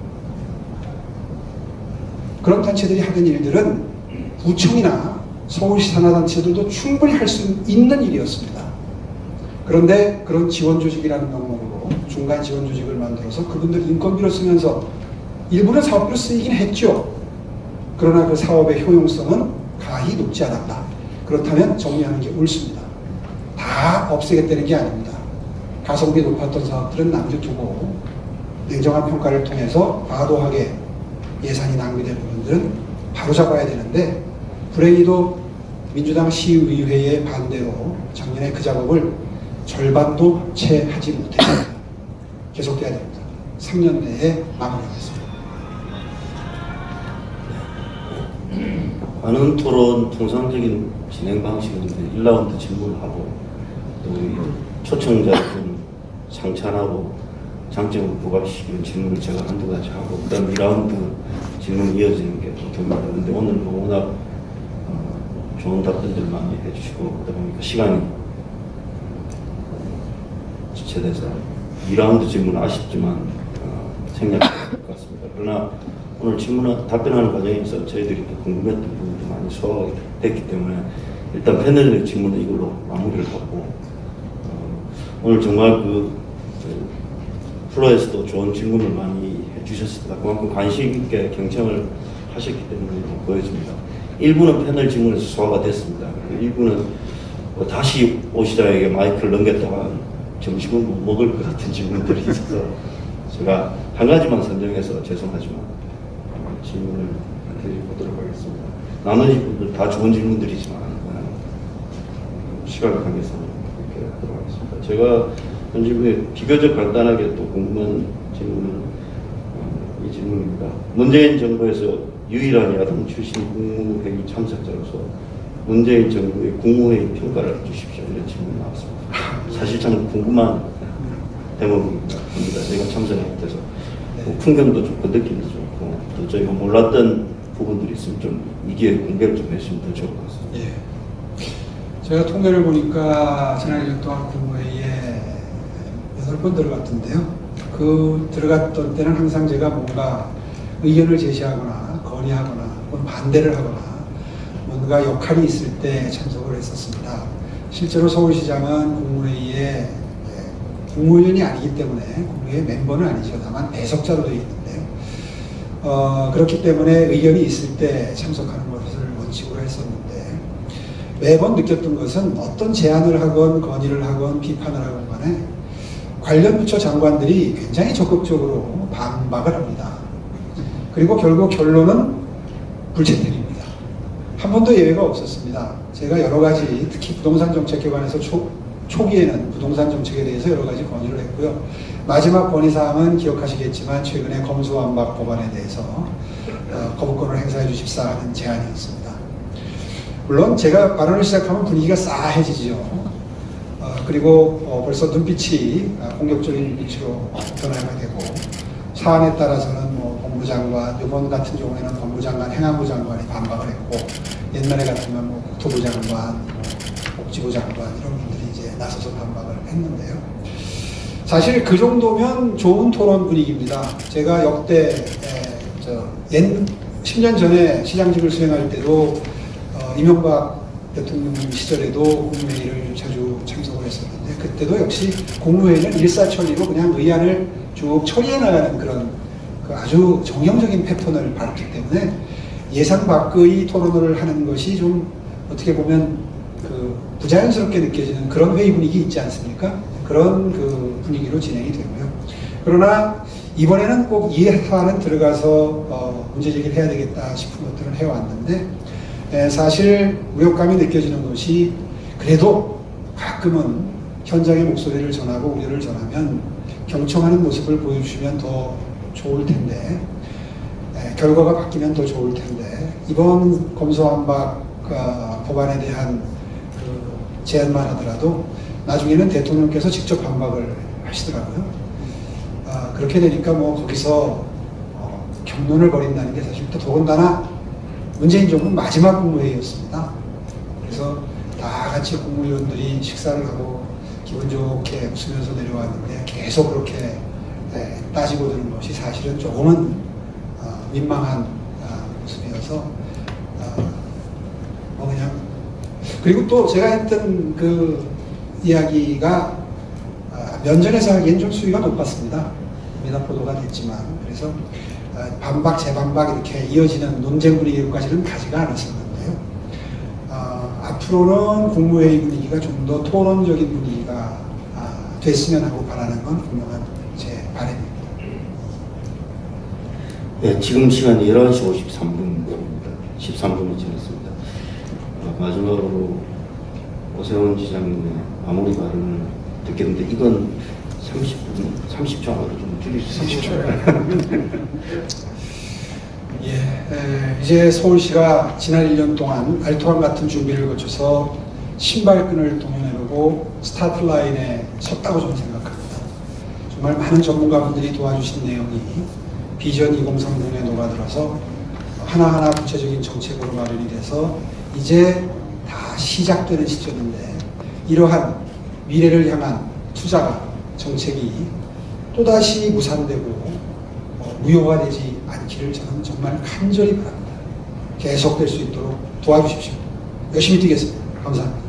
그런 단체들이 하던 일들은 구청이나 서울시 산하단체들도 충분히 할 수 있는 일이었습니다. 그런데 그런 지원조직이라는 명목으로 중간 지원조직을 만들어서 그분들 인건비로 쓰면서 일부는 사업비로 쓰이긴 했죠. 그러나 그 사업의 효용성은 가히 높지 않았다. 그렇다면 정리하는 게 옳습니다. 다 없애겠다는 게 아닙니다. 가성비 높았던 사업들은 남겨두고 냉정한 평가를 통해서 과도하게 예산이 낭비된 부분들은 바로잡아야 되는데, 불행히도 민주당 시의회의 반대로 작년에 그 작업을 절반도 채 하지 못했습니다. 계속돼야 됩니다. 3년 내에 마무리하겠습니다. 많은 토론 통상적인 진행 방식은 1라운드 질문하고 또 초청자를 좀 상찬하고 장점을 부각시키는 질문을 제가 한두 가지 하고 그 다음 2라운드 질문이 이어지는 게 보통입니다. 그런데 오늘 뭐 워낙 좋은 답변들 많이 해주시고 그러다 보니까 시간이 지체돼서 2라운드 질문은 아쉽지만 생략될 것 같습니다. 그러나 오늘 답변하는 과정에서 저희들이 또 궁금했던 부분도 많이 소화가 됐기 때문에 일단 패널의 질문은 이걸로 마무리를 하고 오늘 정말 플로에서도 좋은 질문을 많이 해주셨습니다. 그만큼 관심 있게 경청을 하셨기 때문에 보여집니다. 일부는 패널 질문에서 소화가 됐습니다. 일부는 다시 오 시장에게 마이크를 넘겼다가 점심을 못 먹을 것 같은 질문들이 있어서 제가 한 가지만 선정해서 죄송하지만 질문을 드려보도록 하겠습니다. 나머지 분들 다 좋은 질문들이지만 시간을 관계해서 이렇게 하도록 하겠습니다. 제가 현 질문에 비교적 간단하게 또 궁금한 질문은 이 질문입니다. 문재인 정부에서 유일한 야당 출신 국무회의 참석자로서 문재인 정부의 국무회의 평가를 주십시오. 이런 질문이 나왔습니다. 사실 참 궁금한 대목입니다. 제가 참석을 못해서 풍경도 좋고 느낌도 좋고 또 저희가 몰랐던 부분들이 있으면 좀 이 기회에 공개를 좀 해주시면 더 좋을 것 같습니다. 예. 제가 통계를 보니까 지난 1년 동안 국무회의에 8번 들어갔던데요. 그 들어갔던 때는 항상 제가 뭔가 의견을 제시하거나 건의하거나 혹은 반대를 하거나 뭔가 역할이 있을 때 참석을 했었습니다. 실제로 서울시장은 국무회의에 국무위원이 아니기 때문에 국무회의 멤버는 아니죠. 다만 배석자로 되어 있는데요. 그렇기 때문에 의견이 있을 때 참석하는 것을 원칙으로 했었는데 매번 느꼈던 것은 어떤 제안을 하건 건의를 하건 비판을 하건 간에 관련 부처 장관들이 굉장히 적극적으로 반박을 합니다. 그리고 결국 결론은 불채택입니다. 한 번도 예외가 없었습니다. 제가 여러 가지 특히 부동산 정책에 관해서 초기에는 부동산 정책에 대해서 여러 가지 건의를 했고요. 마지막 건의사항은 기억하시겠지만 최근에 검수완박 법안에 대해서 거부권을 행사해 주십사 하는 제안이었습니다. 물론 제가 발언을 시작하면 분위기가 싸해지죠. 그리고 벌써 눈빛이 공격적인 눈빛으로 변화가 되고 사안에 따라서는 뭐 법무장관, 이번 같은 경우에는 법무장관, 행안부 장관이 반박을 했고 옛날에 같으면 뭐 국토부 장관, 복지부 장관 이런 분들이 이제 나서서 반박을 했는데요. 사실 그 정도면 좋은 토론 분위기입니다. 제가 역대 10년 전에 시장직을 수행할 때도 이명박 대통령 시절에도 국무회의를 자주 참석을 했었는데 그때도 역시 국무회의는 일사천리로 그냥 의안을 쭉 처리해 나가는 그런 아주 정형적인 패턴을 밟기 때문에 예상 밖의 토론을 하는 것이 좀 어떻게 보면 부자연스럽게 느껴지는 그런 회의 분위기 있지 않습니까? 그런 분위기로 진행이 되고요. 그러나 이번에는 꼭 이 사안은 들어가서 문제제기를 해야 되겠다 싶은 것들을 해왔는데 사실 우려감이 느껴지는 것이 그래도 가끔은 현장의 목소리를 전하고 우려를 전하면 경청하는 모습을 보여주시면 더 좋을 텐데 결과가 바뀌면 더 좋을 텐데 이번 검수완박 법안에 대한 제안만 하더라도 나중에는 대통령께서 직접 반박을 하시더라고요. 그렇게 되니까 뭐 거기서 격론을 벌인다는 게 사실 또 더군다나 문재인 정부 마지막 국무회의였습니다. 그래서 다 같이 국무위원들이 식사를 하고 기분 좋게 웃으면서 내려왔는데 계속 그렇게 따지고 드는 것이 사실은 조금은 민망한 모습이어서 뭐 그냥 그리고 또 제가 했던 그 이야기가 면전에서 하기엔 좀 수위가 높았습니다. 미납 보도가 됐지만 그래서 반박 재반박 이렇게 이어지는 논쟁 분위기까지는 가지가 않았었는데요. 앞으로는 국무회의 분위기가 좀 더 토론적인 분위기가 됐으면 하고 바라는 건 분명한 제 바람입니다. 네, 지금 시간이 11시 53분입니다. 13분이 지났습니다. 마지막으로 오세훈 지장님의 마무리 발언을 듣겠는데 이건 30초 안으로 좀 줄일 수 있을까요? 예, 이제 서울시가 지난 1년 동안 알토란 같은 준비를 거쳐서 신발끈을 동여내고 스타트 라인에 섰다고 저는 생각합니다. 정말 많은 전문가분들이 도와주신 내용이 비전 2030에 녹아들어서 하나하나 구체적인 정책으로 마련이 돼서 이제 다 시작되는 시점인데 이러한 미래를 향한 투자가 정책이 또다시 무산되고 무효가 되지 않기를 저는 정말 간절히 바랍니다. 계속될 수 있도록 도와주십시오. 열심히 뛰겠습니다. 감사합니다.